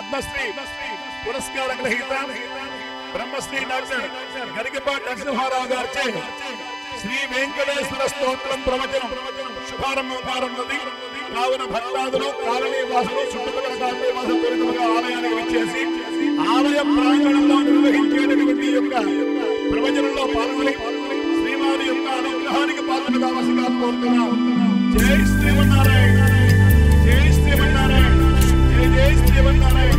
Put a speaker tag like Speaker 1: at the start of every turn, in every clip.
Speaker 1: పద్మశ్రీ పురస్కార గ్రహీత బ్రహ్మశ్రీ డాక్టర్ గరికపాటి నరసింహారావు గారిచే శ్రీ వెంకటేశ్వర స్తోత్రం ప్రవచనం శుభారంభమైనది. కావున భక్తాదులు కాలనీవాసులు చుట్టుపక్కల కాలనీవాసులు త్వరితముగా ఆలయానికి వచ్చేసి ఆలయ ప్రాంగణంలో నిర్వహించేటటువంటి యొక్క ప్రవచనంలో పాల్గొని శ్రీవారి యొక్క అనుగ్రహానికి పాత్రలు కావాల్సిందిగా కోరుతున్నాం. జై శ్రీమన్నారాయణ, జై శ్రీమన్నారాయణ, జై జై శ్రీమన్నారాయణ.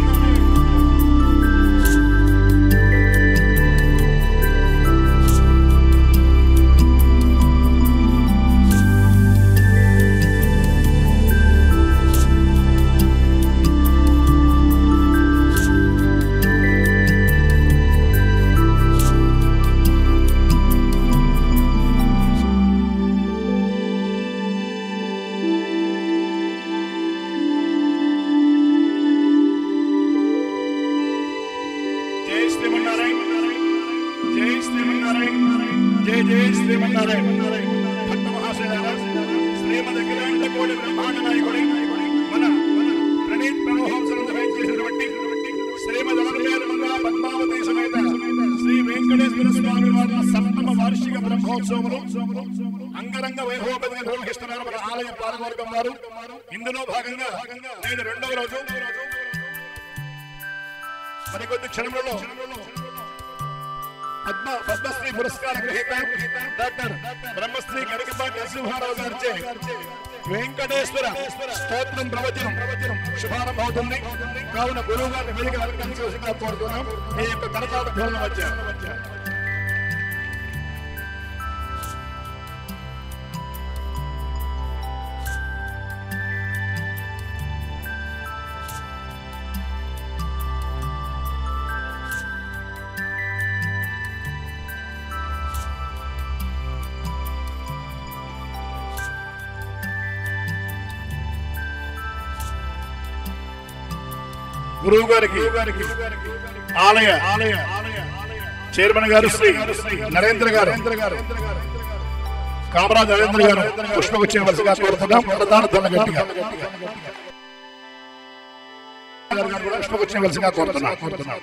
Speaker 1: భక్త మహాశయ శ్రీమద్ అఖిలాండ కోటి బ్రహ్మాండ నాయకుడి మన ప్రణీత్ ప్రణోహంసరం చేసినటువంటి శ్రీమద్ పద్మావతి సమేత శ్రీ వెంకటేశ్వర స్వామి వారి సప్తమ వార్షిక బ్రహ్మోత్సవములు అంగరంగ వైభవపతిగా నిర్వహిస్తున్నారు మన ఆలయ పాలకవర్గం వారు. ఇందులో భాగంగా నేడు రెండవ రోజు మరికొద్ది క్షణములలో పద్మశ్రీ పురస్కార గ్రహీత డాక్టర్ బ్రహ్మశ్రీ గరికపాటి నరసింహారావు గారిచే వెంకటేశ్వర స్తోత్రం ప్రవచనం శుభారంభమవుతుంది. కావున గురువు గారిని వేదిక అలంకరించవలసిందిగా కోరుతున్నాం. ఈ యొక్క కరతాళ ధ్వనుల మధ్య గురువు గారికి ఆలయ చైర్మన్ గారు శ్రీ నరేంద్ర గారు కామరాజ్ నరేంద్ర గారు పుష్పగుచ్చేయవలసిగా కోరుతున్నాం. ప్రధాన ధ్వనిగా పుష్పగుచ్చేయవలసిగా కోరుతున్నాం.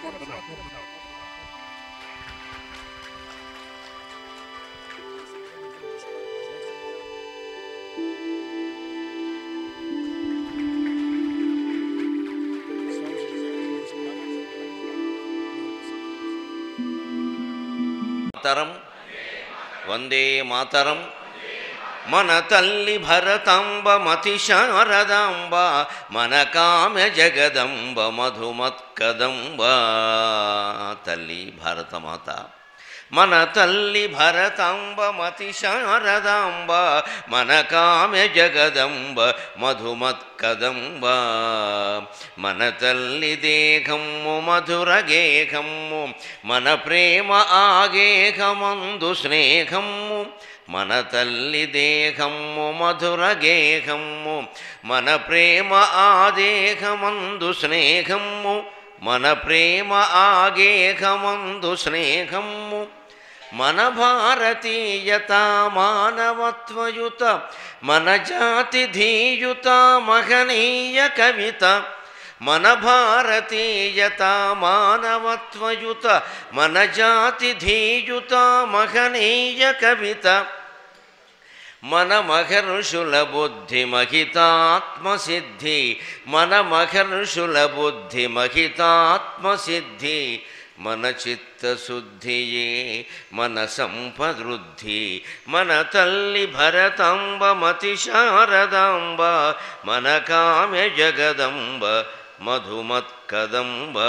Speaker 2: వందే మాతరం. మన తల్లి భరతాంబ మతి శారదాంబ, మన కామ్య జగదంబ మధుమత్కదంబ. తల్లి భారతమాత, మన తల్లి భరతాంబ మతి శారదాంబ, మన కామ్య జగదంబ మధుమత్కదంబ. మన తల్లి దేహము మధుర గేహము, మన ప్రేమ ఆగేహమందు స్నేహము. మన తల్లి దేహము మధుర గేహము, మన ప్రేమ ఆదేహమందు స్నేహము. మన ప్రేమ ఆగేహమందు స్నేహము. మన భారతీయత మానవత్వయుత, మన జాతి ధీయుత మహనీయ కవిత. మన భారతీయత మానవత్వయుత, మన జాతి ధీయుత మహనీయ కవిత. మన మహర్షుల బుద్ధి మహితాత్మసిద్ధి, మన మహర్షుల బుద్ధి మహితాత్మసిద్ధి. మన చిత్తశుద్ధియే మన సంపదృద్ధి. మన తల్లి భరతాంబ మతి శారదాంబ, మన కామ్య జగదంబ మధుమత్కదంబ.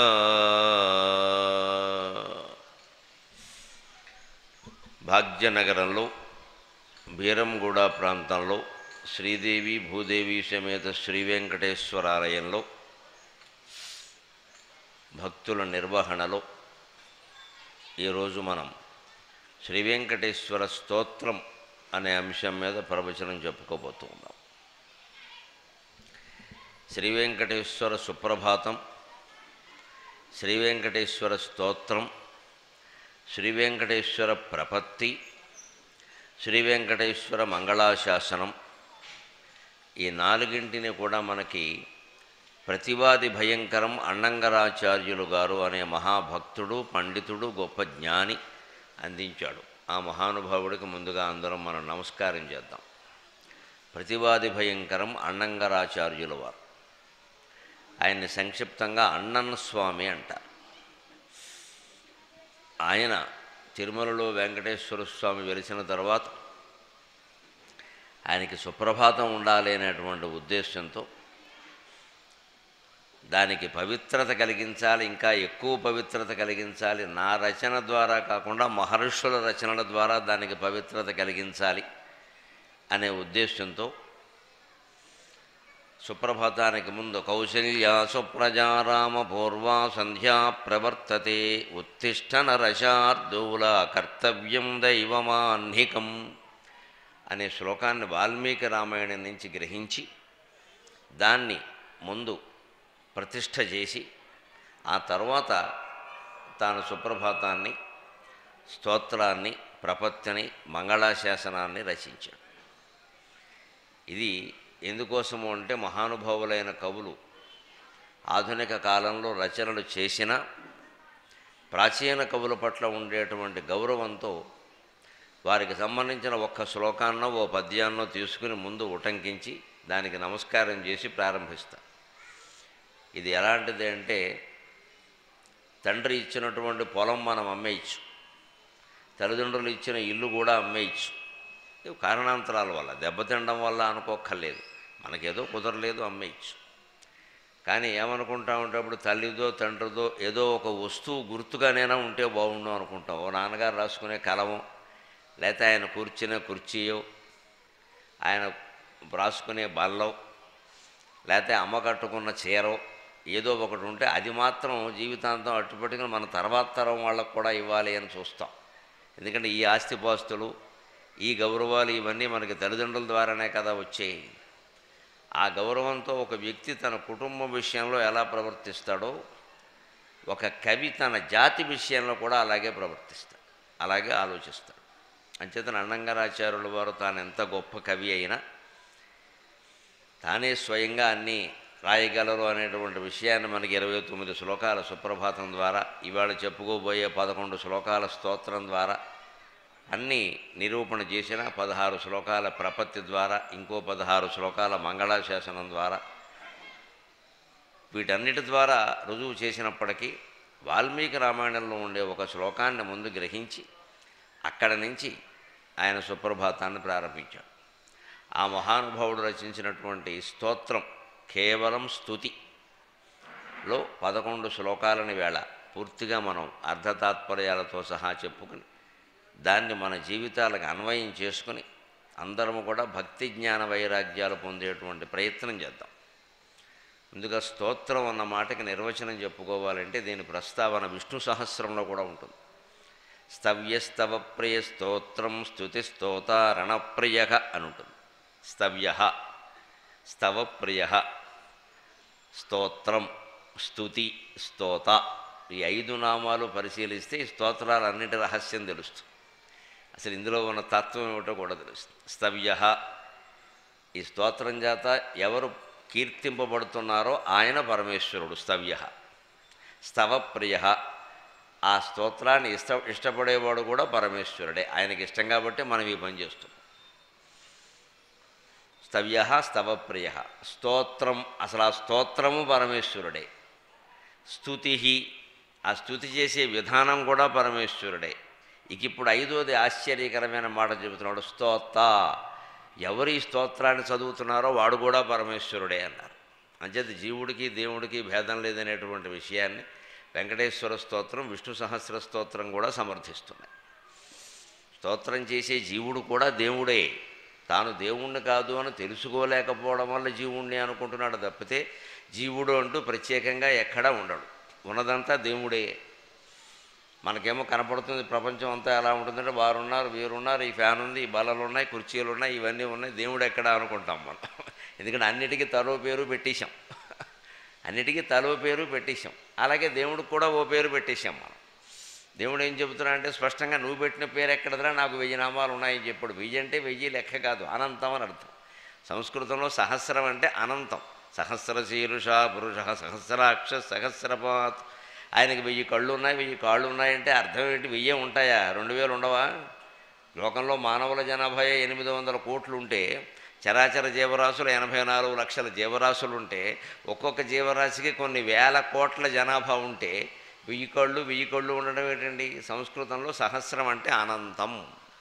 Speaker 2: భాగ్యనగరంలో బీరంగూడ ప్రాంతంలో శ్రీదేవి భూదేవి సమేత శ్రీ వెంకటేశ్వర ఆలయంలో భక్తుల నిర్వహణలో ఈరోజు మనం శ్రీ వెంకటేశ్వర స్తోత్రం అనే అంశం మీద ప్రవచనం చెప్పుకోబోతూ ఉన్నాం. శ్రీ వెంకటేశ్వర సుప్రభాతం, శ్రీ వెంకటేశ్వర స్తోత్రం, శ్రీ వెంకటేశ్వర ప్రపత్తి, శ్రీ వెంకటేశ్వర మంగళాశాసనం, ఈ నాలుగింటిని కూడా మనకి ప్రతివాది భయంకరం అన్నంగరాచార్యులు గారు అనే మహాభక్తుడు, పండితుడు, గొప్ప జ్ఞాని అందించాడు. ఆ మహానుభావుడికి ముందుగా అందరం మనం నమస్కారం చేద్దాం. ప్రతివాది భయంకరం అన్నంగరాచార్యుల వారు. ఆయన్ని సంక్షిప్తంగా అన్నన్న స్వామి అంటారు. ఆయన తిరుమలలో వెంకటేశ్వర స్వామి వెలిసిన తర్వాత ఆయనకి సుప్రభాతం ఉండాలి అనేటువంటి ఉద్దేశంతో దానికి పవిత్రత కలిగించాలి, ఇంకా ఎక్కువ పవిత్రత కలిగించాలి, నా రచన ద్వారా కాకుండా మహర్షుల రచనల ద్వారా దానికి పవిత్రత కలిగించాలి అనే ఉద్దేశంతో సుప్రభాతానికి ముందు కౌసల్యా సుప్రజారామ పూర్వా సంధ్యా ప్రవర్తతే ఉత్తిష్ట నరశార్దూల కర్తవ్యం దైవమాన్నికం అనే శ్లోకాన్ని వాల్మీకి రామాయణం నుంచి గ్రహించి దాన్ని ముందు ప్రతిష్ఠ చేసి ఆ తర్వాత తాను సుప్రభాతాన్ని, స్తోత్రాన్ని, ప్రపత్తిని, మంగళాశాసనాన్ని రచించాడు. ఇది ఎందుకోసము అంటే మహానుభావులైన కవులు ఆధునిక కాలంలో రచనలు చేసిన ప్రాచీన కవుల పట్ల ఉండేటువంటి గౌరవంతో వారికి సంబంధించిన ఒక్క శ్లోకాన్నో ఓ పద్యాన్నో తీసుకుని ముందు ఉటంకించి దానికి నమస్కారం చేసి ప్రారంభిస్తారు. ఇది ఎలాంటిది అంటే తండ్రి ఇచ్చినటువంటి పొలం మనం అమ్మేయచ్చు, తల్లిదండ్రులు ఇచ్చిన ఇల్లు కూడా అమ్మేయచ్చు. ఇవి కారణాంతరాల వల్ల, దెబ్బతినడం వల్ల అనుకోక్కర్లేదు, మనకేదో కుదరలేదు అమ్మేయచ్చు. కానీ ఏమనుకుంటామంటే అప్పుడు తల్లిదో తండ్రిదో ఏదో ఒక వస్తువు గుర్తుగానైనా ఉంటే బాగుండు అనుకుంటాం. ఓ నాన్నగారు రాసుకునే కలమో, లేకపోతే ఆయన కూర్చునే కుర్చీయో, ఆయన రాసుకునే బల్లో, లేకపోతే అమ్మ కట్టుకున్న చీరో ఏదో ఒకటి ఉంటే అది మాత్రం జీవితాంతం అట్టుపెట్టుకుని మన తర్వాత తరం వాళ్ళకు కూడా ఇవ్వాలి అని చూస్తాం. ఎందుకంటే ఈ ఆస్తిపాస్తులు, ఈ గౌరవాలు ఇవన్నీ మనకి తల్లిదండ్రుల ద్వారానే కదా వచ్చాయి. ఆ గౌరవంతో ఒక వ్యక్తి తన కుటుంబం విషయంలో ఎలా ప్రవర్తిస్తాడో ఒక కవి తన జాతి విషయంలో కూడా అలాగే ప్రవర్తిస్తాడు, అలాగే ఆలోచిస్తాడు. అంచేతన అన్నంగరాచార్యుల వారు తాను ఎంత గొప్ప కవి అయినా తానే స్వయంగా అన్నీ రాయగలరు అనేటువంటి విషయాన్ని మనకి 29 శ్లోకాల సుప్రభాతం ద్వారా, ఇవాళ చెప్పుకోబోయే 11 శ్లోకాల స్తోత్రం ద్వారా అన్నీ నిరూపణ చేసిన, 16 శ్లోకాల ప్రపత్తి ద్వారా, ఇంకో 16 శ్లోకాల మంగళాశాసనం ద్వారా, వీటన్నిటి ద్వారా రుజువు చేసినప్పటికీ వాల్మీకి రామాయణంలో ఉండే ఒక శ్లోకాన్ని ముందు గ్రహించి అక్కడ నుంచి ఆయన సుప్రభాతాన్ని ప్రారంభించాడు. ఆ మహానుభావుడు రచించినటువంటి స్తోత్రం కేవలం స్తుతిలో 11 శ్లోకాలని వేళ పూర్తిగా మనం అర్ధతాత్పర్యాలతో సహా చెప్పుకుని దాన్ని మన జీవితాలకు అన్వయం చేసుకుని అందరము కూడా భక్తి జ్ఞాన వైరాగ్యాలు పొందేటువంటి ప్రయత్నం చేద్దాం. ముందుగా స్తోత్రం అన్న మాటకి నిర్వచనం చెప్పుకోవాలంటే దీని ప్రస్తావన విష్ణు సహస్రంలో కూడా ఉంటుంది. స్తవ్యస్తవ ప్రియ స్తోత్రం స్తుతి స్తోతారణప్రియ అని ఉంటుంది. స్తవ్య, స్తవప్రియ, స్తోత్రం, స్తుతి, స్తోత ఈ 5 నామాలు పరిశీలిస్తే ఈ స్తోత్రాలన్నిటి రహస్యం తెలుస్తుంది. అసలు ఇందులో ఉన్న తత్వం ఏమిటో కూడా తెలుస్తుంది. స్తవ్య, ఈ స్తోత్రం చేత ఎవరు కీర్తింపబడుతున్నారో ఆయన పరమేశ్వరుడు స్తవ్య. స్తవప్రియ, ఆ స్తోత్రాన్ని ఇష్టపడేవాడు కూడా పరమేశ్వరుడే. ఆయనకి ఇష్టం కాబట్టి మనం ఈ పని చేస్తున్నాం. స్తవ్య, స్తవప్రియ. స్తోత్రం, అసలు ఆ స్తోత్రము పరమేశ్వరుడే. స్తుతి, ఆ స్తుతి చేసే విధానం కూడా పరమేశ్వరుడే. ఇక ఇప్పుడు 5వది ఆశ్చర్యకరమైన మాట చెబుతున్నాడు. స్తోత, ఎవరు ఈ స్తోత్రాన్ని చదువుతున్నారో వాడు కూడా పరమేశ్వరుడే అన్నారు. అంచేత జీవుడికి దేవుడికి భేదం లేదనేటువంటి విషయాన్ని వెంకటేశ్వర స్తోత్రం, విష్ణు సహస్ర స్తోత్రం కూడా సమర్థిస్తున్నాయి. స్తోత్రం చేసే జీవుడు కూడా దేవుడే. తాను దేవుణ్ణి కాదు అని తెలుసుకోలేకపోవడం వల్ల జీవుణ్ణి అనుకుంటున్నాడు తప్పితే జీవుడు అంటూ ప్రత్యేకంగా ఎక్కడా ఉండడు. ఉన్నదంతా దేవుడే. మనకేమో కనపడుతుంది ప్రపంచం అంతా ఎలా ఉంటుందంటే వారున్నారు, వీరున్నారు, ఈ ఫ్యాన్ ఉంది, ఈ బల్లలు ఉన్నాయి, కుర్చీలు ఉన్నాయి, ఇవన్నీ ఉన్నాయి, దేవుడు ఎక్కడా అనుకుంటాం మనం. ఎందుకంటే అన్నిటికీ తలో పేరు పెట్టేశాం, అన్నిటికీ తలో పేరు పెట్టేశాం. అలాగే దేవుడికి కూడా ఓ పేరు పెట్టేశాం మనం. దేవుడు ఏం చెబుతున్నా అంటే స్పష్టంగా నువ్వు పెట్టిన పేరు ఎక్కడదరా, నాకు 1000 నామాలు ఉన్నాయని చెప్పాడు. 1000 అంటే 1000 లెక్క కాదు, అనంతం అని అర్థం. సంస్కృతంలో సహస్రం అంటే అనంతం, సహస్రశీరుష పురుష సహస్రాక్ష సహస్రపాత్. ఆయనకి 1000 కళ్ళు ఉన్నాయి, 1000 కాళ్ళు ఉన్నాయంటే అర్థం ఏంటి? 1000 ఉంటాయా? 2000 ఉండవా? లోకంలో మానవుల జనాభా 800 కోట్లు ఉంటే చరాచర జీవరాశులు 84 లక్షల జీవరాశులు ఉంటే ఒక్కొక్క జీవరాశికి కొన్ని వేల కోట్ల జనాభా ఉంటే 1000 కళ్ళు ఉండడం ఏంటండి? సంస్కృతంలో సహస్రం అంటే అనంతం.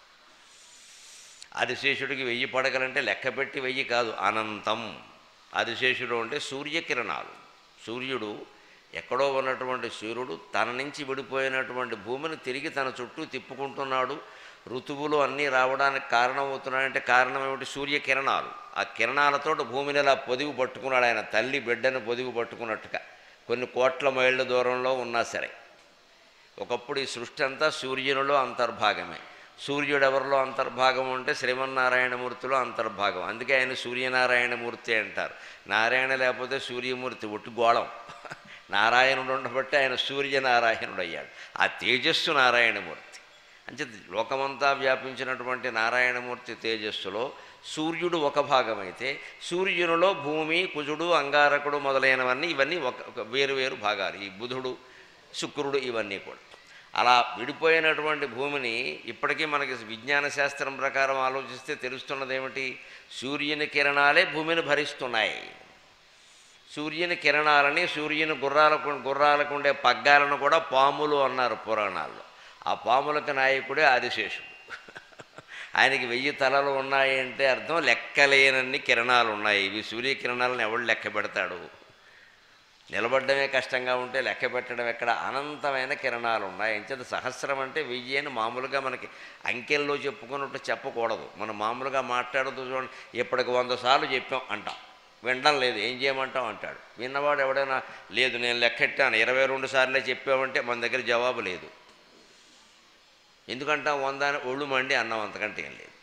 Speaker 2: ఆదిశేషుడికి 1000 పడగలంటే లెక్కపెట్టి 1000 కాదు, అనంతం. ఆదిశేషుడు అంటే సూర్యకిరణాలు. సూర్యుడు ఎక్కడో ఉన్నటువంటి సూర్యుడు తన నుంచి విడిపోయినటువంటి భూమిని తిరిగి తన చుట్టూ తిప్పుకుంటున్నాడు. ఋతువులు అన్నీ రావడానికి కారణమవుతున్నాయంటే కారణం ఏమిటి? సూర్యకిరణాలు. ఆ కిరణాలతో భూమిని ఇలా పొదివి పట్టుకున్నాడు ఆయన, తల్లి బిడ్డను పొదివి పట్టుకున్నట్టుగా. కొన్ని కోట్ల మైళ్ళ దూరంలో ఉన్నా సరే ఒకప్పుడు ఈ సృష్టి అంతా సూర్యునిలో అంతర్భాగమే. సూర్యుడు ఎవరిలో అంతర్భాగం అంటే శ్రీమన్నారాయణమూర్తిలో అంతర్భాగం. అందుకే ఆయన సూర్యనారాయణమూర్తి అంటారు. నారాయణ లేకపోతే సూర్యమూర్తి ఒట్టి గోళం. నారాయణుడు ఉండబట్టి ఆయన సూర్యనారాయణుడు అయ్యాడు. ఆ తేజస్సు నారాయణమూర్తి. అంటే లోకమంతా వ్యాపించినటువంటి నారాయణమూర్తి తేజస్సులో సూర్యుడు ఒక భాగమైతే సూర్యునిలో భూమి, కుజుడు, అంగారకుడు మొదలైనవన్నీ ఇవన్నీ ఒక వేరు భాగాలు. ఈ బుధుడు, శుక్రుడు ఇవన్నీ కూడా. అలా విడిపోయినటువంటి భూమిని ఇప్పటికీ మనకి విజ్ఞాన శాస్త్రం ప్రకారం ఆలోచిస్తే తెలుస్తున్నది ఏమిటి? సూర్యుని కిరణాలే భూమిని భరిస్తున్నాయి. సూర్యుని కిరణాలని, సూర్యుని గుర్రాలకు ఉండే పగ్గాలను కూడా పాములు అన్నారు పురాణాల్లో. ఆ పాములకు నాయకుడే ఆదిశేషుడు. ఆయనకి 1000 తలలు ఉన్నాయి అంటే అర్థం లెక్కలేనన్ని కిరణాలు ఉన్నాయి. ఇవి సూర్యకిరణాలను ఎవడు లెక్క పెడతాడు? నిలబడ్డమే కష్టంగా ఉంటే లెక్క పెట్టడం ఎక్కడ? అనంతమైన కిరణాలు ఉన్నాయి. ఎంచేత సహస్రం అంటే 1000 అని మామూలుగా మనకి అంకెల్లో చెప్పుకున్నట్టు చెప్పకూడదు. మనం మామూలుగా మాట్లాడుతూ చూడండి, ఇప్పటికి 100 సార్లు చెప్పాం అంటాం. వినడం లేదు, ఏం చేయమంటాం అంటాడు. విన్నవాడు ఎవడైనా లేదు నేను లెక్కెట్టాను 22 సార్లే చెప్పామంటే మన దగ్గర జవాబు లేదు. ఎందుకంటాం? 100 ఒళ్ళు మండి అన్నాం, అంతకంటే ఏం లేదు.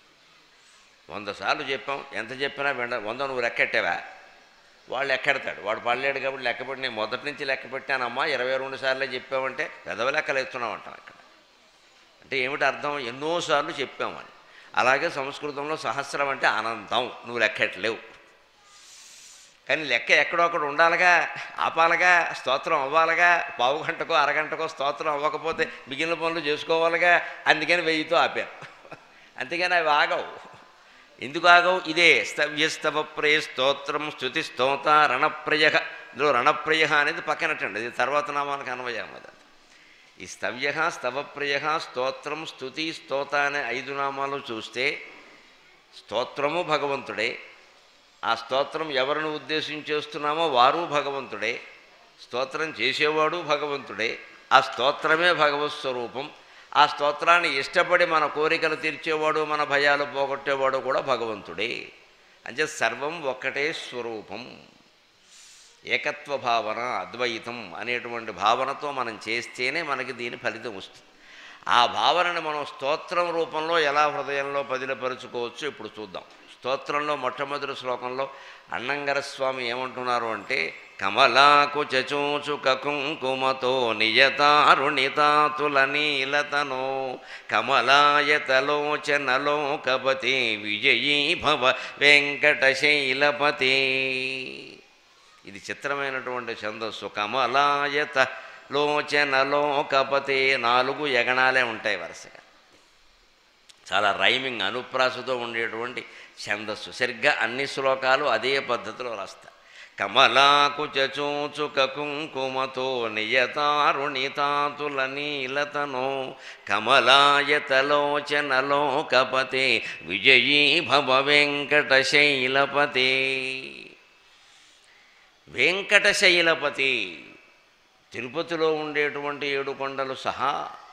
Speaker 2: 100 సార్లు చెప్పాం, ఎంత చెప్పినా 100 నువ్వు లెక్కెట్టావా? వాడు లెక్కెడతాడు. వాడు పడలేడు కాబట్టి లెక్కపెట్టి నేను మొదటి నుంచి లెక్క పెట్టానమ్మా 22 సార్లే చెప్పామంటే పెదవ లెక్కలు ఎత్తున్నాం అంటాం. ఇక్కడ అంటే ఏమిటి అర్థం? ఎన్నోసార్లు చెప్పామని. అలాగే సంస్కృతంలో సహస్రం అంటే అనంతం. నువ్వు లెక్కెట్టలేవు. కానీ లెక్క ఎక్కడో అక్కడ ఉండాలిగా, ఆపాలిగా, స్తోత్రం అవ్వాలిగా. పావు గంటకో అరగంటకో స్తోత్రం అవ్వకపోతే మిగిలిన పనులు చేసుకోవాలిగా. అందుకని 1000తో ఆపాను. అంతేగాని అవి ఆగవు. ఎందుకు ఆగవు? ఇదే స్తవ్యస్తవ ప్రియ స్తోత్రం స్తుతి స్తోత రణప్రియ. ఇందులో రణప్రియ అనేది పక్కనట్టండి, అది తర్వాత నామానికి అన్వయం. అది ఈ స్తవ్య, స్తవప్రియ, స్తోత్రం, స్తుతి, స్తోత అనే 5 నామాలు చూస్తే స్తోత్రము భగవంతుడే. ఆ స్తోత్రం ఎవరిని ఉద్దేశించి చేస్తున్నామో వారు భగవంతుడే. స్తోత్రం చేసేవాడు భగవంతుడే. ఆ స్తోత్రమే భగవత్ స్వరూపం. ఆ స్తోత్రాన్ని ఇష్టపడి మన కోరికలు తీర్చేవాడు, మన భయాలు పోగొట్టేవాడు కూడా భగవంతుడే. అంటే సర్వం ఒక్కటే స్వరూపం. ఏకత్వ భావన, అద్వైతం అనేటువంటి భావనతో మనం చేస్తేనే మనకి దీని ఫలితం వస్తుంది. ఆ భావనని మనం స్తోత్రం రూపంలో ఎలా హృదయంలో పదిలపరుచుకోవచ్చు ఇప్పుడు చూద్దాం. స్తోత్రంలో మొట్టమొదటి శ్లోకంలో అన్నంగర స్వామి ఏమంటున్నారు అంటే, కమలాకు చచూచుక కుంకుమతో నియతారుణితాతుల నీలతనో కమలాయతలోచనలోకపతి విజయీ భవ వెంకటశైలపతి. ఇది చిత్రమైనటువంటి ఛందస్సు. కమలాయత లోచనలోకపతి 4 యగణాలే ఉంటాయి వరుసగా. చాలా రైమింగ్, అనుప్రాసతో ఉండేటువంటి ఛందస్సు. సరిగ్గా అన్ని శ్లోకాలు అదే పద్ధతిలో రాస్తారు. కమలాకు చచూచుక కుంకుమతో నియతారుణితాతుల నీలతనో కమలాయతలోచనలోకపతే విజయీ భవ వెంకటశైలపతి. వెంకటశైలపతి తిరుపతిలో ఉండేటువంటి 7 కొండలు సహా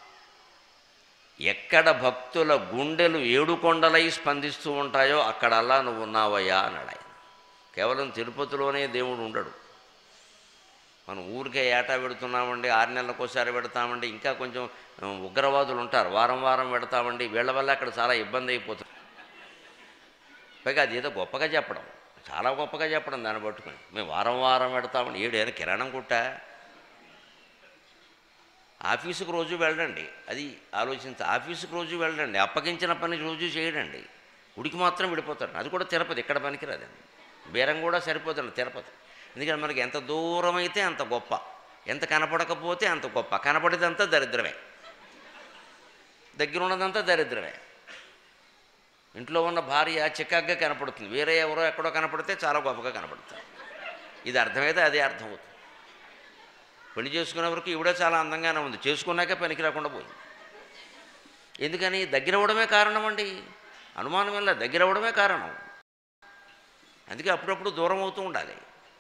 Speaker 2: ఎక్కడ భక్తుల గుండెలు 7 కొండలై స్పందిస్తూ ఉంటాయో అక్కడల్లా నువ్వు ఉన్నావయ్యా అన్నాడు ఆయన. కేవలం తిరుపతిలోనే దేవుడు ఉండడు. మనం ఊరికే ఏటా పెడుతున్నామండి, 6 నెలలకోసారి పెడతామండి, ఇంకా కొంచెం ఉగ్రవాదులు ఉంటారు, వారం పెడతామండి. వీళ్ళ వల్ల అక్కడ చాలా ఇబ్బంది అయిపోతుంది. పైగా అది ఏదో గొప్పగా చెప్పడం, చాలా గొప్పగా చెప్పడం, దాన్ని పట్టుకొని మేము వారం పెడతామండి. ఏడైనా కిరాణం కుట్ట. ఆఫీసుకు రోజు వెళ్ళండి, అది ఆలోచించి ఆఫీసుకు రోజు వెళ్ళండి, అప్పగించిన పని రోజు చేయడండి. గుడికి మాత్రం విడిపోతాడు, అది కూడా తిరుపతి, ఇక్కడ పనికిరాదండి. బీరం కూడా సరిపోతుంది తిరుపతి. ఎందుకంటే మనకి ఎంత దూరం అయితే అంత గొప్ప, ఎంత కనపడకపోతే అంత గొప్ప. కనపడేదంతా దరిద్రమే, దగ్గర ఉన్నదంతా దరిద్రమే. ఇంట్లో ఉన్న భార్య చికాగ్గా కనపడుతుంది, వేరే ఎవరో ఎక్కడో కనపడితే చాలా గొప్పగా కనపడుతుంది. ఇది అర్థమైతే అదే అర్థమవుతుంది. పెళ్లి చేసుకునే వరకు ఈవిడే చాలా అందంగానే ఉంది, చేసుకున్నాకే పనికి రాకుండా పోయింది. ఎందుకని? దగ్గర అవ్వడమే కారణం అండి, అనుమానం వల్ల దగ్గర అవ్వడమే కారణం. అందుకే అప్పుడప్పుడు దూరం అవుతూ ఉండాలి,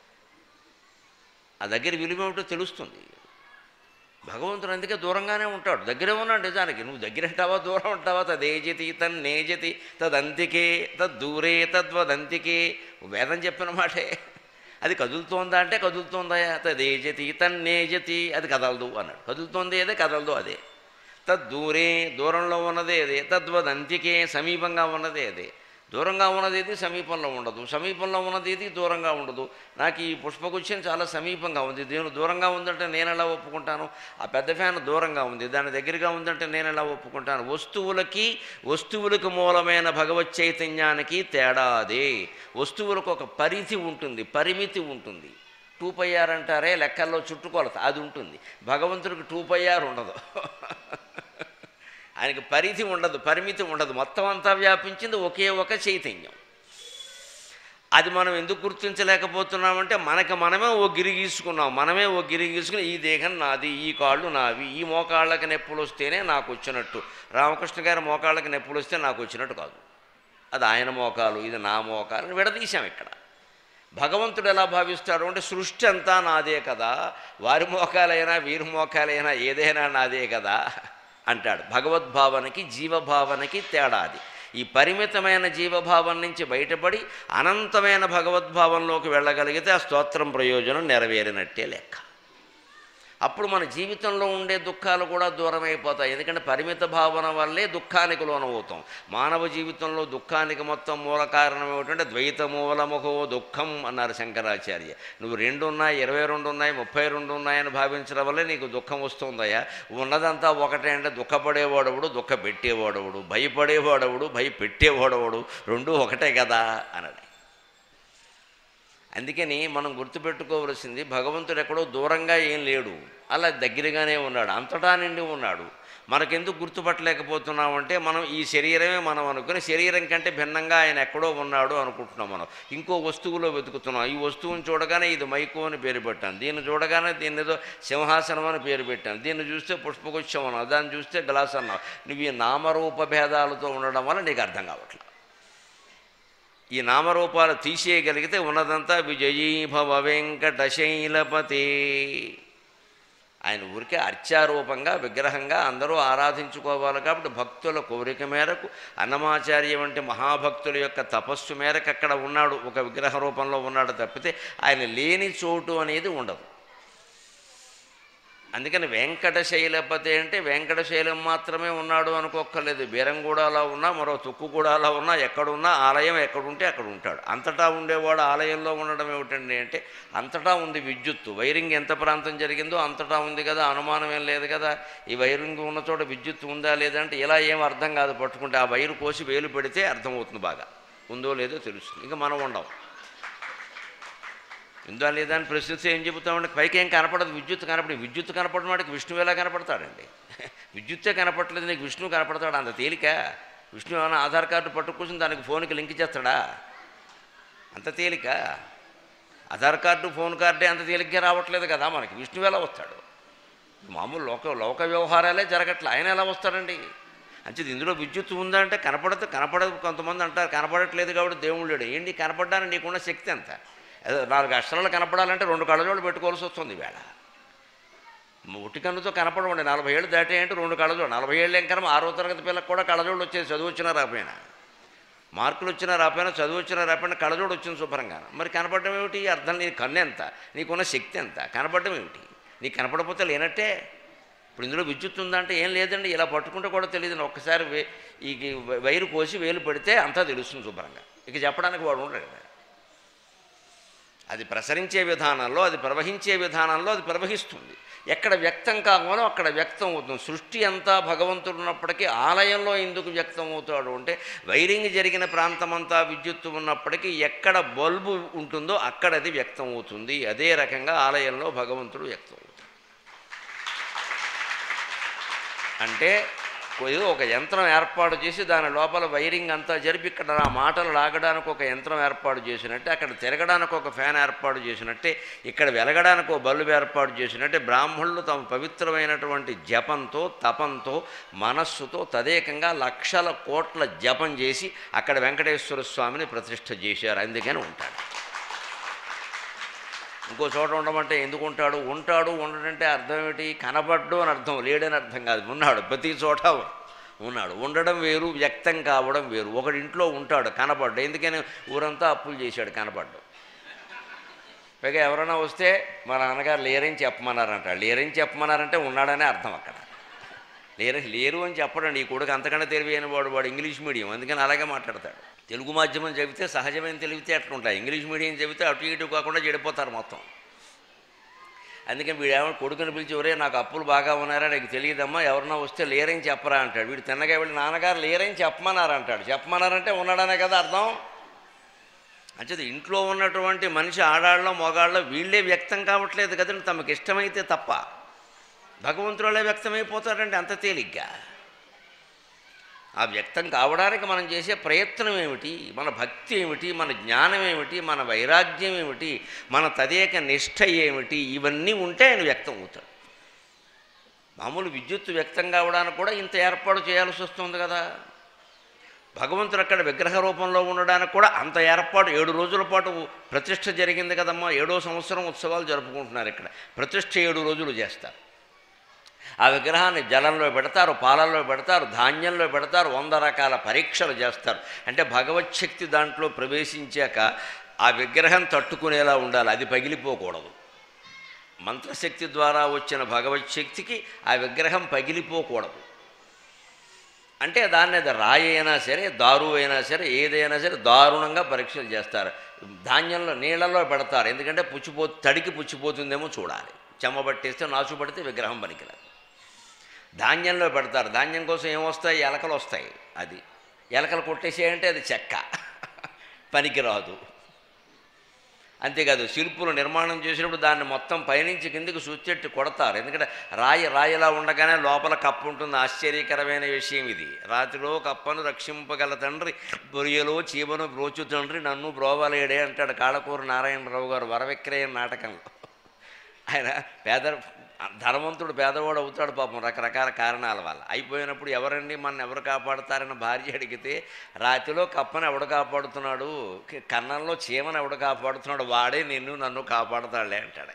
Speaker 2: ఆ దగ్గర విలువ ఏమిటో తెలుస్తుంది. భగవంతుడు అందుకే దూరంగానే ఉంటాడు, దగ్గరే ఉన్నాడు నిజానికి. నువ్వు దగ్గర అంటావా దూరం అంటావా? తదేజతి తన్నేజతి తదంతికే తద్దూరే తద్వదంతికే, వేదం చెప్పిన మాటే. అది కదులుతోందా అంటే కదులుతోందా? తదేజతి తన్నేజతి, అది కదలదు అన్నాడు. కదులుతోంది ఏదే, కదలదు అదే. తద్దూరే, దూరంలో ఉన్నదే అదే. తద్వదంతికే, సమీపంగా ఉన్నదే అదే. దూరంగా ఉన్నది ఏది సమీపంలో ఉండదు, సమీపంలో ఉన్నది ఏది దూరంగా ఉండదు. నాకు ఈ పుష్పగుచ్చం చాలా సమీపంగా ఉంది, దీని దూరంగా ఉందంటే నేను ఎలా ఒప్పుకుంటాను? ఆ పెద్ద ఫ్యాన్ దూరంగా ఉంది, దాని దగ్గరగా ఉందంటే నేను ఎలా ఒప్పుకుంటాను? వస్తువులకు మూలమైన భగవత్ చైతన్యానికి తేడా అదే. వస్తువులకు ఒక పరిధి ఉంటుంది, పరిమితి ఉంటుంది. 2πr అంటారే లెక్కల్లో చుట్టుకొలత, అది ఉంటుంది. భగవంతుడికి 2πr ఉండదు, ఆయనకి పరిధి ఉండదు, పరిమితి ఉండదు. మొత్తం అంతా వ్యాపించింది ఒకే ఒక చైతన్యం. అది మనం ఎందుకు గుర్తించలేకపోతున్నామంటే మనమే ఓ గిరి గీసుకున్నాం. ఈ దేహం నాది, ఈ కాళ్ళు నావి, ఈ మోకాళ్ళకి నొప్పులు వస్తేనే నాకు వచ్చినట్టు. రామకృష్ణ గారి మోకాళ్ళకి నొప్పులు వస్తే నాకు వచ్చినట్టు కాదు, అది ఆయన మోకాలు, ఇది నా మోకాలు విడదీశాం. ఇక్కడ భగవంతుడు ఎలా భావిస్తాడు అంటే సృష్టి అంతా నాదే కదా, వారి మోకాలైనా వీరి మోకాలైనా ఏదైనా నాదే కదా అంటాడు. భగవద్భావనకి జీవభావనకి తేడా అది. ఈ పరిమితమైన జీవభావం నుంచి బయటపడి అనంతమైన భగవద్భావంలోకి వెళ్ళగలిగితే ఆ స్తోత్రం ప్రయోజనం నెరవేరినట్టే లెక్క. అప్పుడు మన జీవితంలో ఉండే దుఃఖాలు కూడా దూరం అయిపోతాయి. ఎందుకంటే పరిమిత భావన వల్లే దుఃఖానికి లోనవుతాం. మానవ జీవితంలో దుఃఖానికి మొత్తం మూల కారణం ఏమిటంటే ద్వైత మూలముఖో దుఃఖం అన్నారు శంకరాచార్య. నువ్వు 2 ఉన్నాయి, 22 ఉన్నాయి, 32 ఉన్నాయని భావించడం వల్లే నీకు దుఃఖం వస్తుందయ్యా. ఉన్నదంతా ఒకటే అంటే దుఃఖపడేవాడవుడు, దుఃఖ పెట్టేవాడవుడు, భయపడేవాడవుడు, భయపెట్టేవాడవుడు, రెండూ ఒకటే కదా అన్నాడు. అందుకని మనం గుర్తుపెట్టుకోవలసింది భగవంతుడు ఎక్కడో దూరంగా ఏం లేడు, అలా దగ్గరగానే ఉన్నాడు, అంతటా నిండి ఉన్నాడు. మనకెందుకు గుర్తుపట్టలేకపోతున్నామంటే మనం ఈ శరీరమే మనం అనుకుని శరీరం కంటే భిన్నంగా ఆయన ఎక్కడో ఉన్నాడు అనుకుంటున్నాం. మనం ఇంకో వస్తువులో వెతుకుతున్నాం. ఈ వస్తువుని చూడగానే ఇది మైకు అని పేరు పెట్టాను, దీన్ని చూడగానే దీన్ని ఏదో సింహాసనం అని పేరు పెట్టాను, దీన్ని చూస్తే పుష్పగుచ్చం అన్నావు, దాన్ని చూస్తే గ్లాస్ అన్నావు. నువ్వు ఈ నామరూప భేదాలతో ఉండడం వల్ల నీకు అర్థం కావట్లేదు. ఈ నామరూపాలు తీసేయగలిగితే ఉన్నదంతా విజయీభవ వెంకటశైలపతి. ఆయన ఊరికే అర్చారూపంగా విగ్రహంగా అందరూ ఆరాధించుకోవాలి. కాబట్టి భక్తుల కోరిక మేరకు అన్నమాచార్య వంటి మహాభక్తుల యొక్క తపస్సు మేరకు అక్కడ ఉన్నాడు, ఒక విగ్రహ రూపంలో ఉన్నాడు తప్పితే ఆయన లేని చోటు అనేది ఉండదు. అందుకని వెంకటశైలపతి అంటే వెంకటశైలం మాత్రమే ఉన్నాడు అనుకోక్కర్లేదు. బీరంగూడలో ఉన్నా, మరో తుక్కుగూడలో ఉన్నా, ఎక్కడున్నా ఆలయం ఎక్కడుంటే అక్కడ ఉంటాడు. అంతటా ఉండేవాడు ఆలయంలో ఉండడం ఏమిటండి అంటే అంతటా ఉంది విద్యుత్తు. వైరింగ్ ఎంత ప్రాంతం జరిగిందో అంతటా ఉంది కదా, అనుమానం ఏం లేదు కదా. ఈ వైరింగ్ ఉన్న చోట విద్యుత్తు ఉందా లేదంటే ఇలా ఏం అర్థం కాదు. పట్టుకుంటే ఆ వైరు కోసి వేలు పెడితే అర్థమవుతుంది, బాగా ఉందో లేదో తెలుస్తుంది. ఇంకా మనం ఉండం, ఉందా లేదా అని ప్రశ్నిస్తే ఏం చెబుతామంటే పైకి ఏం కనపడదు, విద్యుత్ కనపడి. విద్యుత్ కనపడిన వాడికి విష్ణువు ఎలా కనపడతాడండి? విద్యుత్తే కనపడలేదు, నీకు విష్ణువు కనపడతాడు అంత తేలిక? విష్ణువు ఏమైనా ఆధార్ కార్డు పట్టుకూర్చుని దానికి ఫోన్కి లింక్ చేస్తాడా? అంత తేలిక? ఆధార్ కార్డు ఫోన్ కార్డే అంత తేలిగ్గా రావట్లేదు కదా మనకి. విష్ణువు ఎలా వస్తాడు? మామూలు లోక వ్యవహారాలే జరగట్లే, ఆయన ఎలా వస్తాడండి? అంటే ఇందులో విద్యుత్ ఉందంటే కనపడదు. కొంతమంది అంటారు కనపడట్లేదు కాబట్టి దేవుడు లేడు. ఏంటి కనపడడానికి నీకున్న శక్తి ఎంత? 4 అక్షరాలు కనపడాలంటే 2 కళ్ళజోళ్ళు పెట్టుకోవాల్సి వస్తుంది. వేళ ఒట్టి కన్నుతో కనపడమండి. 40 ఏళ్ళు దాటేయంటే 2 కళ్ళజోళ్ళు. 40 ఏళ్ళు ఏం కనమ 6వ తరగతి పిల్లలకు కూడా కళ్ళజోళ్ళు వచ్చేది, చదువు వచ్చినా రాపోయినా, మార్కులు వచ్చినా రాపోయినా, చదువు వచ్చినా రాపోయినా కళ్ళజోడు వచ్చింది శుభ్రంగా. మరి కనపడడం ఏమిటి? అర్థం నీ కన్ను ఎంత, నీకున్న శక్తి ఎంత, కనపడడం ఏమిటి? నీకు కనపడకపోతే లేనట్టే. ఇప్పుడు ఇందులో విద్యుత్ ఉందంటే ఏం లేదండి, ఇలా పట్టుకుంటే కూడా తెలియదు. ఒక్కసారి ఈ వైరు కోసి వేలు పెడితే అంతా తెలుస్తుంది శుభ్రంగా. ఇక చెప్పడానికి వాడు ఉండడు. అది ప్రసరించే విధానంలో, అది ప్రవహించే విధానంలో అది ప్రవహిస్తుంది. ఎక్కడ వ్యక్తం కావాలో అక్కడ వ్యక్తం అవుతుంది. సృష్టి అంతా భగవంతుడు ఉన్నప్పటికీ ఆలయంలో ఎందుకు వ్యక్తం అవుతాడు అంటే, వైరింగ్ జరిగిన ప్రాంతమంతా విద్యుత్తు ఉన్నప్పటికీ ఎక్కడ బల్బు ఉంటుందో అక్కడ అది వ్యక్తం అవుతుంది. అదే రకంగా ఆలయంలో భగవంతుడు వ్యక్తం అవుతాడు. అంటే ఏదో ఒక యంత్రం ఏర్పాటు చేసి దాని లోపల వైరింగ్ అంతా జరిపి ఇక్కడ ఆ మాటలు లాగడానికి ఒక యంత్రం ఏర్పాటు చేసినట్టే, అక్కడ తిరగడానికి ఒక ఫ్యాన్ ఏర్పాటు చేసినట్టే, ఇక్కడ వెలగడానికి ఒక బల్బు ఏర్పాటు చేసినట్టే బ్రాహ్మణులు తమ పవిత్రమైనటువంటి జపంతో, తపంతో, మనస్సుతో తదేకంగా లక్షల కోట్ల జపం చేసి అక్కడ వెంకటేశ్వర స్వామిని ప్రతిష్ఠ చేశారు. అందుకని ఉంటాడు. ఇంకో చోట ఉండమంటే ఎందుకు ఉంటాడు? ఉండడంటే అర్థం ఏమిటి? కనబడ్డు అని అర్థం, లేడని అర్థం కాదు. ఉన్నాడు, ప్రతి చోట ఉన్నాడు. ఉండడం వేరు, వ్యక్తం కావడం వేరు. ఒకడి ఇంట్లో ఉంటాడు, కనబడ్డు. ఎందుకని? ఊరంతా అప్పులు చేశాడు, కనబడ్డు. పైగా ఎవరైనా వస్తే మా నాన్నగారు లేరని చెప్పమన్నారంటాడు. లేరని చెప్పమన్నారంటే ఉన్నాడనే అర్థం. అక్కడ లేరు అని చెప్పడండి. ఈ కొడుకు అంతకన్నా తెలివైన వాడు ఇంగ్లీష్ మీడియం, అందుకని అలాగే మాట్లాడతాడు. తెలుగు మాధ్యమం చెబితే సహజమైన తెలివితే అట్లుంటాయి. ఇంగ్లీష్ మీడియం చెబితే అటు ఇటు కాకుండా చెడిపోతారు మొత్తం. అందుకని వీడేమో కొడుకుని పిలిచి, ఒరే నాకు అప్పులు బాగా ఉన్నారా, నీకు తెలియదమ్మా, ఎవరన్నా వస్తే లేరని చెప్పరా అంటాడు. వీడు తిన్నగా వెళ్ళి నాన్నగారు లేరని చెప్పమన్నారంటాడు. చెప్పమన్నారంటే ఉన్నాడనే కదా అర్థం. అంచేది ఇంట్లో ఉన్నటువంటి మనిషి ఆడాళ్ళలో మోగాళ్ళలో వీళ్ళే వ్యక్తం కావట్లేదు కదండి, తమకు ఇష్టమైతే తప్ప. భగవంతుడే వ్యక్తమైపోతాడండి అంత తేలిగ్గా. ఆ వ్యక్తం కావడానికి మనం చేసే ప్రయత్నం ఏమిటి, మన భక్తి ఏమిటి, మన జ్ఞానం ఏమిటి, మన వైరాగ్యం ఏమిటి, మన తదేక నిష్ఠ ఏమిటి, ఇవన్నీ ఉంటే ఆయన వ్యక్తం అవుతాడు. మామూలు విద్యుత్తు వ్యక్తం కావడానికి కూడా ఇంత ఏర్పాటు చేయాల్సి వస్తుంది కదా. భగవంతుడు అక్కడ విగ్రహ రూపంలో ఉండడానికి కూడా అంత ఏర్పాటు. 7 రోజుల పాటు ప్రతిష్ఠ జరిగింది కదమ్మా. 7వ సంవత్సరం ఉత్సవాలు జరుపుకుంటున్నారు. ఇక్కడ ప్రతిష్ఠ 7 రోజులు చేస్తారు. ఆ విగ్రహాన్ని జలంలో పెడతారు, పాలల్లో పెడతారు, ధాన్యంలో పెడతారు, 100 రకాల పరీక్షలు చేస్తారు. అంటే భగవచ్ఛక్తి దాంట్లో ప్రవేశించాక ఆ విగ్రహం తట్టుకునేలా ఉండాలి, అది పగిలిపోకూడదు. మంత్రశక్తి ద్వారా వచ్చిన భగవచ్ఛక్తికి ఆ విగ్రహం పగిలిపోకూడదు. అంటే దాన్ని అది రాయి అయినా సరే, దారు అయినా సరే, ఏదైనా సరే దారుణంగా పరీక్షలు చేస్తారు. ధాన్యంలో నీళ్ళల్లో పెడతారు, ఎందుకంటే తడికి పుచ్చిపోతుందేమో చూడాలి. చెమ్మ పట్టేస్తే నాచు పడితే విగ్రహం పనికిరాదు. ధాన్యంలో పెడతారు, ధాన్యం కోసం ఏమొస్తాయి? ఎలకలు వస్తాయి. అది ఎలకలు కొట్టేసేయంటే అది చెక్క, పనికిరాదు. అంతేకాదు శిల్పులు నిర్మాణం చేసినప్పుడు దాన్ని మొత్తం పైనుంచి కిందికి సుచ్చెట్టి కొడతారు. ఎందుకంటే రాయిలా ఉండగానే లోపల కప్పు ఉంటుంది. ఆశ్చర్యకరమైన విషయం ఇది. రాత్రిలో కప్పను రక్షింపగల తండ్రి, బొరియలో చీమను బ్రోచు తండ్రి, నన్ను బ్రోవలేడే అంటాడు కాళకూరు నారాయణరావు గారు వరవిక్రయం నాటకంలో. ఆయన ధనవంతుడు పేదవాడు అవుతాడు పాపం, రకరకాల కారణాల వల్ల. అయిపోయినప్పుడు ఎవరండి మన ఎవరు కాపాడుతారని భార్య అడిగితే, రాతిలో కప్పను ఎవడు కాపాడుతున్నాడు, కన్నంలో చీమను ఎవడు కాపాడుతున్నాడు, వాడే నన్ను కాపాడుతాడులే అంటాడు.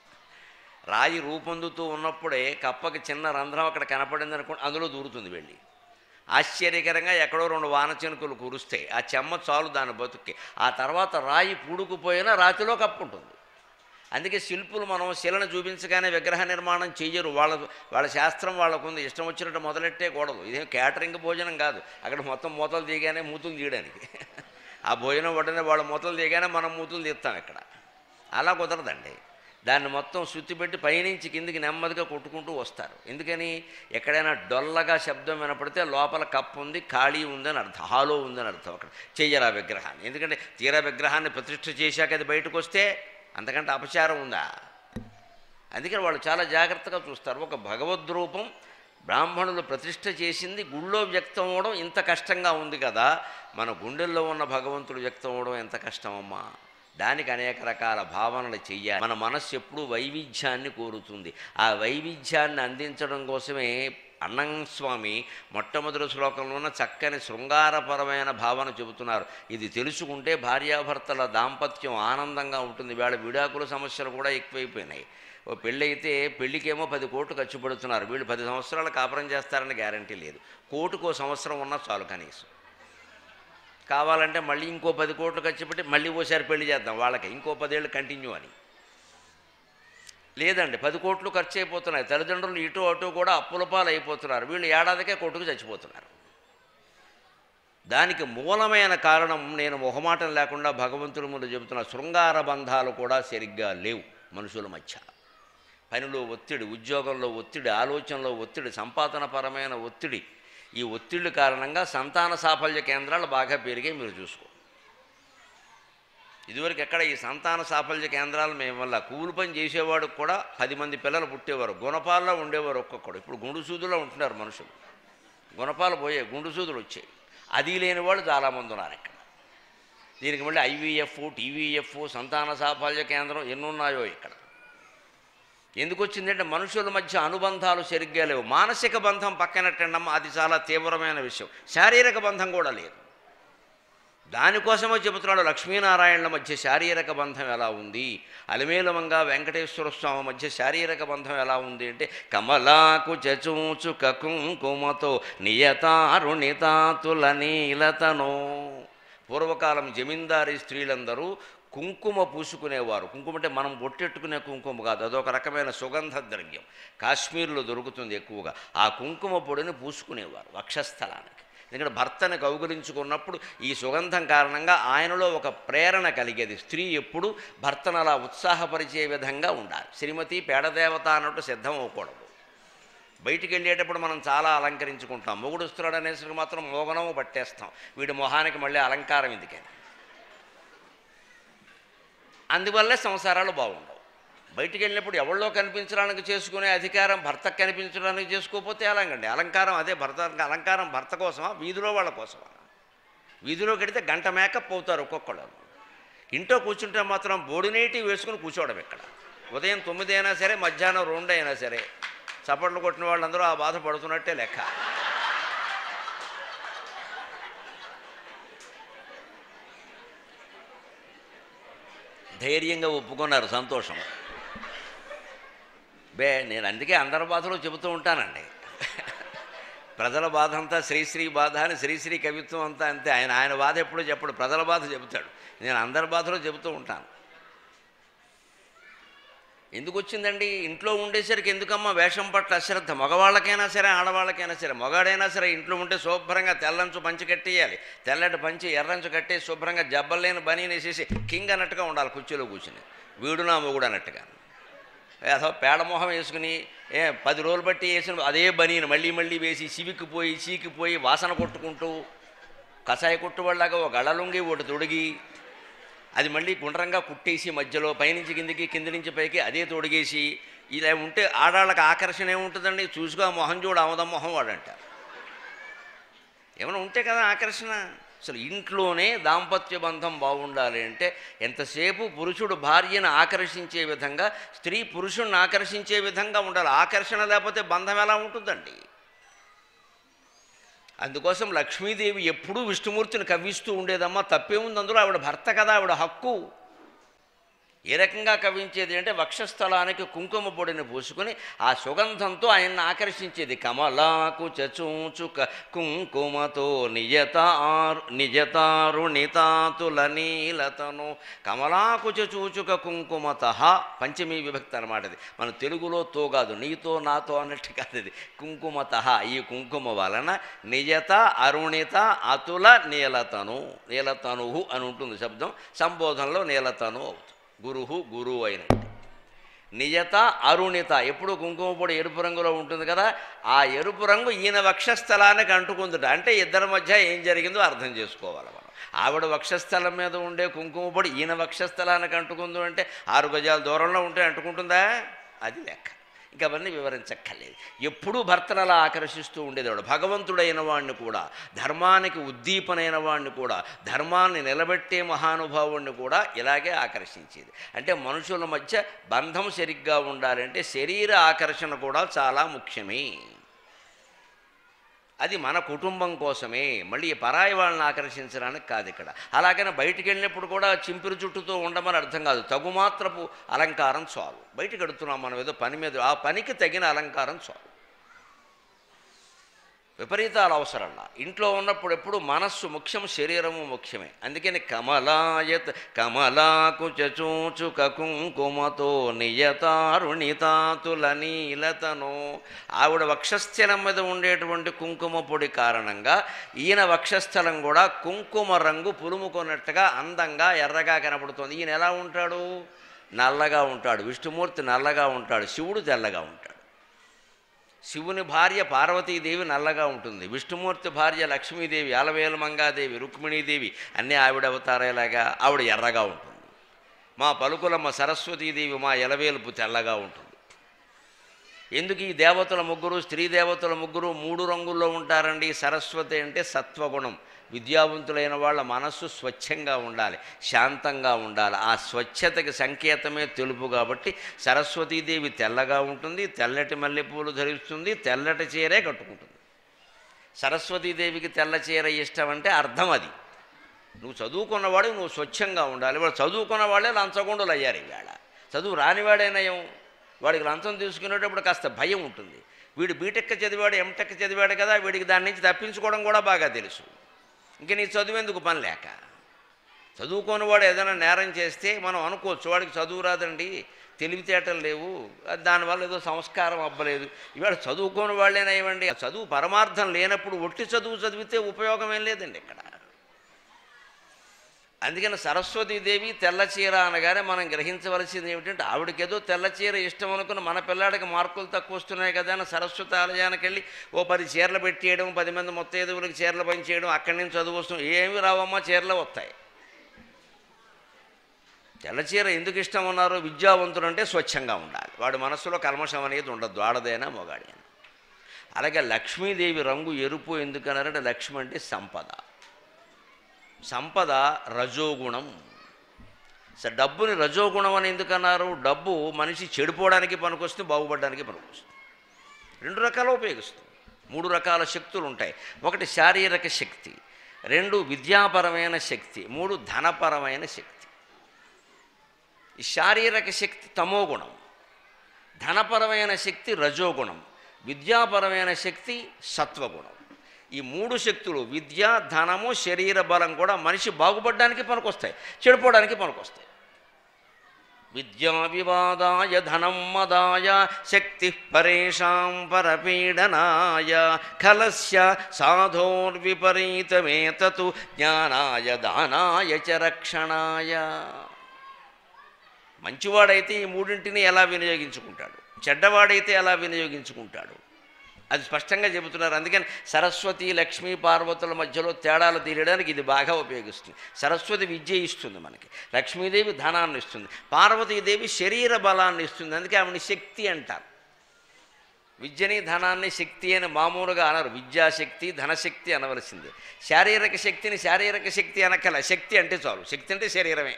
Speaker 2: రాయి రూపొందుతూ ఉన్నప్పుడే కప్పకి చిన్న రంధ్రం అక్కడ కనపడింది అనుకోండి, అందులో దూరుతుంది వెళ్ళి. ఆశ్చర్యకరంగా ఎక్కడో 2 వాన చినుకులు కురుస్తాయి, ఆ చెమ్మ చాలు దాని బతుక్కి. ఆ తర్వాత రాయి పూడుకుపోయినా రాతిలో కప్పు ఉంటుంది. అందుకే శిల్పులు మనం శిలను చూపించగానే విగ్రహ నిర్మాణం చెయ్యరు. వాళ్ళ శాస్త్రం వాళ్ళకుంది, ఇష్టం వచ్చినట్టు మొదలెట్టే కూడదు. ఇదేం క్యాటరింగ్ భోజనం కాదు. అక్కడ మొత్తం మూతలు దిగానే మూతులు తీయడానికి, ఆ భోజనం వడ్డనే వాళ్ళ మూతలు దిగానే మనం మూతులు తీస్తాం. ఇక్కడ అలా కుదరదండి. దాన్ని మొత్తం శుద్ధిపెట్టి పైనుంచి కిందికి నెమ్మదిగా కొట్టుకుంటూ వస్తారు. ఎందుకని? ఎక్కడైనా డొల్లగా శబ్దం వినపడితే లోపల కప్పు ఉంది, ఖాళీ ఉందని అర్థం, హాలో ఉందని అర్థం. అక్కడ చెయ్యరా విగ్రహాన్ని. ఎందుకంటే తీరా విగ్రహాన్ని ప్రతిష్ఠ చేశాక అది బయటకు వస్తే అంతకంటే అపచారం ఉందా? అందుకని వాళ్ళు చాలా జాగ్రత్తగా చూస్తారు. ఒక భగవద్రూపం బ్రాహ్మణులు ప్రతిష్ఠ చేసింది గుళ్ళో వ్యక్తం అవ్వడం ఇంత కష్టంగా ఉంది కదా, మన గుండెల్లో ఉన్న భగవంతుడు వ్యక్తం అవ్వడం ఎంత కష్టమమ్మా. దానికి అనేక రకాల భావనలు చెయ్యాలి. మన మనస్సు ఎప్పుడూ వైవిధ్యాన్ని కోరుతుంది. ఆ వైవిధ్యాన్ని అందించడం కోసమే అన్నంస్వామి మొట్టమొదటి శ్లోకంలోన చక్కని శృంగారపరమైన భావన చెబుతున్నారు. ఇది తెలుసుకుంటే భార్యాభర్తల దాంపత్యం ఆనందంగా ఉంటుంది. వీళ్ళ విడాకుల సమస్యలు కూడా ఎక్కువైపోయినాయి. ఓ పెళ్ళైతే పెళ్ళికేమో 10 కోట్లు ఖర్చు పెడుతున్నారు. వీళ్ళు 10 సంవత్సరాలు కాపురం చేస్తారని గ్యారంటీ లేదు. కోటుకో సంవత్సరం ఉన్నా చాలు కనీసం. కావాలంటే మళ్ళీ ఇంకో 10 కోట్లు ఖర్చు పెట్టి మళ్ళీ ఓసారి పెళ్లి చేద్దాం వాళ్ళకి, ఇంకో 10 ఏళ్ళు కంటిన్యూ అని. లేదండి, 10 కోట్లు ఖర్చు అయిపోతున్నాయి. తల్లిదండ్రులు ఇటు అటు కూడా అప్పుల పాలు అయిపోతున్నారు. వీళ్ళు ఏడాదికే కొట్టుకు చచ్చిపోతున్నారు. దానికి మూలమైన కారణం నేను మొహమాటం లేకుండా భగవంతుడి ముందు చెబుతున్న శృంగార బంధాలు కూడా సరిగ్గా లేవు మనుషుల మధ్య. పనిలో ఒత్తిడి, ఉద్యోగంలో ఒత్తిడి, ఆలోచనలో ఒత్తిడి, సంపాదనపరమైన ఒత్తిడి, ఈ ఒత్తిడి కారణంగా సంతాన సాఫల్య కేంద్రాలు బాగా పెరిగాయి. మీరు చూసుకో, ఇదివరకు ఎక్కడ ఈ సంతాన సాఫల్య కేంద్రాలు మేము వల్ల కూలి పని చేసేవాడికి కూడా 10 మంది పిల్లలు పుట్టేవారు, గుణపాల్లో ఉండేవారు ఒక్కొక్కడు. ఇప్పుడు గుండు సూదులో ఉంటున్నారు మనుషులు, గుణపాలు పోయాయి, గుండు సూదులు వచ్చాయి. అది లేని వాళ్ళు చాలామంది ఉన్నారు ఇక్కడ. దీనికి మళ్ళీ IVF, TVF, సంతాన సాఫల్య కేంద్రం ఎన్నున్నాయో ఇక్కడ. ఎందుకు వచ్చిందంటే మనుషుల మధ్య అనుబంధాలు సరిగ్గా లేవు. మానసిక బంధం పక్కనట్టండమ్మా, అది చాలా తీవ్రమైన విషయం. శారీరక బంధం కూడా లేదు. దానికోసమే చెబుతున్నాడు లక్ష్మీనారాయణుల మధ్య శారీరక బంధం ఎలా ఉంది, అలిమేలమంగా వెంకటేశ్వర స్వామి మధ్య శారీరక బంధం ఎలా ఉంది అంటే కమలాకు చచూచు కుంకుమతో నియతారుణితాతుల నీలతనో. పూర్వకాలం జమీందారీ స్త్రీలందరూ కుంకుమ పూసుకునేవారు. కుంకుమ అంటే మనం బొట్టెట్టుకునే కుంకుమ కాదు, అదొక రకమైన సుగంధ ద్రవ్యం, కాశ్మీర్లో దొరుకుతుంది ఎక్కువగా. ఆ కుంకుమ పొడిని పూసుకునేవారు వక్షస్థలానికి. ఎందుకంటే భర్తను కౌగిలించుకున్నప్పుడు ఈ సుగంధం కారణంగా ఆయనలో ఒక ప్రేరణ కలిగేది. స్త్రీ ఎప్పుడు భర్తను అలా ఉత్సాహపరిచే విధంగా ఉండాలి. శ్రీమతి పేడదేవత అన్నట్టు సిద్ధం అవ్వకూడదు. బయటికి వెళ్ళేటప్పుడు మనం చాలా అలంకరించుకుంటాం. మొగుడు వస్తున్నాడు అనేసరికి మాత్రం మోగనము పట్టేస్తాం, వీడి మొహానికి మళ్ళీ అలంకారం ఎందుకని. అందువల్లే సంసారాలు బాగుండవు. బయటికి వెళ్ళినప్పుడు ఎవరిలో కనిపించడానికి చేసుకునే అధికారం భర్తకు కనిపించడానికి చేసుకోకపోతే ఎలాగండి. అలంకారం అదే భర్త అలంకారం భర్త కోసమా, వీధిలో వాళ్ళ కోసమా? వీధిలో కడితే గంట మేకప్ అవుతారు ఒక్కొక్కళ్ళు. ఇంట్లో కూర్చుంటే మాత్రం బోడినేటి వేసుకుని కూర్చోవడం. ఇక్కడ ఉదయం 9 అయినా సరే, మధ్యాహ్నం 2 అయినా సరే చప్పట్లు కొట్టిన వాళ్ళందరూ ఆ బాధ పడుతున్నట్టే లెక్క. ధైర్యంగా ఒప్పుకున్నారు, సంతోషం. నేను అందుకే అందరి బాధలో చెబుతూ ఉంటానండి. ప్రజల బాధ అంతా శ్రీశ్రీ బాధ అని, శ్రీశ్రీ కవిత్వం అంతా అంతే. ఆయన బాధ ఎప్పుడూ చెప్పడు, ప్రజల బాధ చెబుతాడు. నేను అందరి బాధలో చెబుతూ ఉంటాను. ఎందుకు వచ్చిందండి? ఇంట్లో ఉండేసరికి ఎందుకమ్మా వేషం పట్ల అశ్రద్ధ. మగవాళ్ళకైనా సరే, ఆడవాళ్ళకైనా సరే. మగాడైనా సరే ఇంట్లో ఉంటే శుభ్రంగా తెల్లంచు పంచి కట్టేయాలి, తెల్లటి పంచి ఎర్రంచు కట్టేసి శుభ్రంగా జబ్బలేని బనీని వేసేసి కింగ్ అన్నట్టుగా ఉండాలి కుర్చీలో కూర్చుని, వీడు నా మొగుడు అన్నట్టుగా. అథవా పేడమోహం వేసుకుని 10 రోజులు బట్టి వేసిన అదే బనీని మళ్ళీ మళ్ళీ వేసి సివికిపోయి చీకిపోయి వాసన కొట్టుకుంటూ కషాయ కొట్టువాళ్ళలాగా ఒక గళ్ళలుంగి ఒకటి తొడిగి అది మళ్ళీ గుండ్రంగా కుట్టేసి మధ్యలో పైనుంచి కిందికి, కింది నుంచి పైకి అదే తొడిగేసి ఇలా ఉంటే ఆడాళ్ళకి ఆకర్షణ ఏముంటుందండి? చూసుకో మొహం చూడు, ఆమదం మొహం వాడంట. ఏమైనా ఉంటే కదా ఆకర్షణ. అసలు ఇంట్లోనే దాంపత్య బంధం బాగుండాలి అంటే ఎంతసేపు పురుషుడు భార్యను ఆకర్షించే విధంగా, స్త్రీ పురుషుణ్ణి ఆకర్షించే విధంగా ఉండాలి. ఆకర్షణ లేకపోతే బంధం ఎలా ఉంటుందండి? అందుకోసం లక్ష్మీదేవి ఎప్పుడూ విష్ణుమూర్తిని కవ్విస్తూ ఉండేదమ్మా. తప్పేముంది అందులో? ఆవిడ భర్త కదా, ఆవిడ హక్కు. ఏ రకంగా కవించేది అంటే వక్షస్థలానికి కుంకుమ పొడిని పూసుకొని ఆ సుగంధంతో ఆయన్ని ఆకర్షించేది. కమలాకు చచూచుక కుంకుమతో నిజతారుణితాతుల నీలతను. కమలాకు చచూచుక కుంకుమత, పంచమీ విభక్తి అన్నమాట. ఇది మన తెలుగులో తో కాదు, నీతో నాతో అన్నట్టు కాదు. ఇది కుంకుమత. ఈ కుంకుమ వలన నిజత అరుణిత అతుల నీలతను. నీలతను అని ఉంటుంది శబ్దం, సంబోధనలో నీలతను అవుతుంది. గురువు అయినట్టు. నిజత అరుణిత, ఎప్పుడు కుంకుమ పొడి ఎరుపు రంగులో ఉంటుంది కదా, ఆ ఎరుపు రంగు ఈయన వక్షస్థలానికి అంటుకుందుట. అంటే ఇద్దరి మధ్య ఏం జరిగిందో అర్థం చేసుకోవాలి మనం. ఆవిడ వక్షస్థలం మీద ఉండే కుంకుమ పొడి ఈయన వక్షస్థలానికి అంటుకుందు అంటే 6 గజాల దూరంలో ఉంటే అంటుకుంటుందా? అది లెక్క. ఇంకా అవన్నీ వివరించక్కర్లేదు. ఎప్పుడూ భర్తను అలా ఆకర్షిస్తూ ఉండేవాడు. భగవంతుడైన వాడిని కూడా, ధర్మానికి ఉద్దీపనైన వాడిని కూడా, ధర్మాన్ని నిలబెట్టే మహానుభావుడిని కూడా ఇలాగే ఆకర్షించేది. అంటే మనుషుల మధ్య బంధం సరిగ్గా ఉండాలంటే శరీర ఆకర్షణ కూడా చాలా ముఖ్యమే. అది మన కుటుంబం కోసమే, మళ్ళీ పరాయి వాళ్ళని ఆకర్షించడానికి కాదు ఇక్కడ. అలాగనే బయటికి వెళ్ళినప్పుడు కూడా చింపిరి చుట్టుతో ఉండమని అర్థం కాదు. తగుమాత్రపు అలంకారం చాలు. బయటకు వెడుతున్నాం మనం ఏదో పని మీద, ఆ పనికి తగిన అలంకారం చాలు. విపరీతాలు అవసరంలా. ఇంట్లో ఉన్నప్పుడు ఎప్పుడు మనస్సు ముఖ్యం, శరీరము ముఖ్యమే. అందుకని కమలాకుచూచుక కుంకుమతో నియతారుణితాతుల నీలతను, ఆవిడ వక్షస్థలం మీద ఉండేటువంటి కుంకుమ పొడి కారణంగా ఈయన వక్షస్థలం కూడా కుంకుమ రంగు పులుముకున్నట్టుగా అందంగా ఎర్రగా కనపడుతుంది. ఈయన ఎలా ఉంటాడు? నల్లగా ఉంటాడు. విష్ణుమూర్తి నల్లగా ఉంటాడు, శివుడు తెల్లగా ఉంటాడు. శివుని భార్య పార్వతీదేవి నల్లగా ఉంటుంది, విష్ణుమూర్తి భార్య లక్ష్మీదేవి, అలవేలు మంగాదేవి, రుక్మిణీదేవి అన్నీ ఆవిడ అవతారేలాగా ఆవిడ ఎర్రగా ఉంటుంది. మా పలుకులమ్మ సరస్వతీదేవి మా ఎలవేలుపు తెల్లగా ఉంటుంది. ఎందుకు ఈ దేవతల ముగ్గురు, స్త్రీ దేవతల ముగ్గురు 3 రంగుల్లో ఉంటారండి? సరస్వతి అంటే సత్వగుణం. విద్యావంతులైన వాళ్ళ మనస్సు స్వచ్ఛంగా ఉండాలి, శాంతంగా ఉండాలి. ఆ స్వచ్ఛతకి సంకేతమే తెలుపు. కాబట్టి సరస్వతీదేవి తెల్లగా ఉంటుంది, తెల్లటి మల్లెపూలు ధరిస్తుంది, తెల్లటి చీరే కట్టుకుంటుంది. సరస్వతీదేవికి తెల్ల చీర ఇష్టం అంటే అర్థం అది. నువ్వు చదువుకున్నవాడు, నువ్వు స్వచ్ఛంగా ఉండాలి. వాడు చదువుకున్న వాళ్ళే లంచగొండలు అయ్యారు ఈవేళ. చదువు రానివాడే నయం. వాడికి లంచం తీసుకునేటప్పుడు కాస్త భయం ఉంటుంది. వీడు బీటెక్ చదివాడు, ఎంటెక్ చదివాడు కదా, వీడికి దాని నుంచి తప్పించుకోవడం కూడా బాగా తెలుసు. ఇంక నీ చదువెందుకు పని లేక. చదువుకోనివాడు ఏదైనా నేరం చేస్తే మనం అనుకోవచ్చు వాడికి చదువు రాదండి, తెలివితేటలు లేవు, దానివల్ల ఏదో సంస్కారం అవ్వలేదు. ఇవాళ చదువుకోని వాళ్ళేనా ఇవ్వండి. చదువు పరమార్థం లేనప్పుడు ఒట్టి చదువు చదివితే ఉపయోగం ఏం లేదండి ఇక్కడ. అందుకని సరస్వతీదేవి తెల్ల చీర అనగానే మనం గ్రహించవలసింది ఏమిటంటే ఆవిడకి ఏదో తెల్ల చీర ఇష్టం అనుకుని మన పిల్లాడికి మార్కులు తక్కువ వస్తున్నాయి కదా అని సరస్వతి ఆలయానికి వెళ్ళి ఓ 10 చీరలు పెట్టేయడం, 10 మంది ముత్తైదువులకు చీరలు పంచేయడం, అక్కడి నుంచి చదువు వస్తుంది. ఏమి రావమ్మా, చీరలు వస్తాయి. తెల్ల చీర ఎందుకు ఇష్టం ఉన్నారు? విద్యావంతుడు అంటే స్వచ్ఛంగా ఉండాలి, వాడి మనస్సులో కల్మషం అనేది ఉండద్దు, ఆడదైనా మొగాడైనా. అలాగే లక్ష్మీదేవి రంగు ఎరుపు ఎందుకన్నారంటే లక్ష్మి అంటే సంపద. సంపద రజోగుణం. డబ్బుని రజోగుణం అని ఎందుకన్నారు? డబ్బు మనిషి చెడిపోవడానికి పనికొస్తుంది, బాగుపడడానికి పనికొస్తుంది. 2 రకాలు ఉపయోగిస్తుంది. 3 రకాల శక్తులు ఉంటాయి. 1 శారీరక శక్తి, 2 విద్యాపరమైన శక్తి, 3 ధనపరమైన శక్తి. ఈ శారీరక శక్తి తమోగుణం, ధనపరమైన శక్తి రజోగుణం, విద్యాపరమైన శక్తి సత్వగుణం. ఈ 3 శక్తులు విద్య, ధనము, శరీర బలం కూడా మనిషి బాగుపడడానికి పనికొస్తాయి, చెడిపోవడానికి పనికొస్తాయి. విద్యా వివాదాయ ధనం మదాయ శక్తి పరేషాం పరపీడనాయ ఖలస్య సాధోర్విపరీతమేతతు జ్ఞానాయ దానాయ చ రక్షణాయ. మంచివాడైతే ఈ 3ంటిని ఎలా వినియోగించుకుంటాడు, చెడ్డవాడైతే ఎలా వినియోగించుకుంటాడు, అది స్పష్టంగా చెబుతున్నారు. అందుకని సరస్వతి, లక్ష్మీ, పార్వతుల మధ్యలో తేడాలు తీయడానికి ఇది బాగా ఉపయోగిస్తుంది. సరస్వతి విద్య ఇస్తుంది మనకి, లక్ష్మీదేవి ధనాన్ని ఇస్తుంది, పార్వతీదేవి శరీర బలాన్ని ఇస్తుంది. అందుకే ఆమెని శక్తి అంటారు. విద్యని ధనాన్ని శక్తి అని మామూలుగా అనరు, విద్యాశక్తి ధనశక్తి అనవలసిందే. శారీరక శక్తిని శారీరక శక్తి అనకల, శక్తి అంటే చాలు. శక్తి అంటే శరీరమే.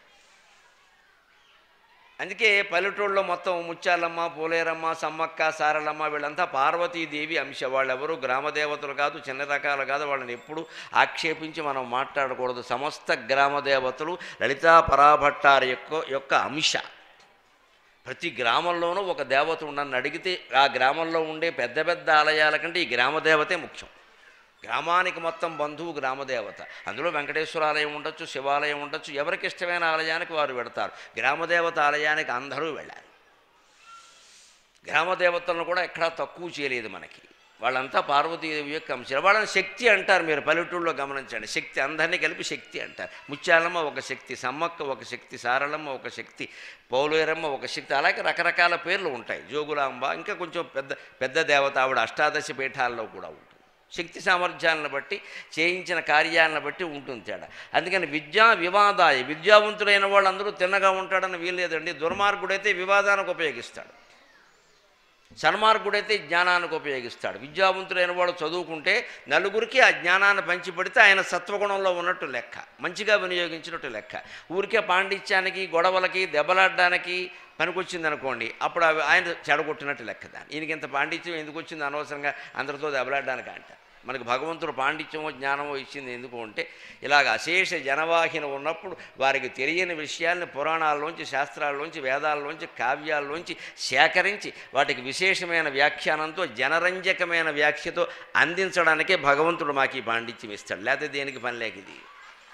Speaker 2: అందుకే పల్లెటూళ్ళలో మొత్తం ముత్యాలమ్మ, పోలేరమ్మ, సమ్మక్క, సారలమ్మ వీళ్ళంతా పార్వతీదేవి అంశ. వాళ్ళెవరు గ్రామదేవతలు కాదు, చిన్న రకాలు కాదు. వాళ్ళని ఎప్పుడు ఆక్షేపించి మనం మాట్లాడకూడదు. సమస్త గ్రామదేవతలు లలితా పరాభట్టారి యొక్క అంశ. ప్రతి గ్రామంలోనూ ఒక దేవత ఉండని అడిగితే ఆ గ్రామంలో ఉండే పెద్ద పెద్ద ఆలయాల కంటే ఈ గ్రామదేవతే ముఖ్యం. గ్రామానికి మొత్తం బంధువు గ్రామదేవత. అందులో వెంకటేశ్వర ఆలయం ఉండొచ్చు, శివాలయం ఉండొచ్చు, ఎవరికి ఇష్టమైన ఆలయానికి వారు వెడతారు. గ్రామదేవత ఆలయానికి అందరూ వెళ్ళాలి. గ్రామదేవతలను కూడా ఎక్కడా తక్కువ చేయలేదు మనకి. వాళ్ళంతా పార్వతీదేవి యొక్క అంశాలు. వాళ్ళని శక్తి అంటారు. మీరు పల్లెటూళ్ళలో గమనించండి, శక్తి అందరినీ కలిపి శక్తి అంటారు. ముత్యాలమ్మ ఒక శక్తి, సమ్మక్క ఒక శక్తి, సారలమ్మ ఒక శక్తి, పౌలేరమ్మ ఒక శక్తి. అలాగే రకరకాల పేర్లు ఉంటాయి. జోగులాంబ ఇంకా కొంచెం పెద్ద దేవత, ఆవిడ అష్టాదశ పీఠాల్లో కూడా ఉంటుంది. శక్తి సామర్థ్యాలను బట్టి, చేయించిన కార్యాలను బట్టి ఉంటుంది తేడా. అందుకని విద్యా వివాదాయ, విద్యావంతులైన వాళ్ళందరూ తిన్నగా ఉంటాడని వీల్లేదండి. దుర్మార్గుడైతే వివాదానికి ఉపయోగిస్తాడు, సన్మార్గుడైతే జ్ఞానానికి ఉపయోగిస్తాడు. విద్యావంతులైన వాడు చదువుకుంటే నలుగురికి ఆ జ్ఞానాన్ని పంచిపెడితే ఆయన సత్వగుణంలో ఉన్నట్టు లెక్క, మంచిగా వినియోగించినట్టు లెక్క. ఊరికే పాండిత్యానికి, గొడవలకి, దెబ్బలాడడానికి పనికొచ్చింది అనుకోండి, అప్పుడు ఆయన చెడగొట్టినట్టు లెక్క. దాన్ని ఈయనకి ఇంత పాండిత్యం ఎందుకు వచ్చింది అనవసరంగా అందరితో దెబ్బలాడడానికి అంట. మనకు భగవంతుడు పాండిత్యమో జ్ఞానమో ఇచ్చింది ఎందుకు అంటే ఇలాగ అశేష జనవాహిన ఉన్నప్పుడు వారికి తెలియని విషయాల్ని పురాణాల్లోంచి, శాస్త్రాల్లోంచి, వేదాల్లోంచి, కావ్యాల్లోంచి సేకరించి వాటికి విశేషమైన వ్యాఖ్యానంతో, జనరంజకమైన వ్యాఖ్యతో అందించడానికే భగవంతుడు మాకు ఈ పాండిత్యం ఇస్తాడు. లేకపోతే దేనికి పని లేక ఇది.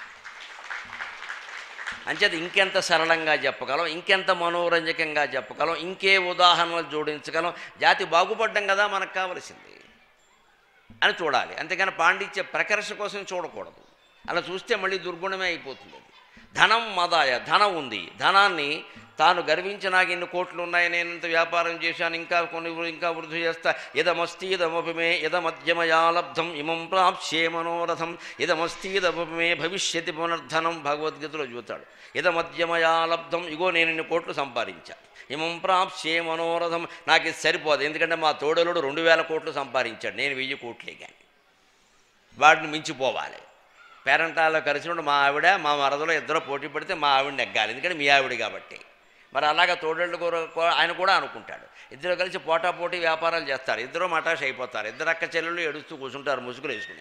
Speaker 2: అంచేత ఇంకెంత సరళంగా చెప్పగలం, ఇంకెంత మనోరంజకంగా చెప్పగలం, ఇంకే ఉదాహరణలు జోడించగలం, జాతి బాగుపడ్డం కదా మనకు కావలసింది అని చూడాలి. అంతేగాని పాండిత్య ప్రకర్ష కోసం చూడకూడదు. అలా చూస్తే మళ్ళీ దుర్గుణమే అయిపోతుంది. అది ధనం మదాయ, ధనం ఉంది, ధనాన్ని తాను గర్వించి నాకు ఇన్ని కోట్లు ఉన్నాయి, నేను ఇంత వ్యాపారం చేశాను, ఇంకా వృద్ధి చేస్తా, ఇదమస్తి ఇదమపిమే ఇదమధ్యమయా లబ్ధం ఇమం ప్రాప్స్యే మనోరథం ఇదమస్తి ఇదమపిమే భవిష్యతి పునర్ధనం భగవద్గీతలో చూస్తాడు. ఇదమధ్యమయా లబ్ధం, ఇగో నేను ఇన్ని కోట్లు సంపాదించా, ఇమం ప్రాప్స్యే మనోరథం, నాకు ఇది సరిపోదు, ఎందుకంటే మా తోడలుడు 2000 కోట్లు సంపాదించాడు, నేను 1000 కోట్లే కానీ వాటిని మించిపోవాలి. పేరెంటాల్లో కలిసినప్పుడు మా ఆవిడ మా మరదలో ఇద్దరు పోటీ పడితే మా ఆవిడ నెగ్గాలి, ఎందుకంటే మీ ఆవిడ కాబట్టి. మరి అలాగా తోడళ్ళు ఆయన కూడా అనుకుంటాడు. ఇద్దరు కలిసి పోటాపోటీ వ్యాపారాలు చేస్తారు, ఇద్దరు మటాష్ అయిపోతారు, ఇద్దరు అక్క చెల్లెళ్ళు ఏడుస్తూ కూర్చుంటారు ముసుగులు వేసుకుని.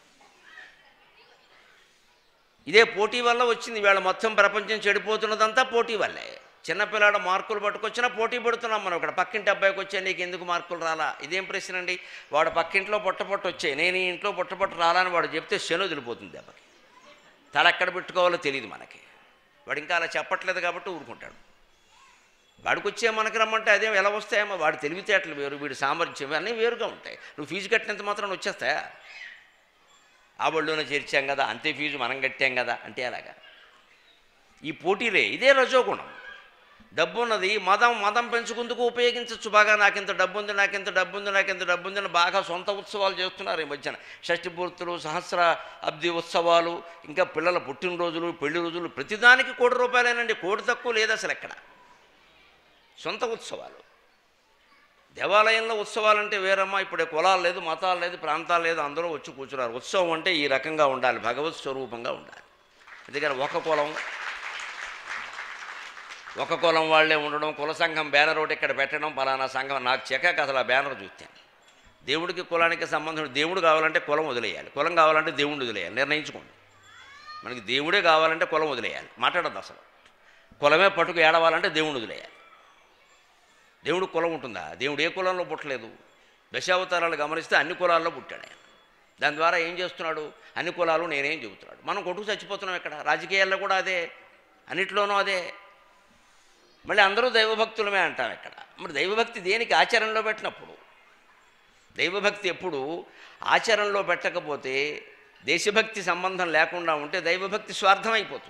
Speaker 2: ఇదే పోటీ వల్ల వచ్చింది. వీళ్ళ మొత్తం ప్రపంచం చెడిపోతున్నదంతా పోటీ వల్లే. చిన్నపిల్లాడు మార్కులు పట్టుకొచ్చినా పోటీ పడుతున్నాం మనం. ఇక్కడ పక్కింటి అబ్బాయికి వచ్చాయి, నీకు ఎందుకు మార్కులు రాలా, ఇదేం ప్రశ్న అండి. వాడు పక్కింట్లో పొట్టపొట్టు వచ్చాయి, నేను ఈ ఇంట్లో పొట్టపొట్టు రాలని వాడు చెప్తే శని వదిలిపోతుంది దెబ్బకి. తల ఎక్కడ పెట్టుకోవాలో తెలియదు మనకి. వాడు ఇంకా అలా చెప్పట్లేదు కాబట్టి ఊరుకుంటాడు. వాడికి వచ్చే మనకి రమ్మంటే అదేం ఎలా వస్తాయేమో, వాడి తెలివితేటలు వేరు, వీడి సామర్థ్యం అన్నీ వేరుగా ఉంటాయి. నువ్వు ఫీజు కట్టినంత మాత్రం వచ్చేస్తాయా? ఆ బళ్ళోనే చేర్చాం కదా, అంతే ఫీజు మనం కట్టాం కదా అంటే అలాగా. ఈ పోటీలే, ఇదే రజోగుణం. డబ్బు ఉన్నది మదం పెంచుకుందుకు ఉపయోగించవచ్చు బాగా. నాకింత డబ్బు ఉంది, నాకింత డబ్బు ఉంది, నాకింత డబ్బు ఉందని బాగా సొంత ఉత్సవాలు చేస్తున్నారు ఈ మధ్యన. షష్ఠి పూర్తులు, సహస్ర అబ్ది ఉత్సవాలు, ఇంకా పిల్లల పుట్టినరోజులు, పెళ్లి రోజులు, ప్రతిదానికి ₹1,00,00,000 కోటి తక్కువ లేదు అసలు ఎక్కడ. సొంత ఉత్సవాలు. దేవాలయంలో ఉత్సవాలంటే వేరమ్మా. ఇప్పుడే కులాలు లేదు, మతాలు లేదు, ప్రాంతాలు లేదు, అందరూ వచ్చి కూర్చున్నారు. ఉత్సవం అంటే ఈ రకంగా ఉండాలి, భగవత్ స్వరూపంగా ఉండాలి. అందుకని ఒక కులం వాళ్ళే ఉండడం, కుల సంఘం బ్యానర్ ఒకటి ఇక్కడ పెట్టడం, పలానా సంఘం. నాకు చెక్కాక అసలు ఆ బ్యానర్ చూస్తాను. దేవుడికి కులానికి సంబంధం. దేవుడు కావాలంటే కులం వదిలేయాలి, కులం కావాలంటే దేవుడిని వదిలేయాలి. నిర్ణయించుకోండి. మనకి దేవుడే కావాలంటే కులం వదిలేయాలి, మాట్లాడద్దు అసలు. కులమే పట్టుకు ఏడవాలంటే దేవుడిని వదిలేయాలి. దేవుడు కులం ఉంటుందా? దేవుడు ఏ కులంలో పుట్టలేదు. దశావతారాలు గమనిస్తే అన్ని కులాల్లో పుట్టాడు ఆయన. దాని ద్వారా ఏం చేస్తున్నాడు? అన్ని కులాలు నేనేం చెబుతున్నాడు. మనం కొట్టుకు చచ్చిపోతున్నాం ఇక్కడ. రాజకీయాల్లో కూడా అదే, అన్నిట్లోనూ అదే. మళ్ళీ అందరూ దైవభక్తులమే అంటాం ఇక్కడ. మరి దైవభక్తి దేనికి? ఆచరణలో పెట్టినప్పుడు. దైవభక్తి ఎప్పుడు ఆచరణలో పెట్టకపోతే, దేశభక్తి సంబంధం లేకుండా ఉంటే దైవభక్తి స్వార్థం అయిపోతుంది.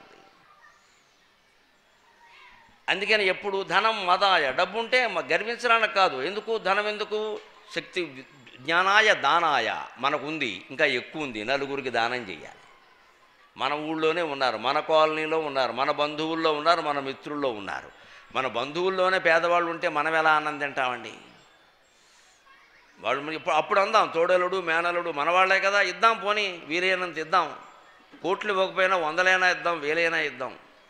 Speaker 2: అందుకని ఎప్పుడు ధనం మదాయ, డబ్బు ఉంటే గర్వించడానికి కాదు. ఎందుకు ధనం ఎందుకు? శక్తి జ్ఞానాయ దానాయ. మనకుంది, ఇంకా ఎక్కువ ఉంది, నలుగురికి దానం చేయాలి. మన ఊళ్ళోనే ఉన్నారు, మన కాలనీలో ఉన్నారు, మన బంధువుల్లో ఉన్నారు, మన మిత్రుల్లో ఉన్నారు. మన బంధువుల్లోనే పేదవాళ్ళు ఉంటే మనం ఎలా ఆనందం తింటామండి? వాళ్ళు ఇప్పుడు అప్పుడు అందాం, తోడలుడు మేనలుడు మనవాళ్లే కదా, ఇద్దాం, పోనీ వీలైనంత ఇద్దాం. కోట్లు ఇవ్వకపోయినా 100లైనా ఇద్దాం, 1000 ఇద్దాం.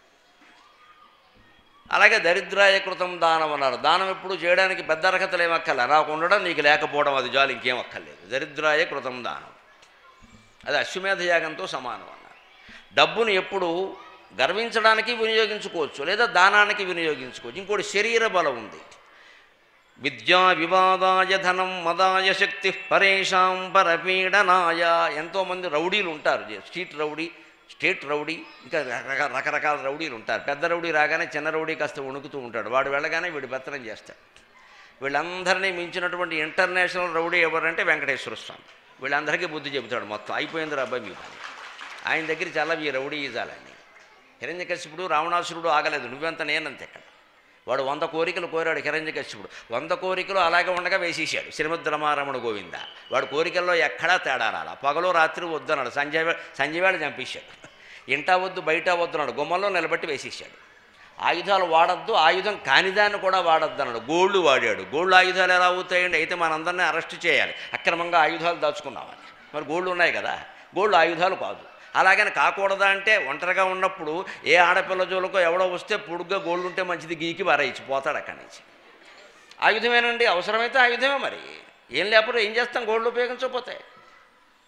Speaker 2: అలాగే దరిద్రాయ కృతం దానం అన్నారు. దానం ఎప్పుడు చేయడానికి పెద్ద అర్హతలు ఏమక్కర్లే. నాకు ఉండడం, నీకు లేకపోవడం, అది చాలు, ఇంకేం అక్కర్లేదు. దరిద్రాయ కృతం దానం, అది అశ్వమేధ యాగంతో సమానం అన్నారు. డబ్బును ఎప్పుడు గర్వించడానికి వినియోగించుకోవచ్చు, లేదా దానానికి వినియోగించుకోవచ్చు. ఇంకోటి శరీర బలం ఉంది. విద్యా వివాదాయ ధనం మదాయ శక్తి పరేషాం పరపీడనాయ. ఎంతోమంది రౌడీలు ఉంటారు, స్టేట్ రౌడీ, ఇంకా రకరకాల రౌడీలు ఉంటారు. పెద్ద రౌడీ రాగానే చిన్న రౌడీ కాస్త వణుకుతూ ఉంటాడు. వాడు వెళ్ళగానే వీడు బెత్తనం చేస్తాడు. వీళ్ళందరినీ మించినటువంటి ఇంటర్నేషనల్ రౌడీ ఎవరంటే వెంకటేశ్వర స్వామి. వీళ్ళందరికీ బుద్ధి చెబుతాడు. మొత్తం అయిపోయింది అబ్బాయి మీ పని. ఆయన దగ్గర చాలా ఈ రౌడీ ఈజాలని. హిరణ్యకశిపుడు, రావణాసురుడు ఆగలేదు, నువ్వెంత నేనంత ఎక్కడ. వాడు 100 కోరికలు కోరాడు హిరణ్యకశిపుడు. 100 కోరికలు అలాగే ఉండగా వేసేసాడు. శ్రీమద్ రమారమణ గోవింద. వాడు కోరికల్లో ఎక్కడా తేడా రాలా. పగలో రాత్రి వద్దన్నాడు. సంజయవేళ చంపేశాడు. ఇంటా వద్దు బయట వద్దున్నాడు. గుమ్మంలో నిలబెట్టి వేసేసాడు. ఆయుధాలు వాడద్దు, ఆయుధం కానిదాన్ని కూడా వాడద్దు అన్నాడు. గోళ్ళు వాడాడు. గోళ్ళు ఆయుధాలు ఎలా అవుతాయండి? అయితే మనందరినీ అరెస్ట్ చేయాలి, అక్రమంగా ఆయుధాలు దాచుకున్నామని. మరి గోళ్ళు ఉన్నాయి కదా, గోళ్ళు ఆయుధాలు కాదు. అలాగని కాకూడదా అంటే, ఒంటరిగా ఉన్నప్పుడు ఏ ఆడపిల్ల జోలకో ఎవడో వస్తే పొడుగ్గా గోళ్ళు ఉంటే మంచిది గీకి వారేయించి పోతాడు అక్కడి నుంచి. ఆయుధమేనండి, అవసరమైతే ఆయుధమే. మరి ఏం లేకపోతే ఏం చేస్తాం? గోళ్ళు ఉపయోగించకపోతే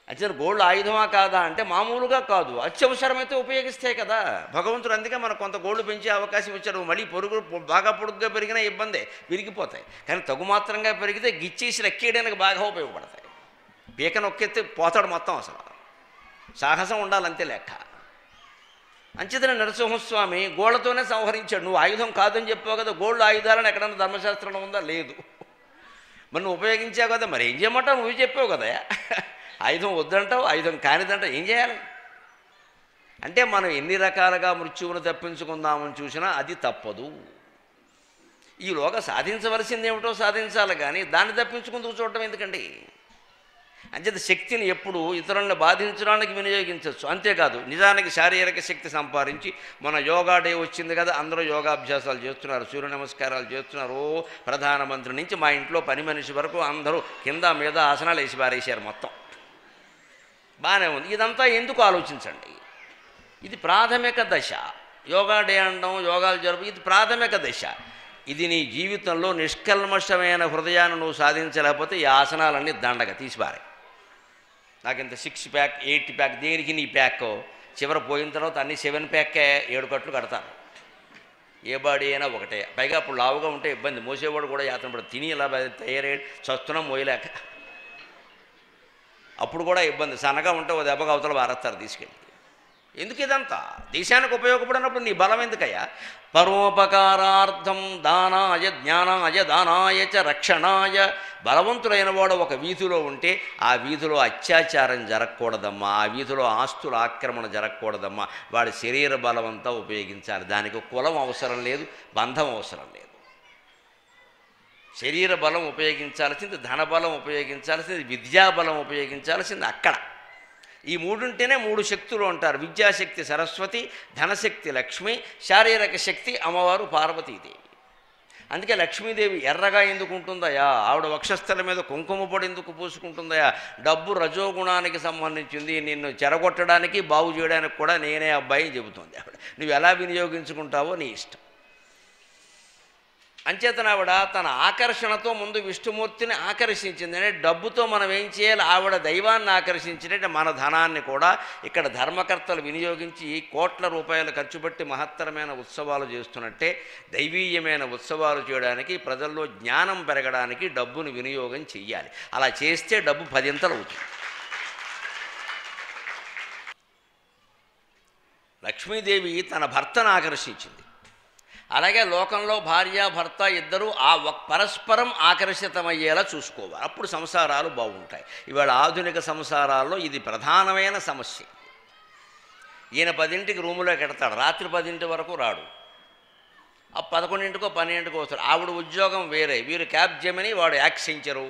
Speaker 2: అచ్చన గోల్డ్ ఆయుధమా కాదా అంటే మామూలుగా కాదు, అత్యవసరమైతే ఉపయోగిస్తే కదా. భగవంతుడు అందుకే మనకు కొంత గోల్డ్ పెంచే అవకాశం ఇచ్చాడు. మళ్ళీ బాగా పొడుగ్గా పెరిగినా ఇబ్బందే, విరిగిపోతాయి. కానీ తగుమాత్రంగా పెరిగితే గిచ్చేసి రెక్కేయడానికి బాగా ఉపయోగపడతాయి. పీక నొక్కెత్తే పోతాడు మొత్తం. అసలు సాహసం ఉండాలంతే లెక్క. అంచేతనే నరసింహస్వామి గోళ్లతోనే సంహరించాడు. నువ్వు ఆయుధం కాదని చెప్పావు కదా, గోల్డ్ ఆయుధాలను ఎక్కడన్నా ధర్మశాస్త్రంలో ఉందా? లేదు. మరి నువ్వు ఉపయోగించావు కదా, మరి ఏం చేయమంటావు? నువ్వు చెప్పావు కదా. ఆయుధం వద్దంటావు, ఆయుధం కానిదంటావు, ఏం చేయాలి? అంటే మనం ఎన్ని రకాలుగా మృత్యువును తప్పించుకుందామని చూసినా అది తప్పదు. ఈలోగా సాధించవలసింది ఏమిటో సాధించాలి, కానీ దాన్ని తప్పించుకుందుకు చూడటం ఎందుకండి? అంచేత శక్తిని ఎప్పుడు ఇతరులను బాధించడానికి వినియోగించవచ్చు. అంతేకాదు నిజానికి శారీరక శక్తి సంపాదించి, మన యోగా డే వచ్చింది కదా, అందరూ యోగాభ్యాసాలు చేస్తున్నారు, సూర్య నమస్కారాలు చేస్తున్నారు. ప్రధానమంత్రి నుంచి మా ఇంట్లో పని మనిషి వరకు అందరూ కింద మీద ఆసనాలు వేసి పారేశారు మొత్తం. బాగానే ఉంది. ఇదంతా ఎందుకు ఆలోచించండి. ఇది ప్రాథమిక దశ. యోగా డే అనడం, యోగాలు జరుపు, ఇది ప్రాథమిక దశ. ఇది నీ జీవితంలో నిష్కల్మషమైన హృదయాన్ని నువ్వు సాధించలేకపోతే ఈ ఆసనాలన్నీ దండగా తీసిపారే. నాకు ఇంత 6 ప్యాక్ 8 ప్యాక్ దేనికి నీ ప్యాక్? చివరి పోయిన తర్వాత అన్ని 7 ప్యాక్కే 7 కట్లు కడతారు. ఏ బాడీ అయినా ఒకటే. పైగా అప్పుడు లావుగా ఉంటే ఇబ్బంది, మోసేవాడు కూడా యాతన పడు, తిని ఇలా తయారయ్యి చస్తున్నాం మోయలేక. అప్పుడు కూడా ఇబ్బంది. సన్నగా ఉంటే ఓ దెబ్బగా అవతల వారేస్తారు తీసుకెళ్ళి. ఎందుకు ఇదంతా? దేశానికి ఉపయోగపడినప్పుడు నీ బలం ఎందుకయ్యా? పరోపకారార్థం దానాయ జ్ఞానాయ దానాయ చ రక్షణాయ. బలవంతుడైన వాడు ఒక వీధిలో ఉంటే ఆ వీధిలో అత్యాచారం జరగకూడదమ్మా, ఆ వీధిలో ఆస్తుల ఆక్రమణ జరగకూడదమ్మా. వాడి శరీర బలమంతా ఉపయోగించాలి. దానికి కులం అవసరం లేదు, బంధం అవసరం లేదు. శరీర బలం ఉపయోగించాల్సింది, ధనబలం ఉపయోగించాల్సింది, విద్యాబలం ఉపయోగించాల్సింది అక్కడ. ఈ మూడుంటేనే 3 శక్తులు అంటారు. విద్యాశక్తి సరస్వతి, ధనశక్తి లక్ష్మి, శారీరక శక్తి అమ్మవారు పార్వతీదేవి. అందుకే లక్ష్మీదేవి ఎర్రగా ఎందుకు ఉంటుందయా? ఆవిడ వక్షస్థలం మీద కుంకుమ పొడి ఎందుకు పూసుకుంటుందయా? డబ్బు రజోగుణానికి సంబంధించింది, నిన్ను చెరగొట్టడానికి బాగు చేయడానికి కూడా నేనే అబ్బాయి చెబుతుంది ఆవిడ. నువ్వు ఎలా వినియోగించుకుంటావో నీ ఇష్టం. అంచేతన ఆవిడ తన ఆకర్షణతో ముందు విష్ణుమూర్తిని ఆకర్షించింది. అంటే డబ్బుతో మనం ఏం చేయాలి? ఆవిడ దైవాన్ని ఆకర్షించినట్టే మన ధనాన్ని కూడా ఇక్కడ ధర్మకర్తలు వినియోగించి కోట్ల రూపాయలు ఖర్చు పెట్టి మహత్తరమైన ఉత్సవాలు చేస్తున్నట్టే దైవీయమైన ఉత్సవాలు చేయడానికి, ప్రజల్లో జ్ఞానం పెరగడానికి డబ్బును వినియోగం చెయ్యాలి. అలా చేస్తే డబ్బు 10 ఇంతలు అవుతుంది. లక్ష్మీదేవి తన భర్తను ఆకర్షించింది. అలాగే లోకంలో భార్య భర్త ఇద్దరూ పరస్పరం ఆకర్షితమయ్యేలా చూసుకోవాలి. అప్పుడు సంసారాలు బాగుంటాయి. ఇవాళ ఆధునిక సంసారాల్లో ఇది ప్రధానమైన సమస్య. ఈయన 10ంటికి రూములోకి ఎడతాడు, రాత్రి 10 వరకు రాడు. ఆ 11కో 12కో వస్తాడు. ఆవిడ ఉద్యోగం వేరే, వీరు క్యాబ్ జెమిని, వాడు యాక్సెంచరు.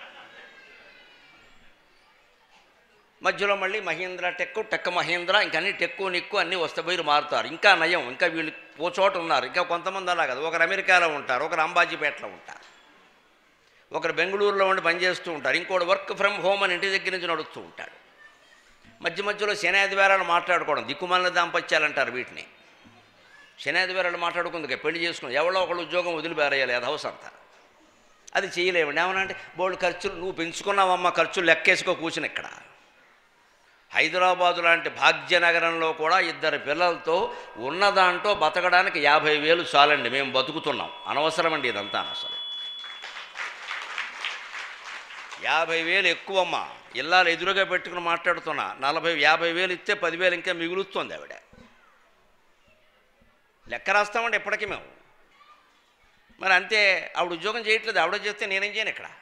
Speaker 2: మధ్యలో మళ్ళీ మహీంద్రా టెక్ మహీంద్రా, ఇంకన్నీ టెక్కు నిక్కు అన్నీ వస్తపోయి మారుతారు. ఇంకా నయం, ఇంకా వీళ్ళు ఓ చోట ఉన్నారు. ఇంకా కొంతమంది అలా కదా, ఒకరు అమెరికాలో ఉంటారు, ఒకరు అంబాజీపేటలో ఉంటారు, ఒకరు బెంగళూరులో ఉండి పనిచేస్తూ ఉంటారు, ఇంకోటి వర్క్ ఫ్రమ్ హోమ్ అని ఇంటి దగ్గర నుంచి నడుస్తూ ఉంటాడు. మధ్యలో శనాదివారాలు మాట్లాడుకోవడం, దిక్కుమాలిన దాంపత్యాలంటారు వీటిని. శనాదివారాలు మాట్లాడుకుందుకే పెళ్లి చేసుకుని ఎవరో ఒకళ్ళు ఉద్యోగం వదిలిపారేయాలి అదవసరం అంతా. అది చేయలేమండి. ఏమనంటే బోల్డ్ ఖర్చులు నువ్వు పెంచుకున్నావమ్మ, ఖర్చులు లెక్కేసుకో కూర్చుని. ఇక్కడ హైదరాబాదు లాంటి భాగ్యనగరంలో కూడా 2 పిల్లలతో ఉన్న దాంట్లో బతకడానికి 50,000 చాలండి. మేము బతుకుతున్నాం. అనవసరం అండి ఇదంతా. అసలు 50,000 ఎక్కువమ్మా. ఇల్లాలు ఎదురుగా పెట్టుకుని మాట్లాడుతున్నా. 50,000 ఇస్తే 10,000 ఇంకా మిగులుస్తుంది ఆవిడ. లెక్క రాస్తామండి ఎప్పటికీ మేము. మరి అంతే, ఆవిడ ఉద్యోగం చేయట్లేదు. ఆవిడ చేస్తే నేనేం చేయను? ఇక్కడ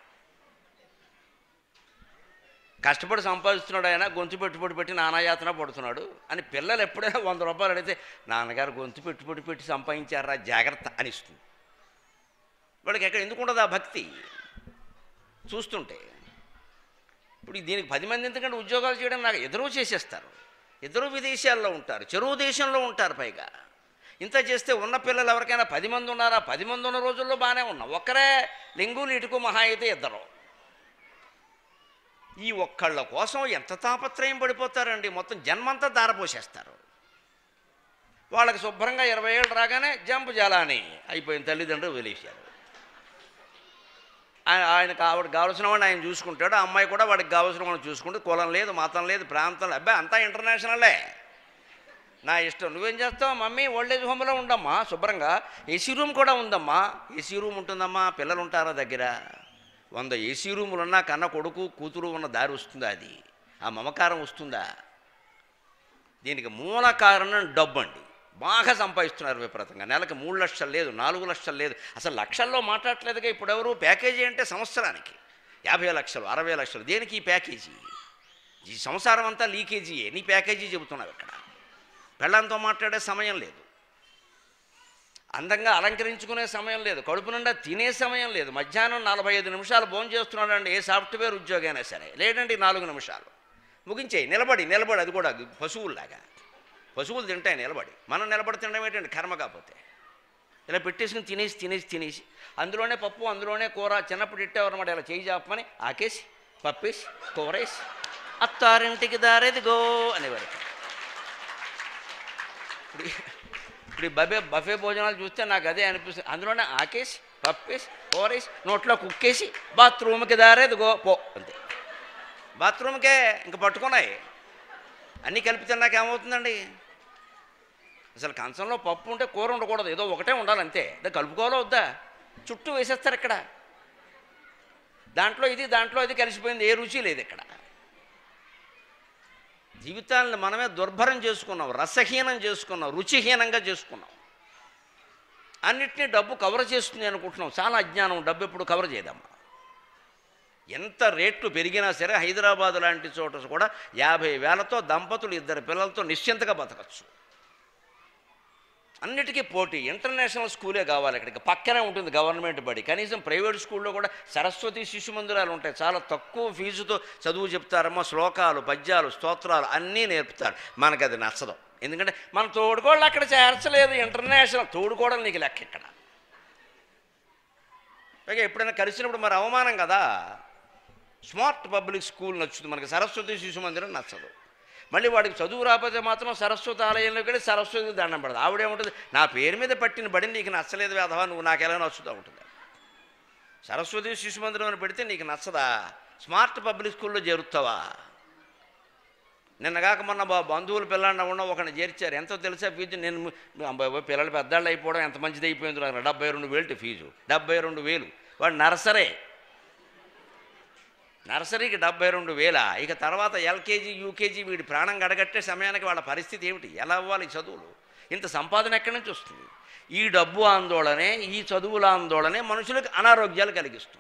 Speaker 2: కష్టపడి సంపాదిస్తున్నాడు ఆయన, గొంతు పెట్టుబడి పెట్టి నానాయాతన పడుతున్నాడు అని పిల్లలు ఎప్పుడైనా 100 రూపాయలు అడిగితే నాన్నగారు గొంతు పెట్టుబడి పెట్టి సంపాదించారా జాగ్రత్త అనిస్తుంది. వాళ్ళకి ఎక్కడ ఎందుకు ఉండదు ఆ భక్తి చూస్తుంటే? ఇప్పుడు దీనికి 10 మంది ఎందుకంటే ఉద్యోగాలు చేయడం నాకు ఎదురు చేసేస్తారు. ఇద్దరు విదేశాల్లో ఉంటారు, చెరువు దేశంలో ఉంటారు. పైగా ఇంత చేస్తే ఉన్న పిల్లలు ఎవరికైనా 10 మంది ఉన్నారా? 10 మంది ఉన్న రోజుల్లో బాగానే ఉన్నాం. ఒక్కరే లింగులు ఇటుకు మహా అయితే 2. ఈ ఒక్కళ్ళ కోసం ఎంత తాపత్రయం పడిపోతారండి. మొత్తం జన్మంతా దారపోసేస్తారు. వాళ్ళకి శుభ్రంగా 20 ఏళ్ళు రాగానే జంపు జాలాని అయిపోయిన తల్లిదండ్రులు వదిలేశారు. ఆయనకు ఆవిడకి కావాల్సిన వాడిని ఆయన చూసుకుంటాడు, ఆ అమ్మాయి కూడా వాడికి కావాల్సిన వాడిని చూసుకుంటే కులం లేదు, మతం లేదు, ప్రాంతం లేదు, అబ్బాయి అంతా ఇంటర్నేషనలే, నా ఇష్టం. నువ్వేం చేస్తావు? మమ్మీ ఓల్డేజ్ హోమ్లో ఉండమ్మా, శుభ్రంగా ఏసీ రూమ్ కూడా ఉందమ్మా. ఏసీ రూమ్ ఉంటుందమ్మా, పిల్లలు ఉంటారా దగ్గర? 100 ఏసీ రూములు ఉన్నా కన్న కొడుకు కూతురు ఉన్న దారి వస్తుందా? అది ఆ మమకారం వస్తుందా? దీనికి మూల కారణం డబ్బు అండి. బాగా సంపాదిస్తున్నారు విపరీతంగా. నెలకు 3 లక్షలు లేదు, 4 లక్షలు లేదు, అసలు లక్షల్లో మాట్లాడలేదుగా. ఇప్పుడు ఎవరు ప్యాకేజీ అంటే సంవత్సరానికి 50 లక్షలు 60 లక్షలు. దేనికి ఈ ప్యాకేజీ? ఈ సంసారం అంతా లీకేజీయే. నీ ప్యాకేజీ చెబుతున్నావు ఇక్కడ. పెళ్ళంతో మాట్లాడే సమయం లేదు, అందంగా అలంకరించుకునే సమయం లేదు, కడుపు నిండా తినే సమయం లేదు. మధ్యాహ్నం 45 నిమిషాలు భోజనం చేస్తున్నాడండి ఏ సాఫ్ట్వేర్ ఉద్యోగి అయినా సరే. లేదండి 4 నిమిషాలు ముగించేయి. నిలబడి అది కూడా పశువుల్లాగా. పశువులు తింటాయి నిలబడి, మనం నిలబడి తినడం ఏంటండి కర్మ. కాకపోతే ఇలా పెట్టేసుకుని తినేసి అందులోనే పప్పు, అందులోనే కూర. చిన్నప్పుడు ఇట్టేవారన్నమాట, ఇలా చేయి చాపమని ఆకేసి పప్పేసి కూరేసి అత్తారింటికి దారేదిగో అనేవారు. ఇప్పుడు ఈ బఫే భోజనాలు చూస్తే నాకు అదే అనిపిస్తుంది. అందులోనే ఆకేసి పప్పేసి కూరేసి నోట్లో కుక్కేసి బాత్రూమ్కి దారేదిగో పో, అంతే. బాత్రూమ్కే ఇంక పట్టుకున్నాయి. అన్నీ కలిపితే నాకేమవుతుందండి? అసలు కంచంలో పప్పు ఉంటే కూర ఉండకూడదు, ఏదో ఒకటే ఉండాలి అంతే. అది కలుపుకోవాలో వద్దా? చుట్టూ వేసేస్తారు ఇక్కడ. దాంట్లో ఇది కలిసిపోయింది, ఏ రుచి లేదు ఇక్కడ. జీవితాలను మనమే దుర్భరం చేసుకున్నాం, రసహీనం చేసుకున్నాం, రుచిహీనంగా చేసుకున్నాం. అన్నిటినీ డబ్బు కవర్ చేస్తుంది అనుకుంటున్నాం. చాలా అజ్ఞానం. డబ్బు ఎప్పుడు కవర్ చేయదమ్మా. ఎంత రేట్లు పెరిగినా సరే హైదరాబాద్ లాంటి చోట కూడా 50,000తో దంపతులు 2 పిల్లలతో నిశ్చింతగా బతకచ్చు. అన్నిటికీ పోటీ. ఇంటర్నేషనల్ స్కూలే కావాలి. ఇక్కడికి పక్కనే ఉంటుంది గవర్నమెంట్ బడి. కనీసం ప్రైవేట్ స్కూల్లో కూడా సరస్వతి శిశు మందిరాలు ఉంటాయి. చాలా తక్కువ ఫీజుతో చదువు చెప్తారమ్మా. శ్లోకాలు, పద్యాలు, స్తోత్రాలు అన్నీ నేర్పుతారు. మనకు అది నచ్చదు. ఎందుకంటే మన తోడుకోళ్ళు అక్కడ చేర్చలేదు. ఇంటర్నేషనల్ తోడుకోవడం నీకు లెక్క ఇక్కడ. పైగా ఎప్పుడైనా కలిసినప్పుడు మరి అవమానం కదా. స్మార్ట్ పబ్లిక్ స్కూల్ నచ్చుతుంది మనకి, సరస్వతి శిశు మందిరం నచ్చదు. మళ్ళీ వాడికి చదువు రాకపోతే మాత్రం సరస్వతి ఆలయంలోకి వెళ్ళి సరస్వతికి దండం పడదు. ఆవిడేముంటుంది, నా పేరు మీద పట్టిన బడిని నీకు నచ్చలేదు వేధవా, నువ్వు నాకెలా నచ్చుతూ ఉంటుంది. సరస్వతి శిశు మందిరం అని పెడితే నీకు నచ్చదా? స్మార్ట్ పబ్లిక్ స్కూల్లో చేరుతావా? నిన్నగాక మొన్న బంధువులు పిల్లన్న ఉన్న ఒకరిని చేర్చారు. ఎంతో తెలుసా ఫీజు? నేను పిల్లలు పెద్దాళ్ళు అయిపోవడం ఎంత మంచిది అయిపోయింది. 72,000 ఫీజు. 72,000. వాడు నర్సరీకి 72,000. ఇక తర్వాత ఎల్కేజీ, యూకేజీ వీడి ప్రాణం గడగట్టే సమయానికి వాళ్ళ పరిస్థితి ఏమిటి? ఎలా అవ్వాలి చదువులు? ఇంత సంపాదన ఎక్కడి నుంచి వస్తుంది? ఈ డబ్బు ఆందోళనే, ఈ చదువుల ఆందోళనే మనుషులకు అనారోగ్యాలు కలిగిస్తుంది.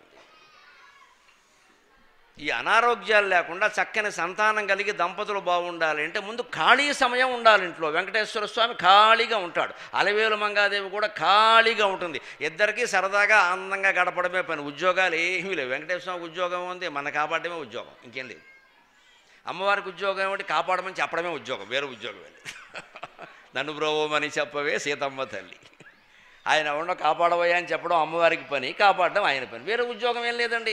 Speaker 2: ఈ అనారోగ్యాలు లేకుండా చక్కని సంతానం కలిగి దంపతులు బాగుండాలి అంటే ముందు ఖాళీ సమయం ఉండాలి ఇంట్లో. వెంకటేశ్వర స్వామి ఖాళీగా ఉంటాడు, అలవేలు మంగాదేవి కూడా ఖాళీగా ఉంటుంది. ఇద్దరికీ సరదాగా ఆనందంగా గడపడమే పని. ఉద్యోగాలు ఏమీ లేవు. వెంకటేశ్వర స్వామికి ఉద్యోగం ఉంది, మన కాపాడమే ఉద్యోగం, ఇంకేం లేదు. అమ్మవారికి ఉద్యోగం ఏమిటి? కాపాడమని చెప్పడమే ఉద్యోగం, వేరే ఉద్యోగం లేదు. నన్ను బ్రోవమని చెప్పవే సీతమ్మ తల్లి. ఆయన ఎవడో కాపాడవయ్యా అని చెప్పడం అమ్మవారికి పని, కాపాడడం ఆయన పని, వేరే ఉద్యోగం ఏం లేదండి.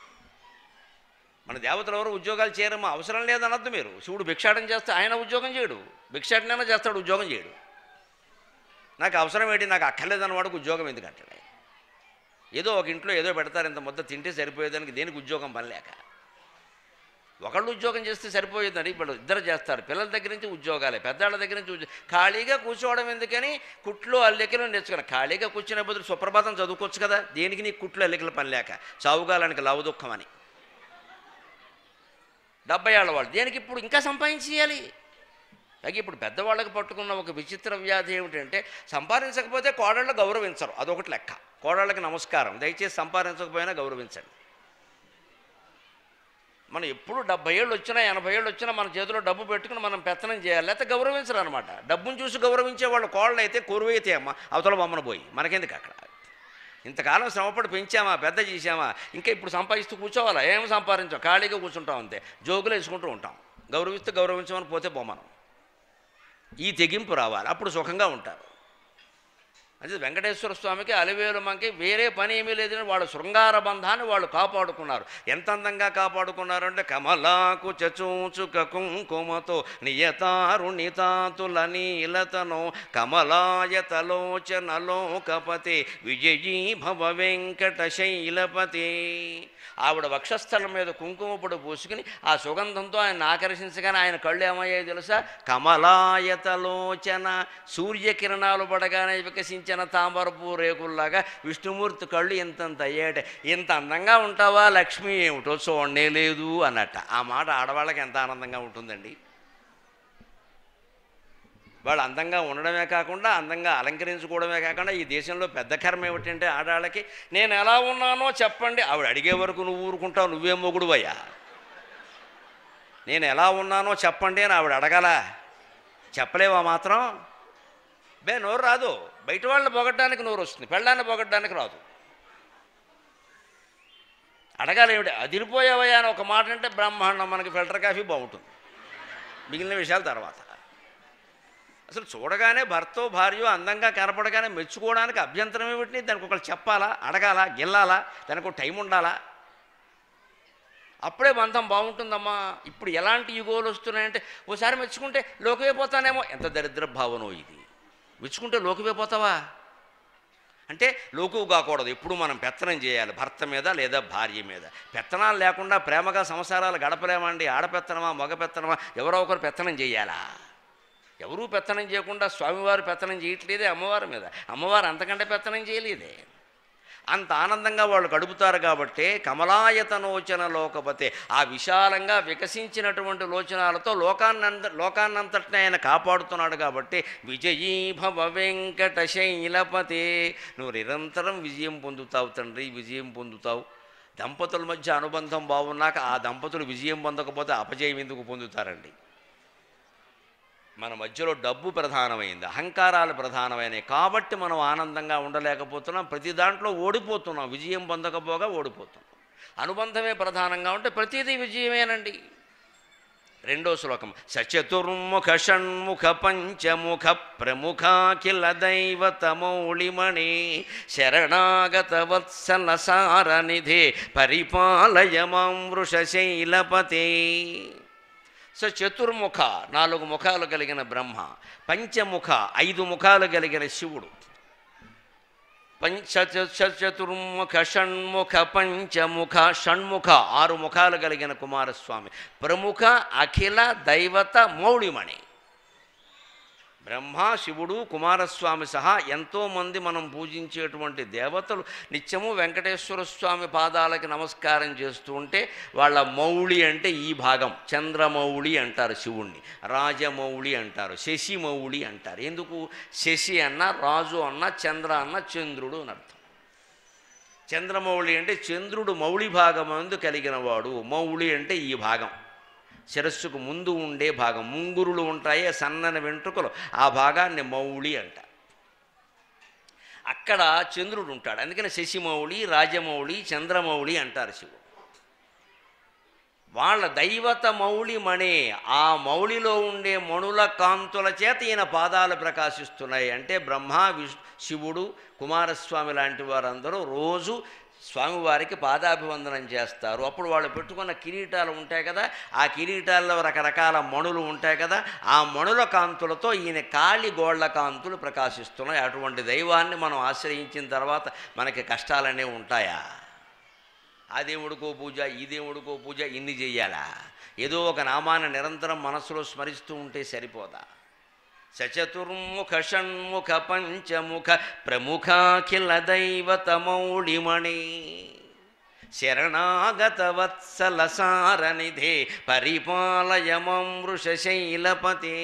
Speaker 2: మన దేవతలు ఎవరు ఉద్యోగాలు చేయరమ్మా, అవసరం లేదనద్దు మీరు. శివుడు భిక్షాటం చేస్తే ఆయన ఉద్యోగం చేయడు, భిక్షాటనైనా చేస్తాడు, ఉద్యోగం చేయడు. నాకు అవసరం ఏంటి, నాకు అక్కర్లేదన్నవాడికి ఉద్యోగం ఎందుకంటాడు? ఏదో ఒక ఇంట్లో ఏదో పెడతారు, ఇంత ముద్ద తింటే సరిపోయేదానికి, దేనికి ఉద్యోగం పని లేక. ఒకళ్ళు ఉద్యోగం చేస్తే సరిపోయేదండి. ఇప్పుడు ఇద్దరు చేస్తారు. పిల్లల దగ్గర నుంచి ఉద్యోగాలే, పెద్దవాళ్ళ దగ్గర నుంచి ఖాళీగా కూర్చోవడం ఎందుకని కుట్లు అల్లికలు నేర్చుకుని ఖాళీగా కూర్చునే బదులు సుప్రభాతం చదువుకోవచ్చు కదా. దేనికి నీకు కుట్లు అల్లికల పని లేక, చావుగాలానికి లవ దుఃఖం అని. 70 ఏళ్ళ వాళ్ళు దేనికి ఇప్పుడు ఇంకా సంపాదించేయాలి? అలాగే ఇప్పుడు పెద్దవాళ్ళకి పట్టుకున్న ఒక విచిత్ర వ్యాధి ఏమిటంటే సంపాదించకపోతే కోడళ్ళు గౌరవించరు, అదొకటి లెక్క. కోడళ్ళకి నమస్కారం, దయచేసి సంపాదించకపోయినా గౌరవించండి. మనం ఎప్పుడు 70 ఏళ్ళు వచ్చినా 80 ఏళ్ళు వచ్చినా మన చేతిలో డబ్బు పెట్టుకుని మనం పెత్తనం చేయాలి, లేకపోతే గౌరవించరు అనమాట. డబ్బును చూసి గౌరవించే వాళ్ళు కోళ్ళు అయితే కొరువైతే అమ్మ అవతల బొమ్మను పోయి మనకెందుకు అక్కడ. ఇంతకాలం శ్రమపడి పెంచామా, పెద్ద చేసామా, ఇంకా ఇప్పుడు సంపాదిస్తూ కూర్చోవాలా? ఏం సంపాదించాం, ఖాళీగా కూర్చుంటాం అంతే, జోకులు వేసుకుంటూ ఉంటాం. గౌరవిస్తూ గౌరవించమని పోతే బొమ్మనం. ఈ తెగింపు రావాలి, అప్పుడు సుఖంగా ఉంటారు. అది వెంకటేశ్వర స్వామికి అలివేలు మంకి వేరే పని ఏమీ లేదని వాళ్ళు శృంగార బంధాన్ని వాళ్ళు కాపాడుకున్నారు. ఎంత అందంగా కాపాడుకున్నారు అంటే కమలాకు చచూచుక కుంకుమతో నియతారుణితాతుల నీలతనో కమలాయతలోచనలోకపతి విజయీ భవ వెంకట శైలపతి. ఆవిడ వక్షస్థలం మీద కుంకుమ పొడి పూసుకుని ఆ సుగంధంతో ఆయన ఆకర్షించగానే ఆయన కళ్ళు ఏమయ్యాయో తెలుసా? కమలాయతలోచన, సూర్యకిరణాలు పడగానే వికసించిన తామరపు రేకుల్లాగా విష్ణుమూర్తి కళ్ళు ఇంతంత అయ్యాట. ఇంత అందంగా ఉంటావా లక్ష్మి, ఏమిటో చూడనే లేదు అన్నట్ట. ఆ మాట ఆడవాళ్ళకి ఎంత ఆనందంగా ఉంటుందండి. వాళ్ళు అందంగా ఉండడమే కాకుండా అందంగా అలంకరించుకోవడమే కాకుండా ఈ దేశంలో పెద్ద కర్మ ఏమిటంటే ఆడవాళ్ళకి నేను ఎలా ఉన్నానో చెప్పండి. ఆవిడ అడిగే వరకు నువ్వు ఊరుకుంటావు, నువ్వే మొగుడువయ్యా. నేను ఎలా ఉన్నానో చెప్పండి అని ఆవిడ అడగాల, చెప్పలేవా మాత్రం? నోరు రాదు. బయట వాళ్ళని పొగడ్డానికి నోరు వస్తుంది, పెళ్ళాన్ని పొగడ్డానికి రాదు. అడగాలి ఏమిటి? అదిరిపోయావయ్యా అని ఒక మాట అంటే బ్రహ్మాండం, మనకి ఫిల్టర్ కాఫీ బాగుంటుంది, మిగిలిన విషయాల తర్వాత. అసలు చూడగానే భర్తో భార్యో అందంగా కనపడగానే మెచ్చుకోవడానికి అభ్యంతరం ఏమిటి? దానికి ఒకళ్ళు చెప్పాలా, అడగాల, గిల్లాలా, దానికి ఒక టైం ఉండాలా, అప్పుడే బంధం బాగుంటుందమ్మా. ఇప్పుడు ఎలాంటి యుగోలు వస్తున్నాయంటే ఓసారి మెచ్చుకుంటే లోకమైపోతానేమో. ఎంత దరిద్ర భావనో ఇది. మెచ్చుకుంటే లోకమైపోతావా అంటే లోకువు కాకూడదు. ఎప్పుడు మనం పెత్తనం చేయాలి భర్త మీద లేదా భార్య మీద. పెత్తనాలు లేకుండా ప్రేమగా సంసారాలు గడపలేమండి. ఆడపెత్తనమా మగ పెత్తనమా ఎవరో ఒకరు పెత్తనం చేయాలా? ఎవరూ పెత్తనం చేయకుండా స్వామివారు పెత్తనం చేయట్లేదే అమ్మవారి మీద. అమ్మవారు అంతకంటే పెత్తనం చేయలేదే. అంత ఆనందంగా వాళ్ళు గడుపుతారు కాబట్టి కమలాయతనోచన లోకపతే, ఆ విశాలంగా వికసించినటువంటి లోచనాలతో లోకాన్నంతటిని ఆయన కాపాడుతున్నాడు కాబట్టి విజయీ భవ వెంకట శైలపతే, నువ్వు నిరంతరం విజయం పొందుతావు తండ్రి, విజయం పొందుతావు. దంపతుల మధ్య అనుబంధం బాగున్నాక ఆ దంపతులు విజయం పొందకపోతే అపజయం ఎందుకు పొందుతారండి? మన మధ్యలో డబ్బు ప్రధానమైంది, అహంకారాలు ప్రధానమైనవి కాబట్టి మనం ఆనందంగా ఉండలేకపోతున్నాం. ప్రతి దాంట్లో ఓడిపోతున్నాం, విజయం పొందకపోగా ఓడిపోతున్నాం. అనుబంధమే ప్రధానంగా ఉంటే ప్రతిదీ విజయమేనండి. రెండో శ్లోకం సచతుర్ముఖ షణ్ముఖ పంచముఖ ప్రముఖాఖిల దైవతమౌళిమణి శరణాగత వత్సల సారనిధే పరిపాలయ మాం వృషశైలపతే. చతుర్ముఖ 4 ముఖాలు కలిగిన బ్రహ్మ, పంచముఖ 5 ముఖాలు కలిగిన శివుడు, చతుర్ముఖ షణ్ముఖ పంచముఖ షణ్ముఖ 6 ముఖాలు కలిగిన కుమారస్వామి, ప్రముఖ అఖిల దైవత మౌళిమణి. బ్రహ్మ శివుడు కుమారస్వామి సహా ఎంతోమంది మనం పూజించేటువంటి దేవతలు నిత్యము వెంకటేశ్వర స్వామి పాదాలకి నమస్కారం చేస్తూ ఉంటే వాళ్ళ మౌళి అంటే ఈ భాగం. చంద్రమౌళి అంటారు శివుణ్ణి, రాజమౌళి అంటారు, శశిమౌళి అంటారు. ఎందుకు? శశి అన్న, రాజు అన్న, చంద్ర అన్న చంద్రుడు అని అర్థం. చంద్రమౌళి అంటే చంద్రుడు మౌళి భాగం అందు కలిగిన వాడు. మౌళి అంటే ఈ భాగం, శిరస్సుకు ముందు ఉండే భాగం. ముంగురులు ఉంటాయే సన్నని వెంట్రుకలు, ఆ భాగాన్ని మౌళి అంట. అక్కడ చంద్రుడు ఉంటాడు, అందుకని శశిమౌళి, రాజమౌళి, చంద్రమౌళి అంటారు శివుడు. వాళ్ళ దైవత మౌళి మణే, ఆ మౌళిలో ఉండే మణుల కాంతుల చేత ఈయన పాదాలు ప్రకాశిస్తున్నాయి. అంటే బ్రహ్మ శివుడు కుమారస్వామి లాంటి వారందరూ రోజు స్వామివారికి పాదాభివందనం చేస్తారు. అప్పుడు వాళ్ళు పెట్టుకున్న కిరీటాలు ఉంటాయి కదా, ఆ కిరీటాల్లో రకరకాల మణులు ఉంటాయి కదా, ఆ మణుల కాంతులతో ఈయన కాళి గోళ్ల కాంతులు ప్రకాశిస్తున్నాయి. అటువంటి దైవాన్ని మనం ఆశ్రయించిన తర్వాత మనకి కష్టాలనే ఉంటాయా? ఆ దేవుడికో పూజ, ఈ దేవుడికో పూజ, ఇన్ని చెయ్యాలా? ఏదో ఒక నామాన్ని నిరంతరం మనసులో స్మరిస్తూ ఉంటే సరిపోదా? సచతుర్ముఖ షణ్ముఖ పంచముఖ ప్రముఖాఖిల దైవతమౌళిమణి శరణాగత వత్సల సారనిధే పరిపాలయ మాం వృషశైలపతే.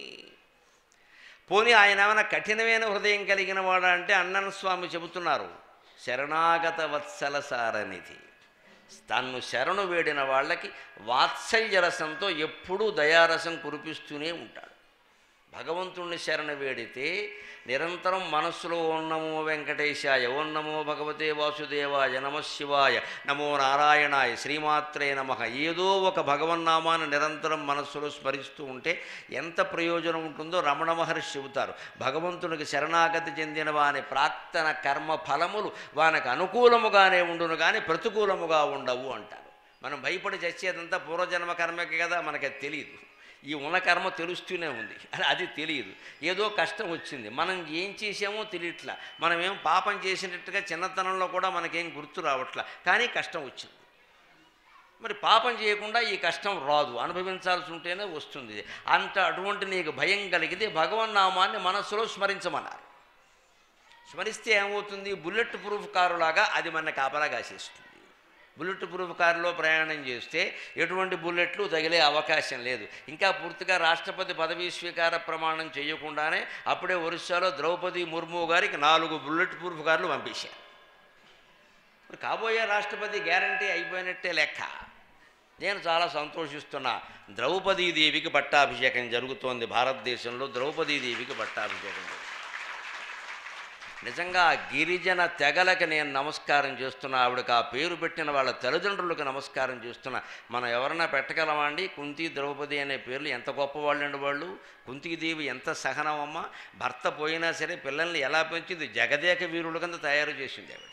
Speaker 2: పోనీ ఆయన ఏమైనా కఠినమైన హృదయం కలిగిన వాడా అంటే అన్నన స్వామి చెబుతున్నారు, శరణాగత వత్సల సారనిధి. తన్ను శరణు వేడిన వాళ్ళకి వాత్సల్యరసంతో ఎప్పుడూ దయారసం కురిపిస్తూనే ఉంటాడు. భగవంతుణ్ణి శరణ వేడితే నిరంతరం మనస్సులో ఓం నమో వెంకటేశాయ, ఓం నమో భగవతే వాసుదేవాయ, నమశివాయ, నమో నారాయణాయ, శ్రీమాత్రే నమః, ఏదో ఒక భగవన్నామాన్ని నిరంతరం మనస్సులో స్మరిస్తూ ఉంటే ఎంత ప్రయోజనం ఉంటుందో రమణ మహర్షి చెబుతారు. భగవంతునికి శరణాగతి చెందిన వాని ప్రాక్తన కర్మ ఫలములు వానికి అనుకూలముగానే ఉండును కానీ ప్రతికూలముగా ఉండవు అంటారు. మనం భయపడి చచ్చేదంతా పూర్వజన్మ కర్మకి కదా, మనకి తెలియదు. ఈ ఉన్న కర్మ తెలుస్తూనే ఉంది, అది తెలియదు. ఏదో కష్టం వచ్చింది, మనం ఏం చేసామో తెలియట్లా, మనమేం పాపం చేసినట్టుగా చిన్నతనంలో కూడా మనకేం గుర్తు రావట్లా, కానీ కష్టం వచ్చింది. మరి పాపం చేయకుండా ఈ కష్టం రాదు, అనుభవించాల్సి ఉంటేనే వస్తుంది. అటువంటి నీకు భయం కలిగితే భగవన్నామాన్ని మనస్సులో స్మరించమన్నారు. స్మరిస్తే ఏమవుతుంది? బుల్లెట్ ప్రూఫ్ కారులాగా అది మన కాపలా కాసేస్తుంది. బుల్లెట్ ప్రూఫ్ కారులో ప్రయాణం చేస్తే ఎటువంటి బుల్లెట్లు తగిలే అవకాశం లేదు. ఇంకా పూర్తిగా రాష్ట్రపతి పదవీ స్వీకార ప్రమాణం చేయకుండానే అప్పుడే ఒరిస్సాలో ద్రౌపది ముర్ము గారికి 4 బుల్లెట్ ప్రూఫ్ కార్లు పంపించారు. మరి కాబోయే రాష్ట్రపతి గ్యారంటీ అయిపోయినట్టే లెక్క. నేను చాలా సంతోషిస్తున్నా. ద్రౌపదీదేవికి పట్టాభిషేకం జరుగుతోంది భారతదేశంలో. ద్రౌపదీదేవికి పట్టాభిషేకం జరుగుతుంది. నిజంగా గిరిజన తెగలకి నేను నమస్కారం చేస్తున్నా. ఆవిడకి ఆ పేరు పెట్టిన వాళ్ళ తల్లిదండ్రులకు నమస్కారం చేస్తున్నా. మనం ఎవరన్నా పెట్టగలమా అండి? కుంతి, ద్రౌపది అనే పేర్లు ఎంత గొప్పవాళ్ళండి వాళ్ళు. కుంతీదేవి ఎంత సహనమమ్మ. భర్త పోయినా సరే పిల్లల్ని ఎలా పెంచింది, జగదేక వీరుల కింద తయారు చేసింది ఆవిడ.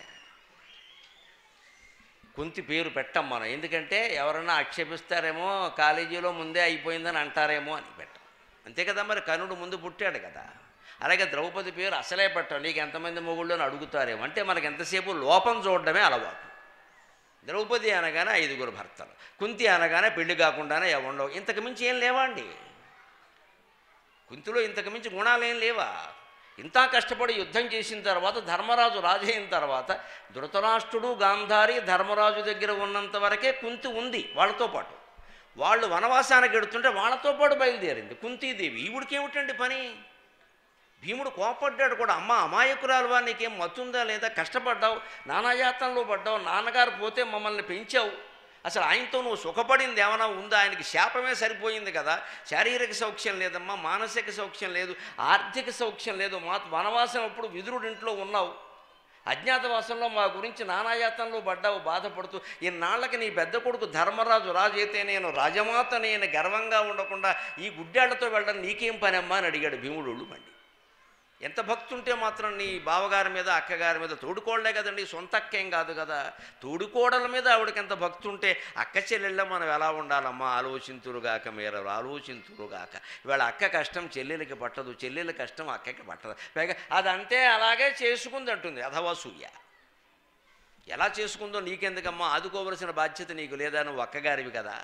Speaker 2: కుంతి పేరు పెట్టం మనం, ఎందుకంటే ఎవరన్నా ఆక్షేపిస్తారేమో, కాలేజీలో ముందే అయిపోయిందని అంటారేమో అని పెట్టం. అంతే కదా, మరి కర్ణుడు ముందు పుట్టాడు కదా. అలాగే ద్రౌపది పేరు అసలే పెట్టం, నీకు ఎంతమంది మొగుళ్ళు అని అడుగుతారేమో. అంటే మనకు ఎంతసేపు లోపం చూడడమే అలవాటు. ద్రౌపది అనగానే 5 భర్తలు, కుంతి అనగానే పెళ్లి కాకుండానే ఉండవు. ఇంతకు మించి ఏం లేవా అండి? కుంతిలో ఇంతకు మించి గుణాలేం లేవా? ఇంత కష్టపడి యుద్ధం చేసిన తర్వాత, ధర్మరాజు రాజు అయిన తర్వాత, ధృతరాష్ట్రుడు, గాంధారి ధర్మరాజు దగ్గర ఉన్నంత వరకే కుంతి ఉంది వాళ్ళతో పాటు. వాళ్ళు వనవాసానికి ఎడుతుంటే వాళ్ళతో పాటు బయలుదేరింది కుంతీదేవి. ఈవిడికేమిటండి పని? భీముడు కోపడ్డాడు కూడా. అమ్మ అమాయకురాలువా, నీకేం మత్తుందా లేదా? కష్టపడ్డావు, నానాయాతనలో పడ్డావు, నాన్నగారు పోతే మమ్మల్ని పెంచావు, అసలు ఆయనతో నువ్వు సుఖపడింది ఏమైనా ఉందా? ఆయనకి శాపమే సరిపోయింది కదా. శారీరక సౌఖ్యం లేదమ్మా, మానసిక సౌఖ్యం లేదు, ఆర్థిక సౌఖ్యం లేదు. వనవాసం అప్పుడు విదురుడి ఇంట్లో ఉన్నావు, అజ్ఞాతవాసంలో మా గురించి నానాయాతనలో పడ్డావు, బాధపడుతూ. ఇన్నాళ్ళకి నీ పెద్ద కొడుకు ధర్మరాజు రాజు అయితే నేను రాజమాత నేను గర్వంగా ఉండకుండా ఈ గుడ్డాళ్లతో వెళ్ళడం నీకేం పని అమ్మా అని అడిగాడు భీముడు. మండి ఎంత భక్తి ఉంటే మాత్రం నీ బావగారి మీద, అక్కగారి మీద, తోడుకోడలే కదండి, సొంత అక్కేం కాదు కదా, తోడుకోడల మీద ఆవిడకి ఎంత భక్తి ఉంటే అక్క చెల్లెళ్ళ మనం ఎలా ఉండాలమ్మా? ఆలోచింతురుగాక మీరలు, ఆలోచింతురుగాక. ఇవాళ అక్క కష్టం చెల్లెలకి పట్టదు, చెల్లెల కష్టం అక్కకి పట్టదు. పైగా అదంతే అలాగే చేసుకుంది అంటుంది అధవాసూయ. ఎలా చేసుకుందో నీకెందుకమ్మా? ఆదుకోవలసిన బాధ్యత నీకు లేదా? నువ్వు అక్కగారివి కదా.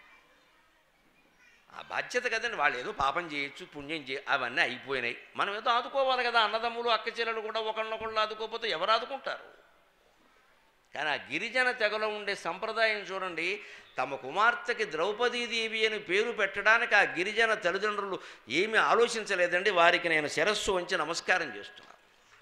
Speaker 2: ఆ బాధ్యత కదండి. వాళ్ళు ఏదో పాపం చేయొచ్చు, పుణ్యం అవన్నీ అయిపోయినాయి. మనం ఏదో ఆదుకోవాలి కదా. అన్నదమ్ములు, అక్క చెల్లెలు కూడా ఒకళ్ళొకళ్ళు ఆదుకోకపోతే ఎవరు ఆదుకుంటారు? కానీ ఆ గిరిజన తెగలో ఉండే సంప్రదాయం చూడండి. తమ కుమార్తెకి ద్రౌపదీదేవి అని పేరు పెట్టడానికి ఆ గిరిజన తల్లిదండ్రులు ఏమీ ఆలోచించలేదండి. వారికి నేను శిరస్సు వంచి నమస్కారం చేస్తున్నాను.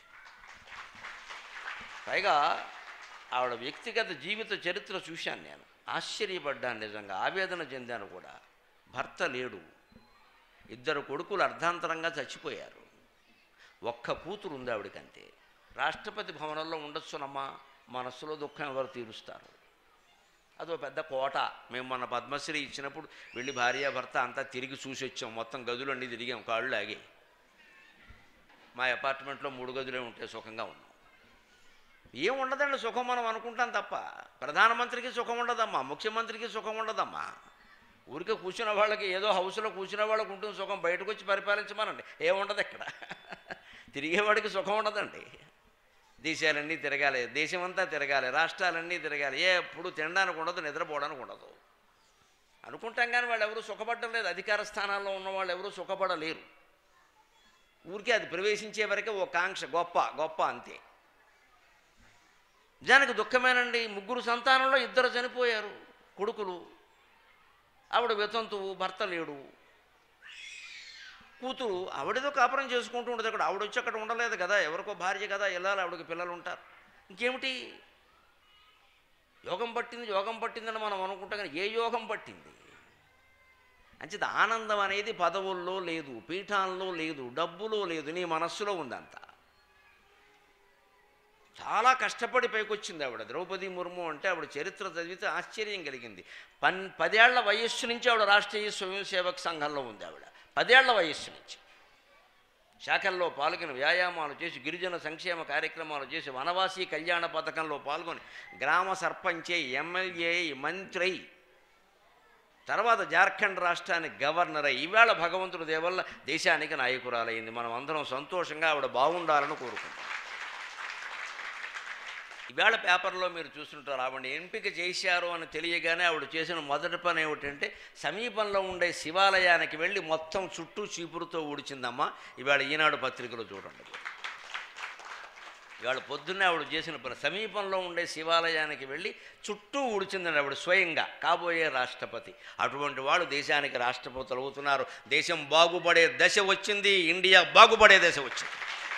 Speaker 2: పైగా ఆవిడ వ్యక్తిగత జీవిత చరిత్ర చూశాను నేను, ఆశ్చర్యపడ్డాను, నిజంగా ఆవేదన చెందాను కూడా. భర్త లేడు, 2 కొడుకులు అర్ధాంతరంగా చచ్చిపోయారు, ఒక్క కూతురు ఉంది ఆవిడకంతే. రాష్ట్రపతి భవనంలో ఉండొచ్చునమ్మా, మనస్సులో దుఃఖం ఎవరు తీరుస్తారు? అదో పెద్ద కోట. మేము మొన్న పద్మశ్రీ ఇచ్చినప్పుడు వెళ్ళి భార్యాభర్త అంతా తిరిగి చూసి వచ్చాం. మొత్తం గదులన్నీ తిరిగాం, కాళ్ళు లాగే. మా అపార్ట్మెంట్లో 3 గదులే ఉంటే సుఖంగా ఉన్నాం. ఏం ఉండదండి సుఖం, మనం అనుకుంటాం తప్ప. ప్రధానమంత్రికి సుఖం ఉండదమ్మా, ముఖ్యమంత్రికి సుఖం ఉండదమ్మా. ఊరికే కూర్చున్న వాళ్ళకి, ఏదో హౌస్లో కూర్చున్న వాళ్ళకి ఉంటుంది సుఖం. బయటకు వచ్చి పరిపాలించమనండి, ఏముండదు ఇక్కడ. తిరిగేవాడికి సుఖం ఉండదండి. దేశాలన్నీ తిరగాలి, దేశమంతా తిరగాలి, రాష్ట్రాలన్నీ తిరగాలి. ఎప్పుడు తినడానికి ఉండదు, నిద్రపోవడానికి ఉండదు అనుకుంటాం. కానీ వాళ్ళు ఎవరు సుఖపడడం లేదు. అధికార స్థానాల్లో ఉన్నవాళ్ళు ఎవరూ సుఖపడలేరు. ఊరికే అది ప్రవేశించే వరకే ఓ కాంక్ష, గొప్ప గొప్ప అంతే. నిజానికి దుఃఖమేనండి. 3 సంతానంలో 2 చనిపోయారు కొడుకులు. ఆవిడ వితంతువు, భర్త లేడు. కూతురు ఆవిడేదో కాపురం చేసుకుంటూ ఉండదు. అక్కడ ఆవిడ వచ్చి అక్కడ ఉండలేదు కదా, ఎవరికో భార్య కదా, వెళ్ళాలి, ఆవిడకి పిల్లలు ఉంటారు. ఇంకేమిటి? యోగం పట్టింది, యోగం పట్టిందని మనం అనుకుంటాం. కానీ ఏ యోగం పట్టింది? అంచేత ఆనందం అనేది పదవుల్లో లేదు, పీఠాల్లో లేదు, డబ్బులో లేదు, నీ మనస్సులో ఉందంతా. చాలా కష్టపడి పైకొచ్చింది ఆవిడ. ద్రౌపది ముర్ము అంటే ఆవిడ చరిత్ర చదివితే ఆశ్చర్యం కలిగింది. 10 ఏళ్ల వయస్సు నుంచి ఆవిడ రాష్ట్రీయ స్వయం సేవక్ సంఘంలో ఉంది. ఆవిడ 10 ఏళ్ల వయస్సు నుంచి శాఖల్లో పాల్గొని వ్యాయామాలు చేసి, గిరిజన సంక్షేమ కార్యక్రమాలు చేసి, వనవాసీ కళ్యాణ పథకంలో పాల్గొని, గ్రామ సర్పంచే, ఎమ్మెల్యే, మంత్రి, తర్వాత జార్ఖండ్ రాష్ట్రానికి గవర్నర్ అయ్యి ఈవేళ భగవంతుడి దేవల్ల దేశానికి నాయకురాలయ్యింది. మనం అందరం సంతోషంగా ఆవిడ బాగుండాలని కోరుకుంటాం. ఈవేళ పేపర్లో మీరు చూస్తుంటారు, ఆవిడ ఎంపిక చేశారు అని తెలియగానే ఆవిడ చేసిన మొదటి పని ఏమిటంటే సమీపంలో ఉండే శివాలయానికి వెళ్ళి మొత్తం చుట్టూ చీపురుతో ఊడిచిందమ్మా. ఈవేళ ఈనాడు పత్రికలో చూడండి. ఇవాళ పొద్దున్నే ఆవిడ చేసిన పని సమీపంలో ఉండే శివాలయానికి వెళ్ళి చుట్టూ ఊడిచిందండి ఆవిడ స్వయంగా, కాబోయే రాష్ట్రపతి. అటువంటి వాళ్ళు దేశానికి రాష్ట్రపతులు అవుతున్నారు. దేశం బాగుపడే దశ వచ్చింది, ఇండియా బాగుపడే దశ వచ్చింది.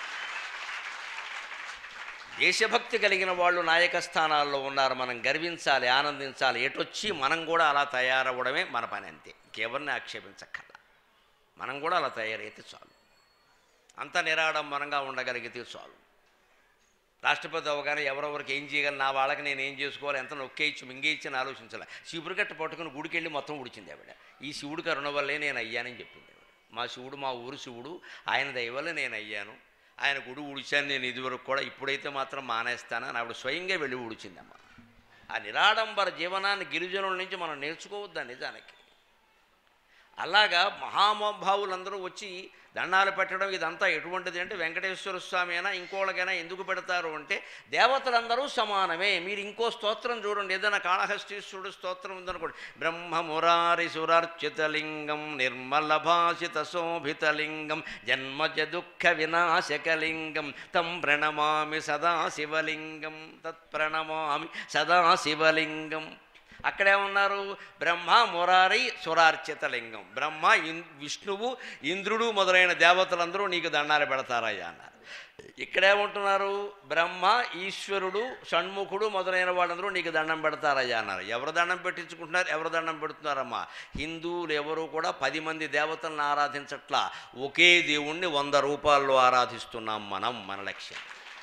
Speaker 2: దేశభక్తి కలిగిన వాళ్ళు నాయక స్థానాల్లో ఉన్నారు. మనం గర్వించాలి, ఆనందించాలి. ఎటొచ్చి మనం కూడా అలా తయారవ్వడమే మన పని, అంతే. ఇంకెవరిని ఆక్షేపించక్కర్లా. మనం కూడా అలా తయారైతే చాలు, అంత నిరాడంబరంగా ఉండగలిగితే చాలు. రాష్ట్రపతి అవగానే ఎవరెవరికి ఏం చేయగలను, నా వాళ్ళకి నేను ఏం చేసుకోవాలి, ఎంత నొక్కేయచ్చు మింగేయచ్చు అని ఆలోచించాలి. శివుడిగట్ట పట్టుకుని గుడికి వెళ్ళి మొత్తం ఉడిచింది ఆవిడ. ఈ శివుడి కరుణ వల్లే నేను అయ్యానని చెప్పింది ఆవిడ. మా శివుడు, మా ఊరు శివుడు, ఆయన దయ వల్ల నేను అయ్యాను. ఆయన గుడి ఊడిచాను నేను ఇదివరకు కూడా, ఇప్పుడైతే మాత్రం మానేస్తానని ఆవిడ స్వయంగా వెళ్ళి ఊడిచిందమ్మ. ఆ నిరాడంబర జీవనాన్ని గిరిజనుల నుంచి మనం నేర్చుకోవద్దా నిజానికి? అలాగా మహామోభావులందరూ వచ్చి దండాలు పెట్టడం ఇదంతా ఎటువంటిది అంటే, వెంకటేశ్వర స్వామి అయినా ఇంకోళ్ళకైనా ఎందుకు పెడతారు అంటే, దేవతలందరూ సమానమే. మీరు ఇంకో స్తోత్రం చూడండి, ఏదైనా కాళహస్తీశ్వరుడు స్తోత్రం ఉందనుకోండి, బ్రహ్మ మురారి సురార్చితలింగం నిర్మల భాషిత శోభితలింగం జన్మజ దుఃఖ వినాశకలింగం తం ప్రణమామి సదాశివలింగం తత్ప్రణమామి సదాశివలింగం. అక్కడే ఉన్నారు బ్రహ్మ మురారి సురార్చితలింగం. బ్రహ్మ, విష్ణువు, ఇంద్రుడు మొదలైన దేవతలందరూ నీకు దండాలు పెడతారయ్యా అన్నారు. ఇక్కడే ఉంటున్నారు బ్రహ్మ, ఈశ్వరుడు, షణ్ముఖుడు మొదలైన వాళ్ళందరూ నీకు దండం పెడతారయ్యా అన్నారు. ఎవరు దండం పెట్టించుకుంటున్నారు, ఎవరు దండం పెడుతున్నారమ్మా? హిందువులు ఎవరు కూడా 10 మంది దేవతలను ఆరాధించట్లా, ఒకే దేవుణ్ణి 100 రూపాల్లో ఆరాధిస్తున్నాం మనం. మన లక్ష్యం.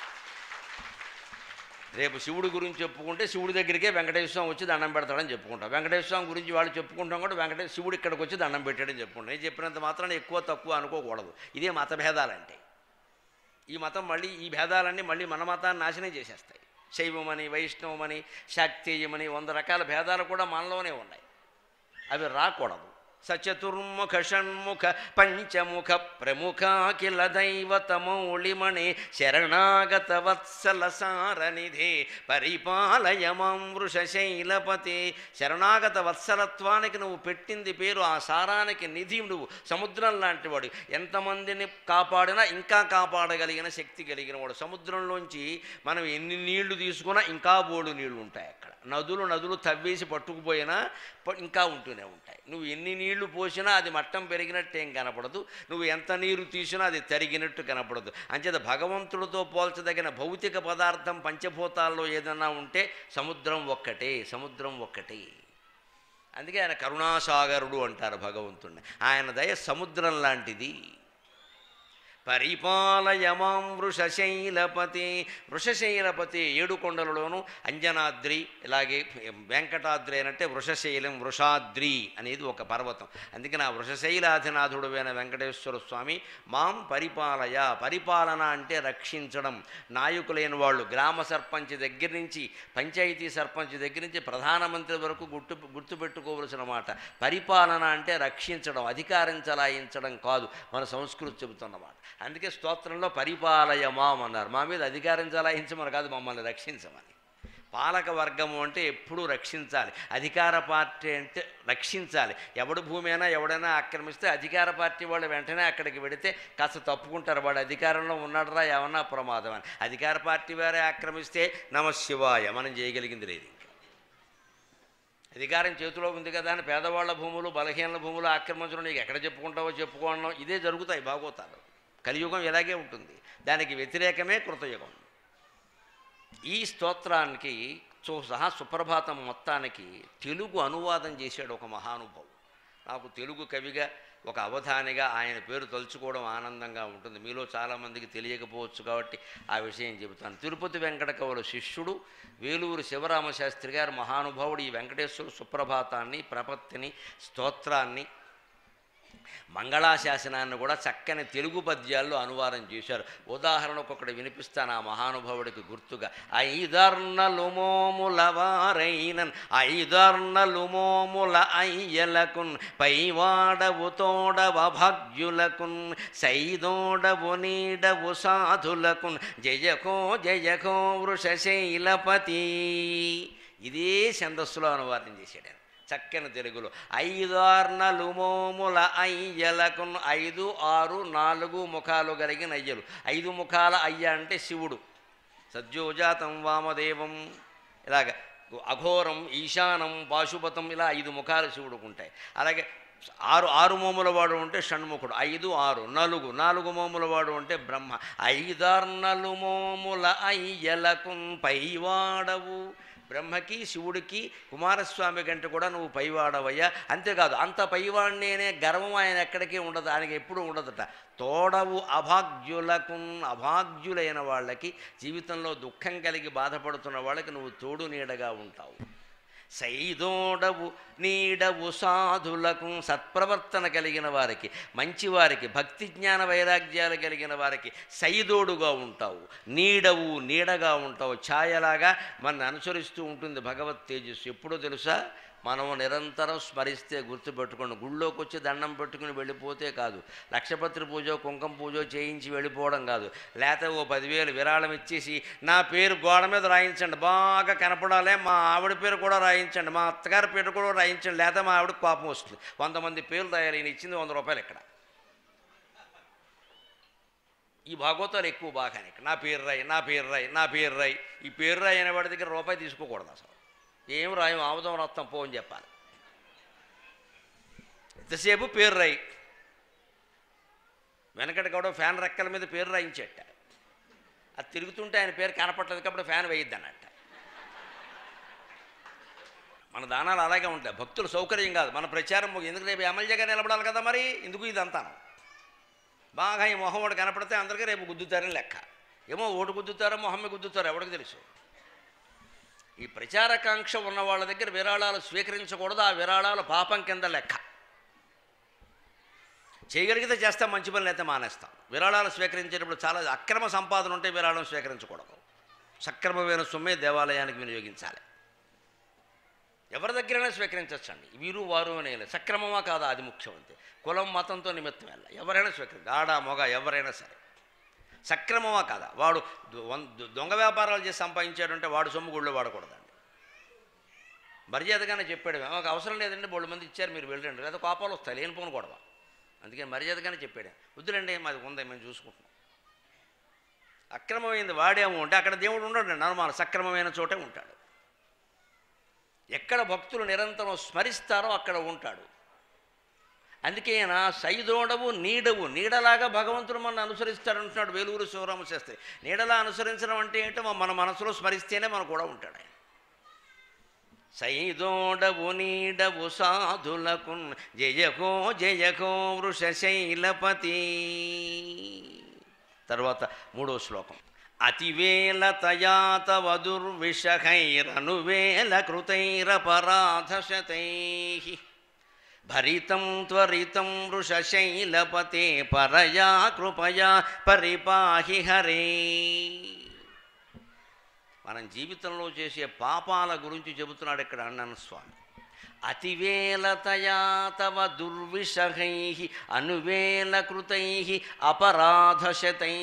Speaker 2: రేపు శివుడి గురించి చెప్పుకుంటే శివుడి దగ్గరికే వెంకటేశ్వర స్వామి వచ్చి దండం పెడతాడని చెప్పుకుంటాం. వెంకటేశ్వర స్వామి గురించి వాళ్ళు చెప్పుకుంటాం కూడా, శివుడు ఇక్కడికి వచ్చి దండం పెట్టాడని చెప్పుకుంటాం. నేను చెప్పినంత మాత్రాన్ని ఎక్కువ తక్కువ అనుకోకూడదు. ఇదే మతభేదాలంటే. ఈ మతం మళ్ళీ, ఈ భేదాలన్నీ మళ్ళీ మన మతాన్ని నాశనం చేసేస్తాయి. శైవమని, వైష్ణవమని, శాక్తేయమని 100 రకాల భేదాలు కూడా మనలోనే ఉన్నాయి. అవి రాకూడదు. సచతుర్ముఖ షణ్ముఖ పంచముఖ ప్రముఖాఖిల దైవతమౌళిమణి శరణాగత వత్సల సారనిధే పరిపాలయ మాం వృషశైలపతే. శరణాగత వత్సలత్వానికి నువ్వు పెట్టింది పేరు, ఆ సారానికి నిధి నువ్వు. సముద్రం లాంటి వాడు, ఎంతమందిని కాపాడినా ఇంకా కాపాడగలిగిన శక్తి కలిగిన వాడు. సముద్రంలోంచి మనం ఎన్ని నీళ్లు తీసుకున్నా ఇంకా బోడు నీళ్లు ఉంటాయి అక్కడ. నదులు తవ్వేసి పట్టుకుపోయినా ఇంకా ఉంటూనే ఉంటాయి. నువ్వు ఎన్ని నీళ్లు పోసినా అది మట్టం పెరిగినట్టేం కనపడదు, నువ్వు ఎంత నీరు తీసినా అది తరిగినట్టు కనపడదు. అంచేత భగవంతుడితో పోల్చదగిన భౌతిక పదార్థం పంచభూతాల్లో ఏదన్నా ఉంటే సముద్రం ఒక్కటే, సముద్రం ఒక్కటే. అందుకే ఆయన కరుణాసాగరుడు అంటారు భగవంతుడిని. ఆయన దయ సముద్రం లాంటిది. పరిపాలయ మాం వృషశైలపతి. వృషశైలపతి 7 కొండలలోనూ అంజనాద్రి, ఇలాగే వెంకటాద్రి అంటే వృషశైలం, వృషాద్రి అనేది ఒక పర్వతం. అందుకే నా వృషశైలాధినాథుడువైన వెంకటేశ్వర స్వామి మాం పరిపాలయ. పరిపాలన అంటే రక్షించడం. నాయకులైన వాళ్ళు గ్రామ సర్పంచ్ దగ్గర నుంచి, పంచాయతీ సర్పంచ్ దగ్గర నుంచి ప్రధానమంత్రి వరకు గుర్తుపెట్టుకోవలసిన మాట. పరిపాలన అంటే రక్షించడం, అధికారం చలాయించడం కాదు మన సంస్కృతి చెబుతున్నమాట. అందుకే స్తోత్రంలో పరిపాలయ మాం అన్నారు. మా మీద అధికారం చలాయించమని కాదు, మమ్మల్ని రక్షించమని. పాలక వర్గము అంటే ఎప్పుడూ రక్షించాలి. అధికార పార్టీ అంటే రక్షించాలి. ఎవడు భూమి అయినా ఎవడైనా ఆక్రమిస్తే అధికార పార్టీ వాళ్ళు వెంటనే అక్కడికి వెడితే కాస్త తప్పుకుంటారు. వాడు అధికారంలో ఉన్నాడరా ఏమన్నా ప్రమాదం అని. అధికార పార్టీ వారే ఆక్రమిస్తే నమశివాయ, మనం చేయగలిగింది లేదు. ఇంకా అధికారం చేతిలో ఉంది కదా అని పేదవాళ్ల భూములు, బలహీనల భూములు ఆక్రమించడం నీకు ఎక్కడ చెప్పుకుంటావో చెప్పుకోవడం, ఇదే జరుగుతాయి భాగవతాలు. కలియుగం ఇలాగే ఉంటుంది. దానికి వ్యతిరేకమే కృతయుగం. ఈ స్తోత్రానికి సహా సుప్రభాతం మొత్తానికి తెలుగు అనువాదం చేశాడు ఒక మహానుభావుడు. నాకు తెలుగు కవిగా ఒక అవధానిగా ఆయన పేరు తలుచుకోవడం ఆనందంగా ఉంటుంది. మీలో చాలామందికి తెలియకపోవచ్చు కాబట్టి ఆ విషయం చెబుతాను. తిరుపతి వెంకట కవుల శిష్యుడు వేలూరు శివరామశాస్త్రి గారు మహానుభావుడు ఈ వెంకటేశ్వర సుప్రభాతాన్ని, ప్రపత్తిని, స్తోత్రాన్ని, మంగళాశాసనాన్ని కూడా చక్కని తెలుగు పద్యాల్లో అనువాదం చేశారు. ఉదాహరణకు ఒకటి వినిపిస్తాను ఆ మహానుభావుడికి గుర్తుగా. ఐదర్నలుమోముల వారైనన్ ఐదర్నలుమోముల అయ్యలకున్ పైవాడవు తోడవ భాగ్యులకున్ సైదోడవు నీడవు సాధులకున్ జయకో జయకో వృషశైలపతి. ఇదే ఛందస్సులో అనువాదం చేశాడు చక్కని తెలుగులో. ఐదార్నలుమోముల అయ్యలకున్ 5, 6, 4 ముఖాలు కలిగిన అయ్యలు. 5 ముఖాల అయ్య అంటే శివుడు. సద్యోజాతం వామదేవం ఇలాగ, అఘోరం, ఈశానం, పాశుపతం ఇలా 5 ముఖాలు శివుడికి ఉంటాయి. అలాగే 6 మోముల వాడు ఉంటే షణ్ముఖుడు. 5, 6, 4 మోముల వాడు ఉంటే బ్రహ్మ. ఐదార్నలుమోముల అయ్యలకున్ పైవాడవు. బ్రహ్మకి శివుడికి కుమారస్వామి కంటే కూడా నువ్వు పైవాడవయ్యా. అంతేకాదు అంత పైవాడిని అనే గర్వం ఆయన ఎక్కడికి ఉండదు, ఆయనకి ఎప్పుడూ ఉండదట. తోడవు అభాగ్యులకు, అభాగ్యులైన వాళ్ళకి, జీవితంలో దుఃఖం కలిగి బాధపడుతున్న వాళ్ళకి నువ్వు తోడు నీడగా ఉంటావు. సైదోడవు నీడవు సాధులకు, సత్ప్రవర్తన కలిగిన వారికి, మంచివారికి, భక్తి జ్ఞాన వైరాగ్యాలు కలిగిన వారికి సైదోడుగా ఉంటావు. నీడవు నీడగా ఉంటావు. ఛాయలాగా మన అనుసరిస్తూ ఉంటుంది భగవత్ తేజస్సు. ఎప్పుడో తెలుసా, మనం నిరంతరం స్మరిస్తే గుర్తుపెట్టుకోండి. గుళ్ళోకి వచ్చి దండం పెట్టుకుని వెళ్ళిపోతే కాదు, లక్షపత్రి పూజ, కుంకుమ పూజ చేయించి వెళ్ళిపోవడం కాదు. లేకపోతే ఓ 10,000 విరాళం ఇచ్చేసి నా పేరు గోడ మీద రాయించండి, బాగా కనపడాలే, మా ఆవిడ పేరు కూడా రాయించండి, మా అత్తగారి పేరు కూడా రాయించండి, లేకపోతే మా ఆవిడకి కోపం వస్తుంది. 100 మంది పేర్లు రాయాలి, ఈయన ఇచ్చింది 100 రూపాయలు ఇక్కడ. ఈ భాగవతాలు ఎక్కువ బాగానే. నా పేరు రాయి, నా పేరు రాయి, నా పేరు రాయి. ఈ పేరు రాయి అనే వాడి దగ్గర రూపాయి తీసుకోకూడదు అసలు. ఏం రాయం, ఆముదం రక్తం పో అని చెప్పాలి. ఎంతసేపు పేరు రాయి. వెనకటి కూడా ఫ్యాన్ రెక్కల మీద పేరు రాయించేట. అది తిరుగుతుంటే ఆయన పేరు కనపట్టలేదు కాబట్టి ఫ్యాన్ వేయద్దు అన్నట్ట. మన దానాలు అలాగే ఉంటాయి. భక్తుల సౌకర్యం కాదు, మన ప్రచారం. ఎందుకు రేపు ఎమ్మెల్యేగా నిలబడాలి కదా, మరి ఎందుకు ఇదంతా. బాగా ఈ మొహం ఒకటి కనపడితే అందరికీ రేపు గుద్దుతారని లెక్క. ఏమో ఓటు గుద్దుతారో మొహమ్మ గుద్దుతారో ఎవరికి తెలుసు. ఈ ప్రచారకాంక్ష ఉన్న వాళ్ళ దగ్గర విరాళాలు స్వీకరించకూడదు. ఆ విరాళాలు పాపం కింద లెక్క. చేయగలిగితే చేస్తాం, మంచి పనులు అయితే మానేస్తాం. విరాళాలు స్వీకరించేటప్పుడు చాలా అక్రమ సంపాదన ఉంటే విరాళం స్వీకరించకూడదు. సక్రమమైన సొమ్మే దేవాలయానికి వినియోగించాలి. ఎవరి దగ్గరైనా స్వీకరించవచ్చండి, వీరు వారు అనేది. సక్రమమా కాదా అది ముఖ్యం. అంతే. కులం మతంతో నిమిత్తం వెళ్ళ ఎవరైనా ఆడ మగ ఎవరైనా సరే సక్రమమా కాదా. వాడు దొంగ వ్యాపారాలు చేసి సంపాదించాడంటే వాడు సొమ్ము గుళ్ళో వాడకూడదండి. మర్యాదగానే చెప్పాడు, మాకు అవసరం లేదండి, 3 మంది ఇచ్చారు మీరు వెళ్ళండి, లేదా కోపాలు వస్తాయి, లేనిపోను గొడవ. అందుకని మర్యాదగానే చెప్పాడు, వద్దులండి మాది ఉందా మేము చూసుకుంటున్నాం. అక్రమమైంది వాడేమో ఉంటే అక్కడ దేవుడు ఉండడు, నర్మాలు సక్రమమైన చోటే ఉంటాడు. ఎక్కడ భక్తులు నిరంతరం స్మరిస్తారో అక్కడ ఉంటాడు. అందుకేనా సైదోడవు నీడవు, నీడలాగా భగవంతుడు మన అనుసరిస్తాడంటున్నాడు వేలూరు శివరామశాస్త్రి. నీడలా అనుసరించడం అంటే ఏంటో మన మనసులో స్మరిస్తేనే మన కూడా ఉంటాడు ఆయన. సైదోడవు నీడవు సాధులకు జయకో జయకో వృషశైలపతి. తర్వాత 3వ శ్లోకం. అతివేల తయాత వదుర్విషహైరనువేల కృతైరపరాధశతై భరితం త్వరితం వృషశైలపతే పరయా కృపయా పరిపాహి హరే. మనం జీవితంలో చేసే పాపాల గురించి చెబుతున్నాడు ఇక్కడ అన్నన్న స్వామి. అతివేలతయా తవ దుర్విషహై అనువేల కృతై అపరాధశతై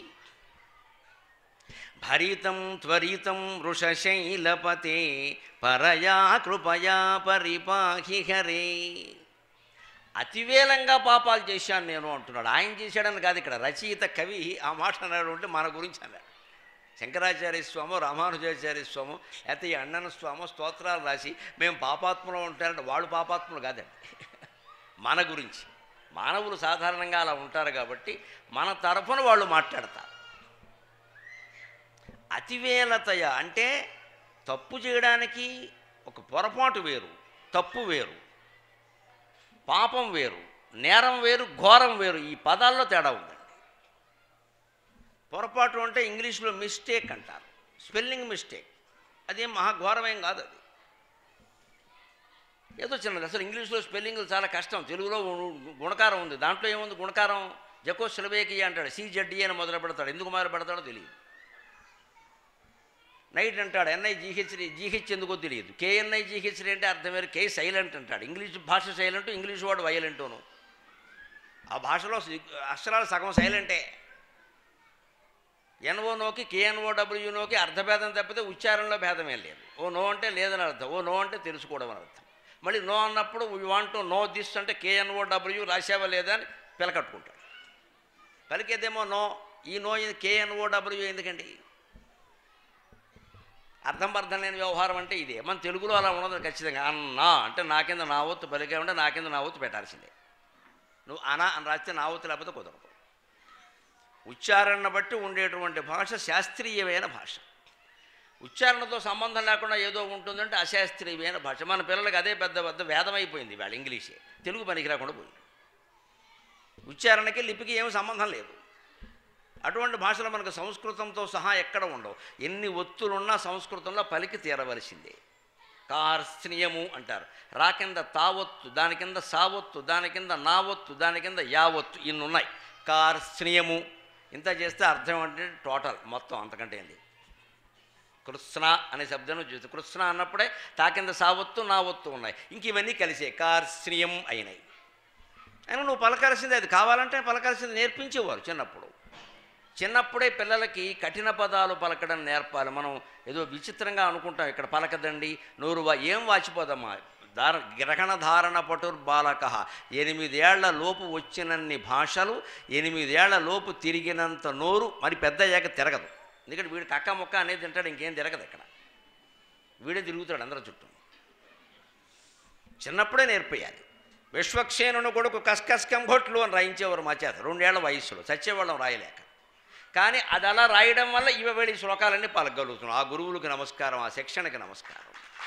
Speaker 2: భరితం త్వరితం వృషశైలపతే పరయా కృపయా పరిపాహి హరే. అతివేలంగా పాపాలు చేశాను నేను అంటున్నాడు. ఆయన చేశాడని కాదు, ఇక్కడ రచయిత కవి ఆ మాట అన్నాడు అంటే మన గురించి అన్నాడు. శంకరాచార్య స్వామో రామానుజాచార్య స్వామో లేకపోతే ఈ అన్నన్న స్వామో స్తోత్రాలు రాసి మేము పాపాత్మలో ఉంటారంటే వాళ్ళు పాపాత్ములు కాదండి, మన గురించి. మానవులు సాధారణంగా అలా ఉంటారు కాబట్టి మన తరఫున వాళ్ళు మాట్లాడతారు. అతివేలతయ అంటే తప్పు చేయడానికి ఒక పొరపాటు వేరు, తప్పు వేరు. పాపం వేరు, నేరం వేరు, ఘోరం వేరు. ఈ పదాల్లో తేడా ఉందండి. పొరపాటు అంటే ఇంగ్లీష్లో మిస్టేక్ అంటారు, స్పెల్లింగ్ మిస్టేక్. అదేం మహాఘోరమేం కాదు, అది ఏదో చిన్నది. అసలు ఇంగ్లీష్లో స్పెల్లింగ్లు చాలా కష్టం. తెలుగులో గుణకారం ఉంది, దాంట్లో ఏముంది గుణకారం? జకోస్లవేకి అంటాడు, సిజెడ్డి అని మొదలు పెడతాడు. ఎందుకు మొదలు పెడతాడో తెలియదు. నైట్ అంటాడు, జీహెచ్ ఎందుకో తెలియదు. కేఎన్ఐజీహెచ్డి అంటే అర్థం వేరు. కే సైలెంట్ అంటాడు. ఇంగ్లీష్ భాష సైలెంట్, ఇంగ్లీష్ వాడు వైలెంటోను. ఆ భాషలో అక్షరాలు సగం సైలెంటే. ఎన్ఓ నోకి కేఎన్ఓడబ్ల్యూ నోకి అర్థభేదం తప్పితే ఉచ్చారణలో భేదమే లేదు. ఓ నో అంటే లేదని అర్థం, ఓ నో అంటే తెలుసుకోవడం అని అర్థం. మళ్ళీ నో అన్నప్పుడు we want to know this అంటే కేఎన్ఓడబ్ల్యూ రాసావా లేదా అని పిలకట్టుకుంటాడు. పలికేదేమో నో, ఈ నో కేఎన్ఓడబ్ల్యూ ఎందుకండి? అర్థం లేని వ్యవహారం అంటే ఇదే. మన తెలుగులో అలా ఉండదు ఖచ్చితంగా. అన్నా అంటే నా కింద నా ఒత్తు పలికే ఉంటే నా కింద నా ఒత్తు పెట్టాల్సిందే. నువ్వు అనా అని రాస్తే నా ఒత్తు లేకపోతే కుదరదు. ఉచ్చారణ బట్టి ఉండేటువంటి భాష శాస్త్రీయమైన భాష. ఉచ్చారణతో సంబంధం లేకుండా ఏదో ఉంటుందంటే అశాస్త్రీయమైన భాష. మన పిల్లలకి అదే పెద్ద వేదం అయిపోయింది. వాళ్ళ ఇంగ్లీషే తెలుగు పనికి రాకుండా పోయింది. ఉచ్చారణకి లిపికి ఏమి సంబంధం లేదు. అటువంటి భాషలు మనకు సంస్కృతంతో సహా ఎక్కడ ఉండవు. ఎన్ని ఒత్తులున్నా సంస్కృతంలో పలికి తీరవలసిందే. కార్స్నియము అంటారు. రా కింద తావొత్తు, దాని కింద సావొత్తు, దాని కింద నావొత్తు, దాని కింద యావొత్తు, ఇన్ని ఉన్నాయి. కార్స్నియము ఇంత చేస్తే అర్థం అంటే టోటల్ మొత్తం, అంతకంటే ఏంది. కృష్ణ అనే శబ్దం చూస్తే కృష్ణ అన్నప్పుడే తా కింద సావొత్తు నా ఒత్తు ఉన్నాయి. ఇంక ఇవన్నీ కలిసే కార్స్నియం అయినాయి. అయినా నువ్వు పలకాల్సిందే. అది కావాలంటే పలకాల్సింది నేర్పించేవారు చిన్నప్పుడు. చిన్నప్పుడే పిల్లలకి కఠిన పదాలు పలకడం నేర్పాలి. మనం ఏదో విచిత్రంగా అనుకుంటాం, ఇక్కడ పలకదండి నోరు ఏం వాచిపోదమ్మా. గ్రహణ ధారణ పటుర్బాలక 8 ఏళ్ల లోపు వచ్చినన్ని భాషలు, 8 ఏళ్ల లోపు తిరిగినంత నోరు మరి పెద్ద అయ్యాక తిరగదు. ఎందుకంటే వీడు కక్క మొక్క అనేది తింటాడు, ఇంకేం తిరగదు. ఇక్కడ వీడే తిరుగుతాడు అందరి చుట్టూ. చిన్నప్పుడే నేర్పేయాలి. విశ్వక్సేనుని కొడుకు కస్కస్కం కొట్లు అని రాయించేవారు మా చేత 2 ఏళ్ల వయసులో. చచ్చేవాళ్ళం రాయలేక. కానీ అది అలా రాయడం వల్ల ఇవి శ్లోకాలన్నీ పలకగలుగుతున్నాం. ఆ గురువులకు నమస్కారం, ఆ శిక్షణకి నమస్కారం.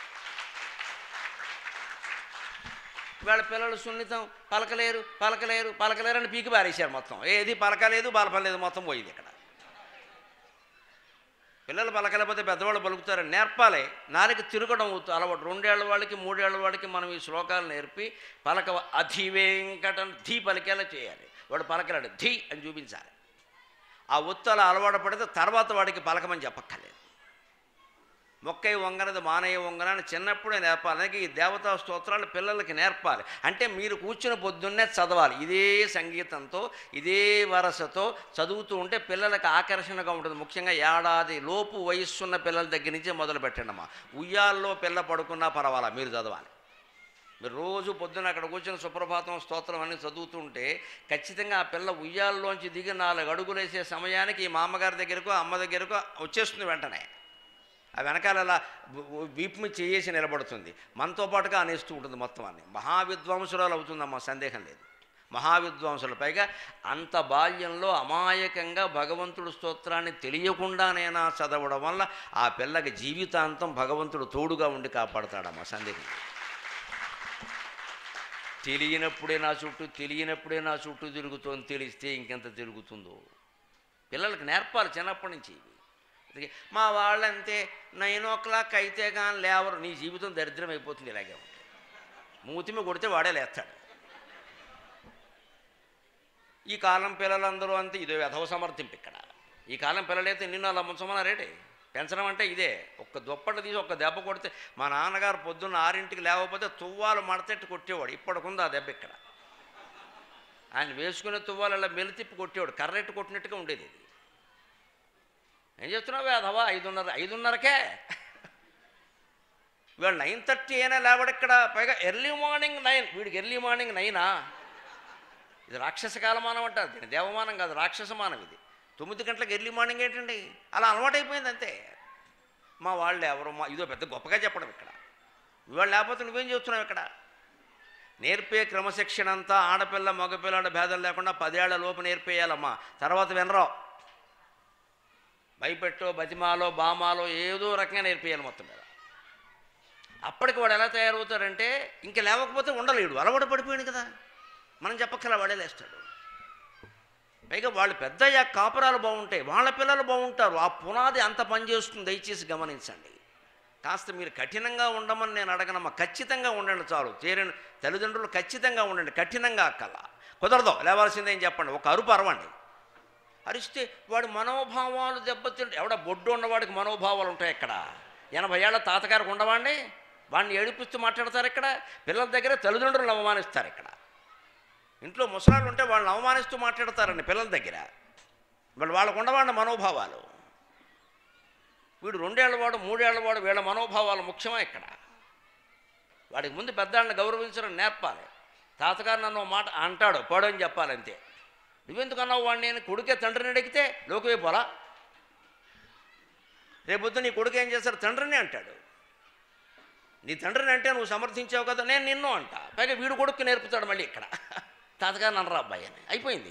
Speaker 2: వాళ్ళ పిల్లలు సున్నితం, పలకలేరు అని పీకి పారేశారు మొత్తం. ఏది పలకలేదు, బలపలేదు, మొత్తం పోయింది. ఇక్కడ పిల్లలు పలకలేకపోతే పెద్దవాళ్ళు పలుకుతారని నేర్పాలి. నాలుగు తిరగడం అలవాటు. 2 ఏళ్ల వాళ్ళకి 3 ఏళ్ల వాళ్ళకి మనం ఈ శ్లోకాలు నేర్పి అధివేంకటం ధీ పలికేలా చేయాలి. వాడు పలకలేడు, ధీ అని చూపించాలి. ఆ ఒత్తుల అలవాటు పడితే తర్వాత వాడికి పలకమని చెప్పక్కర్లేదు. మొక్కై వంగనది మానయ్య వంగనని చిన్నప్పుడే నేర్పాలి. అలాగే ఈ దేవతా స్తోత్రాలు పిల్లలకి నేర్పాలి. అంటే మీరు కూర్చుని పొద్దున్నే చదవాలి. ఇదే సంగీతంతో ఇదే వరసతో చదువుతూ ఉంటే పిల్లలకి ఆకర్షణగా ఉంటుంది. ముఖ్యంగా ఏడాది లోపు వయస్సున్న పిల్లల దగ్గర నుంచే మొదలు పెట్టండి అమ్మా. ఉయ్యాల్లో పిల్ల పడుకున్నా పర్వాలా, మీరు చదవాలి. మీరు రోజు పొద్దున్న అక్కడ కూర్చొని సుప్రభాతం స్తోత్రం అన్నీ చదువుతుంటే ఖచ్చితంగా ఆ పిల్ల ఉయ్యాల్లోంచి దిగి 4 అడుగులు వేసే సమయానికి ఈ మామగారి దగ్గరకు అమ్మ దగ్గరకు వచ్చేస్తుంది. వెంటనే ఆ వెనకాల అలా వీపు మీద చేసి నిలబడుతుంది. మనతో పాటుగా అనేస్తూ ఉంటుంది మొత్తం అన్ని. మహావిద్వాంసురాలు అవుతుందమ్మా, సందేహం లేదు. మహావిద్వాంసులు. పైగా అంత బాల్యంలో అమాయకంగా భగవంతుడు స్తోత్రాన్ని తెలియకుండానైనా చదవడం వల్ల ఆ పిల్లకి జీవితాంతం భగవంతుడు తోడుగా ఉండి కాపాడుతాడమ్మా, సందేహం లేదు. తెలియనప్పుడే నా చుట్టూ తిరుగుతోంది, తెలిస్తే ఇంకెంత తిరుగుతుందో. పిల్లలకి నేర్పాలి చిన్నప్పటి నుంచి. మా వాళ్ళంతే 9 o'clock అయితే కానీ లేవరు. నీ జీవితం దరిద్రం అయిపోతుంది. ఇలాగే ఉంటుంది. మూతిమి కొడితే వాడే లేస్తాడు. ఈ కాలం పిల్లలందరూ అంతే. ఇదే వెధవ సమర్థింపు ఇక్కడ. ఈ కాలం పిల్లలైతే నిన్ను అలా ముంచమన్నారేటే. పెంచడం అంటే ఇదే. ఒక్క దుప్పటి తీసి ఒక్క దెబ్బ కొడితే, మా నాన్నగారు పొద్దున్న 6ంటికి లేకపోతే తువ్వాలు మడతెట్టి కొట్టేవాడు. ఇప్పటికుంది ఆ దెబ్బ ఇక్కడ. ఆయన వేసుకునే తువ్వాలు అలా మెలితిప్పి కొట్టేవాడు. కర్రెట్టు కొట్టినట్టుగా ఉండేది. ఇది ఏం చేస్తున్నావు అధవా? 5:30కే వీళ్ళు 9:30 అయినా లేవడు ఇక్కడ. పైగా ఎర్లీ మార్నింగ్ 9. వీడికి ఎర్లీ మార్నింగ్ 9ఆ? ఇది రాక్షస కాలమానం అంటారు దీన్ని. దేవమానం కాదు, రాక్షసమానం ఇది. 9 గంటలకు ఎర్లీ మార్నింగ్ ఏంటండి? అలా అలవాటైపోయింది అంతే. మా వాళ్ళు ఎవరు ఇదో పెద్ద గొప్పగా చెప్పడం ఇక్కడ. ఇవాళ లేకపోతే నువ్వేం చేస్తున్నావు ఇక్కడ? నేర్పే క్రమశిక్షణ అంతా ఆడపిల్ల మగపిల్లల భేదం లేకుండా 10 ఏళ్ల లోపు నేర్పేయాలమ్మా. తర్వాత వినరావు. భయపెట్టో బతిమాలో బామాలో ఏదో రకంగా నేర్పేయాలి మొత్తం మీద. అప్పటికి వాడు ఎలా తయారవుతాడంటే ఇంక లేవకపోతే ఉండలేడు, అలవాటు పడిపోయాడు కదా, మనం చెప్పక్కలా వాడే లేస్తాడు. పైగా వాళ్ళు పెద్దయ్యా కాపురాలు బాగుంటాయి, వాళ్ళ పిల్లలు బాగుంటారు, ఆ పునాది అంత పనిచేస్తుంది. దయచేసి గమనించండి. కాస్త మీరు కఠినంగా ఉండమని నేను అడగనమ్మా, ఖచ్చితంగా ఉండండి చాలు. చేరిన తల్లిదండ్రులు ఖచ్చితంగా ఉండండి, కఠినంగా అక్కల కుదరదు, లేవాల్సిందేం చెప్పండి, ఒక అరుపు అరవండి. అరిస్తే వాడి మనోభావాలు దెబ్బతింటే, ఎవడ బొడ్డు ఉన్నవాడికి మనోభావాలు ఉంటాయి. ఇక్కడ 80 ఏళ్ల తాతగారికి ఉండవాడిని, వాడిని ఏడిపిస్తూ మాట్లాడతారు. ఇక్కడ పిల్లల దగ్గర తల్లిదండ్రులను అవమానిస్తారు. ఇక్కడ ఇంట్లో ముసలాళ్ళు ఉంటే వాళ్ళని అవమానిస్తూ మాట్లాడతారండి పిల్లల దగ్గర. వాళ్ళకు ఉండవాడిన మనోభావాలు. వీడు 2 ఏళ్లవాడు 3 ఏళ్లవాడు, వీళ్ళ మనోభావాలు ముఖ్యమా ఇక్కడ? వాడికి ముందు పెద్దాళ్ళని గౌరవించడం నేర్పాలి. తాతగారు నన్ను మాట అంటాడు పోడని చెప్పాలంతే. నువ్వెందుకు అన్నావు వాడిని? నేను కొడుకే తండ్రిని అడిగితే లోకమైపోలా. రేపొద్దు నీ కొడుకు ఏం చేస్తాడు? తండ్రిని అంటాడు. నీ తండ్రిని అంటే నువ్వు సమర్థించావు కదా, నేను నిన్ను అంట. పైగా వీడు కొడుకు నేర్పుతాడు మళ్ళీ ఇక్కడ, తాతగారు నన్నరా అబ్బాయి అని. అయిపోయింది.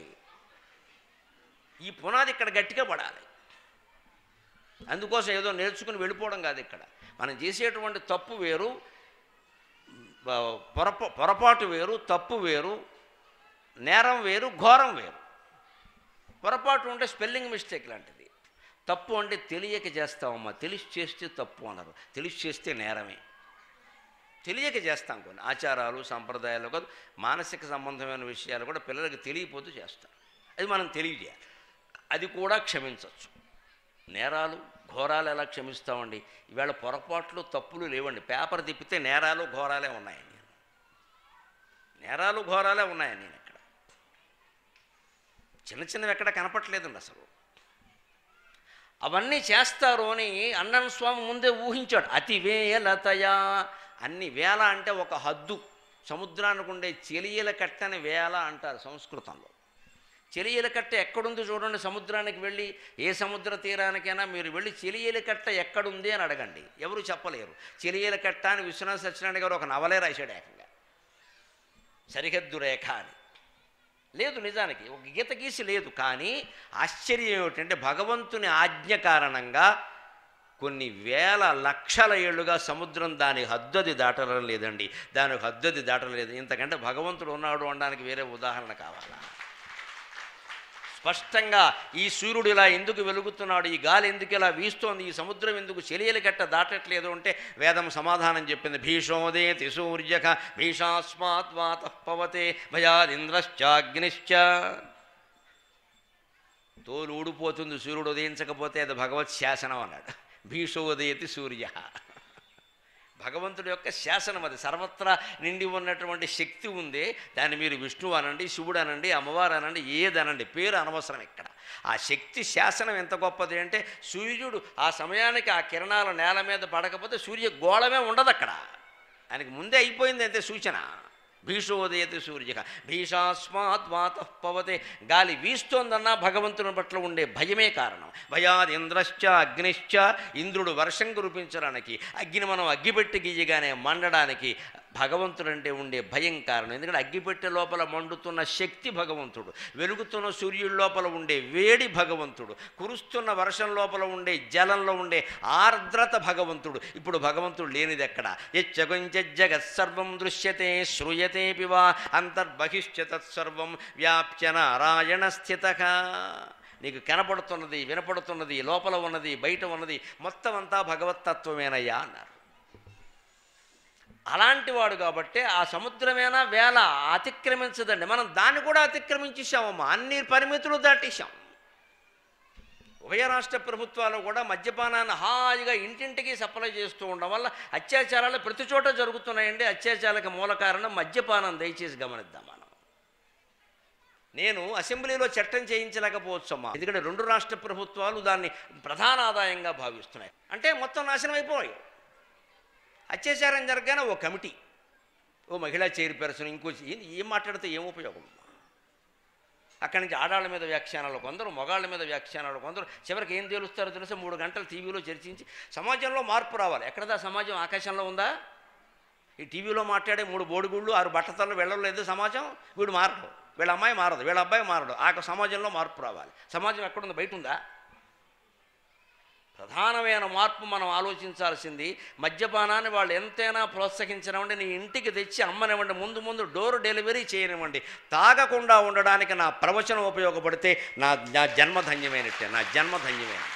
Speaker 2: ఈ పునాది ఇక్కడ గట్టిగా పడాలి. అందుకోసం ఏదో నేర్చుకుని వెళ్ళిపోవడం కాదు. ఇక్కడ మనం చేసేటువంటి తప్పు వేరు, పొరపాటు వేరు, తప్పు వేరు, నేరం వేరు, ఘోరం వేరు. పొరపాటు ఉంటే స్పెల్లింగ్ మిస్టేక్ లాంటిది. తప్పు అంటే తెలియక చేస్తామమ్మా, తెలిసి చేస్తే తప్పు అన్నారు, తెలిసి చేస్తే నేరమే. తెలియక చేస్తాం కొన్ని ఆచారాలు సంప్రదాయాలు కాదు, మానసిక సంబంధమైన విషయాలు కూడా పిల్లలకి తెలియపోతూ చేస్తాం. అది మనం తెలియజేయాలి. అది కూడా క్షమించవచ్చు. నేరాలు ఘోరాలు ఎలా క్షమిస్తామండి? ఈవేళ పొరపాట్లు తప్పులు లేవండి. పేపర్ తిప్పితే నేరాలు ఘోరాలే ఉన్నాయండి. నేరాలు ఘోరాలే ఉన్నాయండి. నేను ఇక్కడ చిన్న చిన్నవి ఎక్కడ కనపట్లేదండి అసలు. అవన్నీ చేస్తారు అని అన్నన్ స్వామి ముందే ఊహించాడు. అతి వేలతయా, అన్ని వేల అంటే ఒక హద్దు. సముద్రానికి ఉండే చెలియల కట్టని వేల అంటారు సంస్కృతంలో. చెలియల కట్ట ఎక్కడుంది చూడండి. సముద్రానికి వెళ్ళి ఏ సముద్ర తీరానికైనా మీరు వెళ్ళి చెలియల కట్ట ఎక్కడుంది అని అడగండి, ఎవరు చెప్పలేరు. చెలియల కట్ట అని విశ్వనాథ సత్యనారాయణ గారు ఒక నవలే రాశాడు ఏకంగా, సరిహద్దు రేఖ అని. లేదు, నిజానికి ఒక గీత గీసి లేదు. కానీ ఆశ్చర్యం ఏమిటంటే భగవంతుని ఆజ్ఞ కారణంగా కొన్ని వేల లక్షల ఏళ్ళుగా సముద్రం దాని హద్దది దాటడం లేదండి. దానికి హద్దది దాటలేదు. ఇంతకంటే భగవంతుడు ఉన్నాడు అనడానికి వేరే ఉదాహరణ కావాలా? స్పష్టంగా ఈ సూర్యుడు ఇలా ఎందుకు వెలుగుతున్నాడు, ఈ గాలి ఎందుకు ఇలా వీస్తోంది, ఈ సముద్రం ఎందుకు చెలియలి కట్ట దాటట్లేదు అంటే వేదం సమాధానం చెప్పింది. భీషోదేతి సూర్యక భీషాస్మాత్ వాతః పవతే భయాదింద్రశ్చాగ్నిశ్చ. తోలు ఊడిపోతుంది సూర్యుడు ఉదయించకపోతే, అది భగవత్ శాసనం అన్నాడు. భీషోదేతి సూర్య, భగవంతుడి యొక్క శాసనం. అది సర్వత్రా నిండి ఉన్నటువంటి శక్తి ఉంది. దాన్ని మీరు విష్ణువు అనండి, శివుడు అనండి, అమ్మవారు అనండి, ఏదనండి, పేరు అనవసరం. ఇక్కడ ఆ శక్తి శాసనం ఎంత గొప్పది అంటే సూర్యుడు ఆ సమయానికి ఆ కిరణాలు నేల మీద పడకపోతే సూర్య గోళమే ఉండదు అక్కడ. ఆయనకి ముందే అయిపోయింది అంతే సూచన. భీషోదయతి సూర్య భీషాస్మాత్ వాతః పవతే. గాలి వీస్తోందన్నా భగవంతుని పట్ల ఉండే భయమే కారణం. భయాద్ ఇంద్రశ్చ అగ్నిశ్చ, ఇంద్రుడు వర్షం కురిపించడానికి, అగ్ని మనం అగ్గిపెట్టి గీయగానే మండడానికి భగవంతుడంటే ఉండే భయం కారణం. ఎందుకంటే అగ్గిపెట్టె లోపల మండుతున్న శక్తి భగవంతుడు, వెలుగుతున్న సూర్యుడి లోపల ఉండే వేడి భగవంతుడు, కురుస్తున్న వర్షం లోపల ఉండే జలంలో ఉండే ఆర్ద్రత భగవంతుడు. ఇప్పుడు భగవంతుడు లేనిది ఎక్కడ? యజ్జగత్సర్వం దృశ్యతే శ్రూయతే వా అంతర్బహిష్య తత్సర్వం వ్యాప్య నారాయణ స్థితః. నీకు కనపడుతున్నది, వినపడుతున్నది, లోపల ఉన్నది, బయట ఉన్నది మొత్తం అంతా భగవత్తత్వమేనయ్యా అన్నారు. అలాంటి వాడు కాబట్టి ఆ సముద్రమేనా వేళ అతిక్రమించదండి. మనం దాన్ని కూడా అతిక్రమించేసామమ్మా, అన్ని పరిమితులు దాటేశాం. ఉభయ రాష్ట్ర ప్రభుత్వాలు కూడా మద్యపానాన్ని హాయిగా ఇంటింటికి సప్లై చేస్తూ ఉండడం వల్ల అత్యాచారాలు ప్రతి చోట జరుగుతున్నాయండి. అత్యాచారాలకు మూల కారణం మద్యపానం. దయచేసి గమనిద్దాం మనం. నేను అసెంబ్లీలో చట్టం చేయించలేకపోవచ్చమ్మా, ఎందుకంటే 2 రాష్ట్ర ప్రభుత్వాలు దాన్ని ప్రధాన ఆదాయంగా భావిస్తున్నాయి. అంటే మొత్తం నాశనం అయిపోయాయి. అత్యాచారం జరగానే ఓ కమిటీ, ఓ మహిళా చైర్పర్సన్, ఇంకో ఏం మాట్లాడితే ఏం ఉపయోగం? అక్కడి నుంచి ఆడాళ్ళ మీద వ్యాఖ్యానాలు కొందరు, మగాళ్ళ మీద వ్యాఖ్యానాలు కొందరు. చివరికి ఏం తేలుస్తారో తెలిసి 3 గంటలు టీవీలో చర్చించి సమాజంలో మార్పు రావాలి. ఎక్కడదా సమాజం? ఆకాశంలో ఉందా? ఈ టీవీలో మాట్లాడే 3 బోడిగుళ్ళు 6 బట్టతలు వెళ్ళలేదు సమాజం. వీడు మారడు, వీళ్ళ అమ్మాయి మారదు, వీళ్ళ అబ్బాయి మారడు. ఆ సమాజంలో మార్పు రావాలి. సమాజం ఎక్కడుంది? బయట ఉందా? ప్రధానమైన మార్పు మనం ఆలోచించాల్సింది, మద్యపానాన్ని వాళ్ళు ఎంతైనా ప్రోత్సహించనివ్వండి, నీ ఇంటికి తెచ్చి అమ్మనివ్వండి, ముందు డోర్ డెలివరీ చేయనివ్వండి, తాగకుండా ఉండడానికి నా ప్రవచనం ఉపయోగపడితే నా జన్మధన్యమైనట్టే, నా జన్మధన్యమైనట్టే.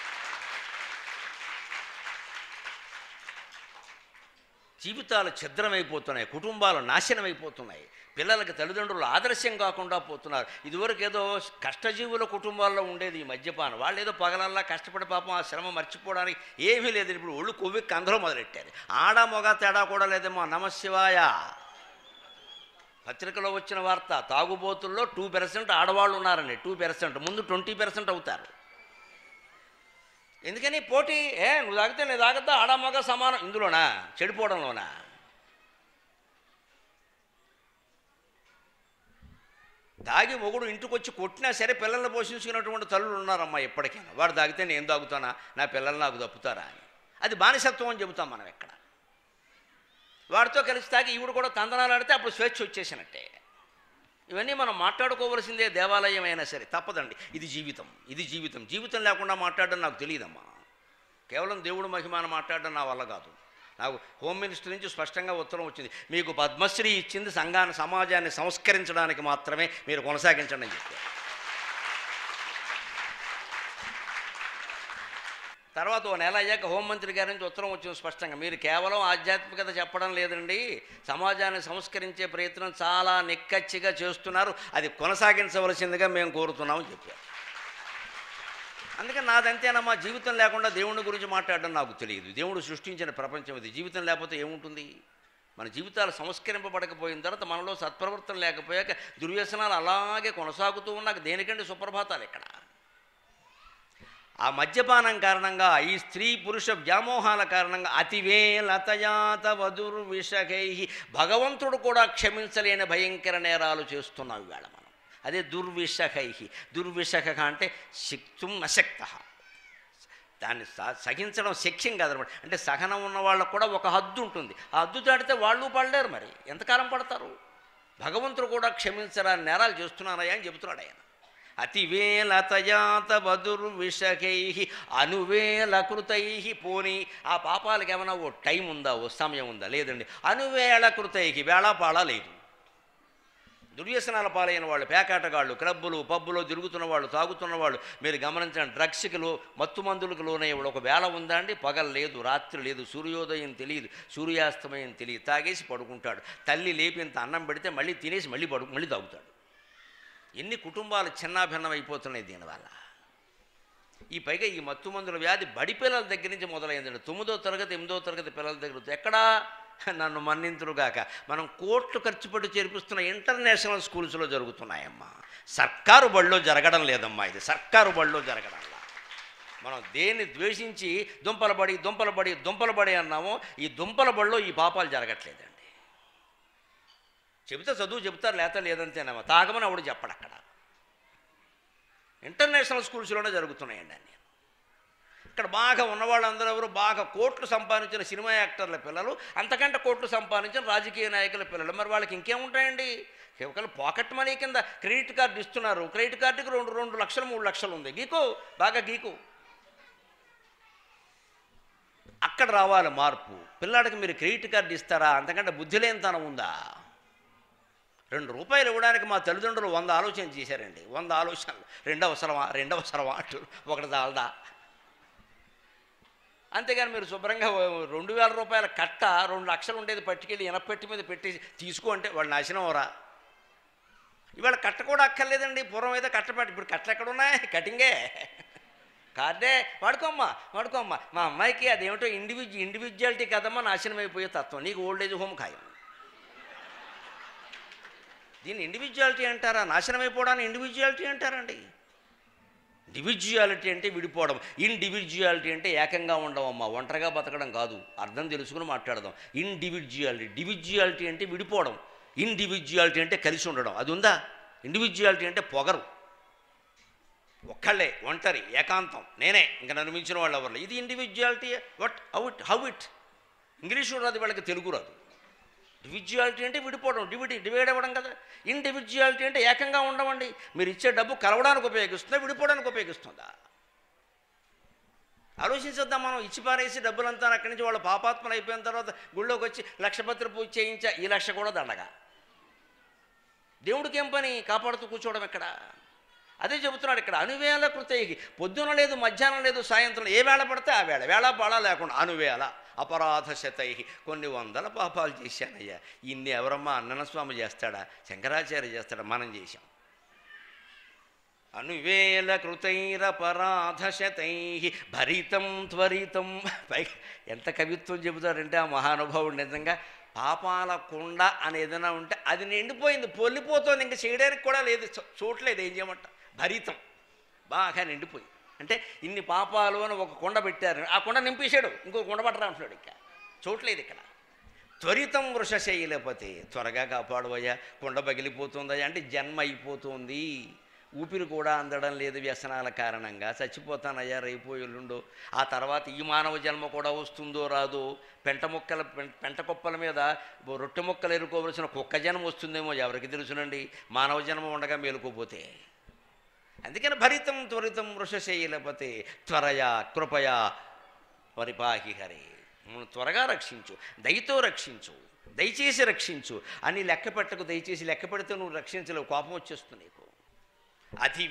Speaker 2: జీవితాలు ఛిద్రమైపోతున్నాయి, కుటుంబాలు నాశనమైపోతున్నాయి, పిల్లలకి తల్లిదండ్రులు ఆదర్శం కాకుండా పోతున్నారు. ఇదివరకు ఏదో కష్టజీవుల కుటుంబాల్లో ఉండేది ఈ మద్యపానం. వాళ్ళు ఏదో పగలల్లా కష్టపడి పాపం ఆ శ్రమ మర్చిపోవడానికి ఏమీ లేదు. ఇప్పుడు ఒళ్ళు కొవ్వెక్కి అందరూ మొదలెట్టారు. ఆడ మొగ తేడా కూడా లేదేమో. నమశివాయ. పత్రికలో వచ్చిన వార్త, తాగుబోతుల్లో 2% ఆడవాళ్ళు ఉన్నారండి. 2%, ముందు 20% అవుతారు. ఎందుకని పోటీ? నువ్వు తాగితే నేను తాగద్దా, ఆడమగ సమానం. ఇందులోనా? చెడిపోవడంలోనా? తాగి మొగుడు ఇంటికి వచ్చి కొట్టినా సరే పిల్లల్ని పోషించుకున్నటువంటి తల్లులు ఉన్నారమ్మా ఎప్పటికైనా. వాడు తాగితే నేను తాగుతానా, నా పిల్లలు నాకు తప్పుతారా అని. అది బానిసత్వం అని చెబుతాం మనం ఎక్కడ. వాడితో కలిసి తాగి ఈవిడ కూడా తందనాలు ఆడితే అప్పుడు స్వేచ్ఛ వచ్చేసినట్టే. ఇవన్నీ మనం మాట్లాడుకోవలసిందే. దేవాలయం అయినా సరే తప్పదండి. ఇది జీవితం, ఇది జీవితం. జీవితం లేకుండా మాట్లాడడం నాకు తెలియదమ్మా. కేవలం దేవుడు మహిమాన మాట్లాడడం నా వల్ల కాదు. నాకు హోమ్ మినిస్టర్ నుంచి స్పష్టంగా ఉత్తరం వచ్చింది, మీకు పద్మశ్రీ ఇచ్చింది సంఘాన్ని, సమాజాన్ని సంస్కరించడానికి మాత్రమే, మీరు కొనసాగించండి అని చెప్పారు. తర్వాత ఓ నెల అయ్యాక హోంమంత్రి గారి నుంచి ఉత్తరం వచ్చింది స్పష్టంగా, మీరు కేవలం ఆధ్యాత్మికత చెప్పడం లేదండి, సమాజాన్ని సంస్కరించే ప్రయత్నం చాలా నిక్కచ్చిగా చేస్తున్నారు, అది కొనసాగించవలసిందిగా మేము కోరుతున్నామని చెప్పారు. అందుకని నాదంతేనమ్మా. జీవితం లేకుండా దేవుని గురించి మాట్లాడడం నాకు తెలియదు. దేవుడు సృష్టించిన ప్రపంచం ఇది. జీవితం లేకపోతే ఏముంటుంది? మన జీవితాలు సంస్కరింపబడకపోయిన తర్వాత, మనలో సత్ప్రవర్తన లేకపోయాక, దుర్వ్యసనాలు అలాగే కొనసాగుతూ ఉన్నాక దేనికంటే సుప్రభాతాలు ఎక్కడ? ఆ మద్యపానం కారణంగా, ఈ స్త్రీ పురుష వ్యామోహాల కారణంగా అతివేలతయాత వధుర్విషకై, భగవంతుడు కూడా క్షమించలేని భయంకర నేరాలు చేస్తున్నాం ఇవాళ మనం. అదే దుర్విషకై. దుర్విషక అంటే శక్తుం అశక్త. దాన్ని సహించడం శక్యం కాదనమాట. అంటే సహనం ఉన్న వాళ్ళకు కూడా ఒక హద్దు ఉంటుంది. ఆ హద్దు దాటితే వాళ్ళు పడలేరు. మరి ఎంతకాలం పడతారు? భగవంతుడు కూడా క్షమించరాని నేరాలు చేస్తున్నారయ్యా అని చెబుతున్నాడు ఆయన. అతివేలతయాత వధుర్విషకై అనువేళకృతై. పోనీ ఆ పాపాలకి ఏమైనా ఓ టైం ఉందా, ఓ సమయం ఉందా? లేదండి. అనువేళకృతై, వేళాపాళా లేదు. దుర్వ్యసనాల పాలైన వాళ్ళు, పేకాటగాళ్ళు, క్లబ్బులు పబ్బులో తిరుగుతున్న వాళ్ళు, తాగుతున్న వాళ్ళు, మీరు గమనించండి, డ్రగ్స్కి మత్తు మందులకు లోనయ్యేవాడు. ఒక వేళ ఉందా అండి? పగలు లేదు, రాత్రి లేదు, సూర్యోదయం తెలియదు, సూర్యాస్తమయం తెలియదు. తాగేసి పడుకుంటాడు. తల్లి లేపి ఇంత అన్నం పెడితే మళ్ళీ తినేసి మళ్ళీ తాగుతాడు. ఎన్ని కుటుంబాలు చిన్నాభిన్నం అయిపోతున్నాయి దీనివల్ల. ఈ పైగా ఈ మత్తు మందుల వ్యాధి బడి పిల్లల దగ్గర నుంచి మొదలైందండి. 9వ తరగతి 8వ తరగతి పిల్లల దగ్గర. ఎక్కడా? నన్ను మన్నింతురుగాక, మనం కోట్లు ఖర్చు పెట్టి చేర్పిస్తున్న ఇంటర్నేషనల్ స్కూల్స్లో జరుగుతున్నాయమ్మా. సర్కారు బడిలో జరగడం లేదమ్మా. ఇది సర్కారు బడిలో జరగడంలా. మనం దేన్ని ద్వేషించి దుంపల బడి అన్నామో, ఈ దుంపల బడిలో ఈ పాపాలు జరగట్లేదండి. చెబితే చదువు చెబుతారు, లేదంతేనేమో. తాగమని ఆవిడ చెప్పడు. అక్కడ ఇంటర్నేషనల్ స్కూల్స్లోనే జరుగుతున్నాయండి అన్నీ. ఇక్కడ బాగా ఉన్నవాళ్ళందరూ ఎవరు? బాగా కోట్లు సంపాదించిన సినిమా యాక్టర్ల పిల్లలు, అంతకంటే కోట్లు సంపాదించిన రాజకీయ నాయకుల పిల్లలు. మరి వాళ్ళకి ఇంకేముంటాయండి? కేవలం పాకెట్ మనీ కింద క్రెడిట్ కార్డు ఇస్తున్నారు. క్రెడిట్ కార్డుకి 2 లక్షలు 3 లక్షలు ఉంది. బాగా గీకు. అక్కడ రావాలి మార్పు. పిల్లాడికి మీరు క్రెడిట్ కార్డు ఇస్తారా? అంతకంటే బుద్ధి లేనితనం ఉందా? 2 రూపాయలు ఇవ్వడానికి మా తల్లిదండ్రులు 100 ఆలోచన చేశారండి. 100 ఆలోచనలు. రెండవసరమా అటు ఒకటి చాలదా? అంతేగాని మీరు శుభ్రంగా 2000 రూపాయల కట్ట 2 లక్షలు ఉండేది పట్టుకెళ్ళి ఎనపెట్టి మీద పెట్టి తీసుకో అంటే వాళ్ళు నాశనం అవరా? ఇవాళ కట్ట కూడా అక్కర్లేదండి. పూర్వం అయితే కట్టపెట్టి, ఇప్పుడు కట్టలు ఎక్కడ ఉన్నాయి? కటింగే. కార్డే వాడుకోమ్మా. మా అమ్మాయికి అదేమిటో ఇండివిజువాలిటీ కదమ్మా, నాశనం అయిపోయే తత్వం. నీకు ఓల్డేజ్ హోమ్ ఖాయం. దీన్ని ఇండివిజువాలిటీ అంటారా? నాశనం అయిపోవడాన్ని ఇండివిజువాలిటీ అంటారండి. ఇండివిజువాలిటీ అంటే విడిపోవడం, ఇండివిజువాలిటీ అంటే ఏకంగా ఉండవమ్మా, ఒంటరిగా బతకడం కాదు. అర్థం తెలుసుకుని మాట్లాడదాం. డివిజువాలిటీ అంటే విడిపోవడం, ఇండివిజువాలిటీ అంటే కలిసి ఉండడం. అది ఉందా? ఇండివిజువాలిటీ అంటే పొగరు, ఒక్కళ్ళే, ఒంటరి, ఏకాంతం, నేనే, ఇంకా నన్ను మించిన వాళ్ళు ఎవరు. ఇది ఇండివిజువాలిటీ. హౌ ఇట్ ఇంగ్లీషు రాదు, వాళ్ళకి తెలుగు రాదు. డివిజువాలిటీ అంటే విడిపోవడం, డివైడ్ అవ్వడం కదా. ఇండివిజువాలిటీ అంటే ఏకంగా ఉండవండి. మీరు ఇచ్చే డబ్బు కలవడానికి ఉపయోగిస్తుందా, విడిపోవడానికి ఉపయోగిస్తుందా? ఆలోచించొద్దాం. మనం ఇచ్చి పారేసి డబ్బులంతా అక్కడి నుంచి వాళ్ళ పాపాత్మలు అయిపోయిన తర్వాత గుళ్ళోకి వచ్చి లక్షపత్రి పూజ చేయించా, ఈ లక్ష కూడా దండగా. దేవుడికి ఏం పని కాపాడుతూ కూర్చోవడం ఎక్కడ? అదే చెబుతున్నాడు ఇక్కడ. అనువేళ కృతైకి, పొద్దున లేదు, మధ్యాహ్నం లేదు, సాయంత్రం ఏ వేళ పడితే ఆ వేళ, వేళ పాళ లేకుండా అనువేళ అపరాధ శతై, కొన్ని వందల పాపాలు చేశానయ్యా. ఇన్ని ఎవరమ్మా అన్నన స్వామి చేస్తాడా, శంకరాచార్య చేస్తాడా? మనం చేశాం. అనువేళ కృతైరపరాధ శతై భరితం త్వరితం. పైగా ఎంత కవిత్వం చెబుతాడంటే ఆ మహానుభావుడు. నిజంగా పాపాల కుండ అని ఏదైనా ఉంటే అది నిండిపోయింది, పొల్లిపోతుంది, ఇంకా చేయడానికి కూడా లేదు, చూడలేదు. ఏం చేయమంట? భరితం, బాగా నిండిపోయి. అంటే ఇన్ని పాపాలు అని ఒక కుండ పెట్టారు, ఆ కుండ నింపేశాడు, ఇంకో కుండ పట్టరా అంటున్నాడు. ఇంకా చూడలేదు ఇక్కడ. త్వరితం వృషశైలపతి, త్వరగా కాపాడువయ్యా, కుండ పగిలిపోతుందయ్యా. అంటే జన్మ అయిపోతుంది, ఊపిరి కూడా అందడం లేదు వ్యసనాల కారణంగా, చచ్చిపోతానయ్యా రేపు ఎల్లుండో. ఆ తర్వాత ఈ మానవ జన్మ కూడా వస్తుందో రాదో, పెంట కుప్పల మీద రొట్టె మొక్కలు ఎరుకోవలసిన కుక్క జన్మ వస్తుందేమో ఎవరికి తెలుసునండి, మానవ జన్మ ఉండగా మేలుకోపోతే. అందుకని భరితం త్వరితం వృషశైలపతి త్వరయా కృపయా పరిపాహి హరి. త్వరగా రక్షించు, దయతో రక్షించు, దయచేసి రక్షించు అని లెక్క పెట్టకు. దయచేసి లెక్క పెడితే నువ్వు రక్షించలేవు, కోపం వచ్చేస్తుంది నీకు. అతి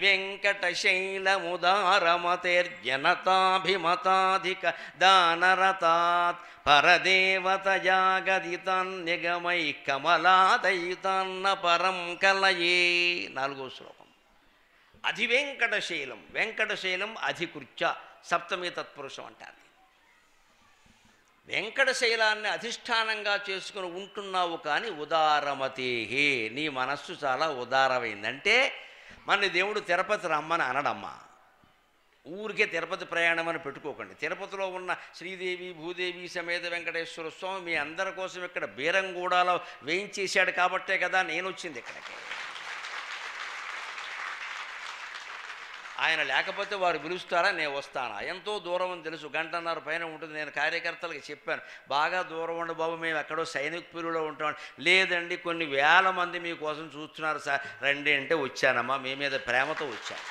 Speaker 2: వెంకటశైలముదారమతేర్జనతాభిమతాధిక దానరతాత్ పరదేవతయాగదితాన్ నిగమై కమలాదయితాన్న పరం కలయే. 4వ శ్లోకం. అధి వెంకటశైలం, వెంకటశైలం అధికృత్య సప్తమి తత్పురుషం అంటారు. వెంకటశైలాన్ని అధిష్టానంగా చేసుకుని ఉంటున్నావు కానీ ఉదారమతేహే, నీ మనస్సు చాలా ఉదారమైందంటే మన దేవుడు తిరుపతి రమ్మని అనడమ్మా. ఊరికే తిరుపతి ప్రయాణం అని పెట్టుకోకండి. తిరుపతిలో ఉన్న శ్రీదేవి భూదేవి సమేత వెంకటేశ్వర స్వామి మీ అందరి కోసం ఇక్కడ బీరంగూడలో వేయించేశాడు కాబట్టే కదా నేను వచ్చింది ఇక్కడికి. ఆయన లేకపోతే వారు పిలుస్తారా, నేను వస్తానా? ఎంతో దూరం అని తెలుసు, 1.5 పైన ఉంటుంది. నేను కార్యకర్తలకు చెప్పాను, బాగా దూరం ఉండు బాబు, మేము ఎక్కడో సైనిక్పురిలో ఉంటాం. లేదండి, కొన్ని వేల మంది మీకోసం చూస్తున్నారు సార్, రండి అంటే వచ్చానమ్మా, మీ మీద ప్రేమతో వచ్చాను.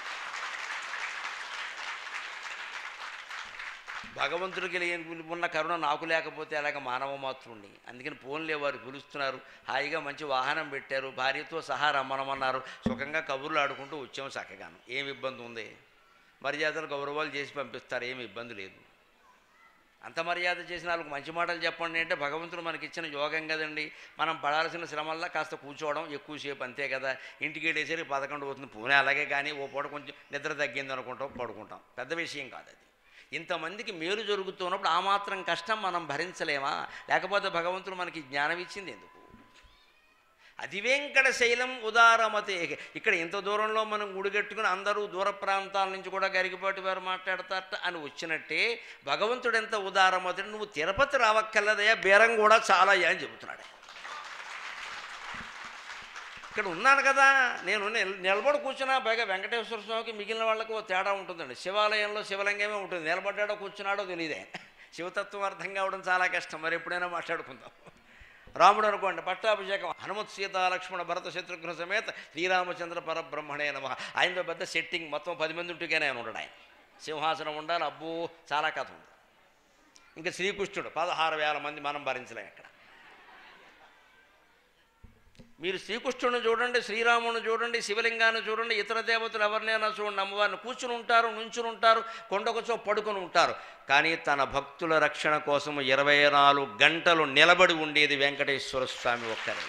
Speaker 2: భగవంతుడికి ఉన్న కరుణ నాకు లేకపోతే అలాగ మానవ మాతృణ్ణి. అందుకని ఫోన్లే వారు పిలుస్తున్నారు, హాయిగా మంచి వాహనం పెట్టారు, భార్యతో సహా రమ్మనమన్నారు, సుఖంగా కబుర్లు ఆడుకుంటూ వచ్చాము చక్కగాను. ఏమి ఇబ్బంది ఉంది? మర్యాదలు గౌరవాలు చేసి పంపిస్తారు, ఏమి ఇబ్బంది లేదు. అంత మర్యాద చేసిన వాళ్ళకు మంచి మాటలు చెప్పండి అంటే భగవంతుడు మనకి ఇచ్చిన యోగం కదండి. మనం పడాల్సిన శ్రమల్లా కాస్త కూర్చోవడం ఎక్కువసేపు, అంతే కదా. ఇంటికి వెళ్ళేసరికి 11 అవుతుంది, పూనే అలాగే. కానీ ఓ పూట కొంచెం నిద్ర తగ్గింది అనుకుంటాం, పడుకుంటాం, పెద్ద విషయం కాదు అది. ఇంతమందికి మేలు జరుగుతున్నప్పుడు ఆ మాత్రం కష్టం మనం భరించలేమా? లేకపోతే భగవంతుడు మనకి జ్ఞానం ఇచ్చింది ఎందుకు? అతి వెంకటశైలం ఉదారమతే. ఇక్కడ ఇంత దూరంలో మనం గుడిగట్టుకుని అందరూ దూర ప్రాంతాల నుంచి కూడా గరిగిపాటి వారు మాట్లాడతారట అని వచ్చినట్టే భగవంతుడు ఎంత ఉదారమతే. నువ్వు తిరుపతి రావక్కర్లేదయ్యా, బేరం కూడా చాలా అని చెబుతున్నాడు. ఇక్కడ ఉన్నాను కదా, నేను నిలబడి కూర్చున్నా. పైగా వెంకటేశ్వర స్వామికి మిగిలిన వాళ్ళకు తేడా ఉంటుందండి. శివాలయంలో శివలింగమే ఉంటుంది, నిలబడ్డాడో కూర్చున్నాడో తెలియదే. శివతత్వం అర్థం కావడం చాలా కష్టం, మరి ఎప్పుడైనా మాట్లాడుకుందాం. రాముడు అనుకోండి, పట్టాభిషేకం, హనుమత్ సీతా లక్ష్మణ భరత శత్రుఘ్న సమేత శ్రీరామచంద్ర పరబ్రహ్మణే నమః. ఆయనతో పెద్ద సెట్టింగ్, మొత్తం 10 మంది ఉంటేనే ఆయన ఉండడు. ఆయన సింహాసనం ఉండాలి, అబ్బో చాలా కథ ఉంది. ఇంకా శ్రీకృష్ణుడు 16,000 మంది, మనం భరించలేం ఇక్కడ. మీరు శ్రీకృష్ణుని చూడండి, శ్రీరాముని చూడండి, శివలింగాన్ని చూడండి, ఇతర దేవతలు ఎవరినైనా చూడండి, అమ్మవారిని కూర్చుని ఉంటారు, నుంచుని ఉంటారు, కొండకొచ్చో పడుకొని ఉంటారు. కానీ తన భక్తుల రక్షణ కోసం 24 గంటలు నిలబడి ఉండేది వెంకటేశ్వర స్వామి ఒక్కరే.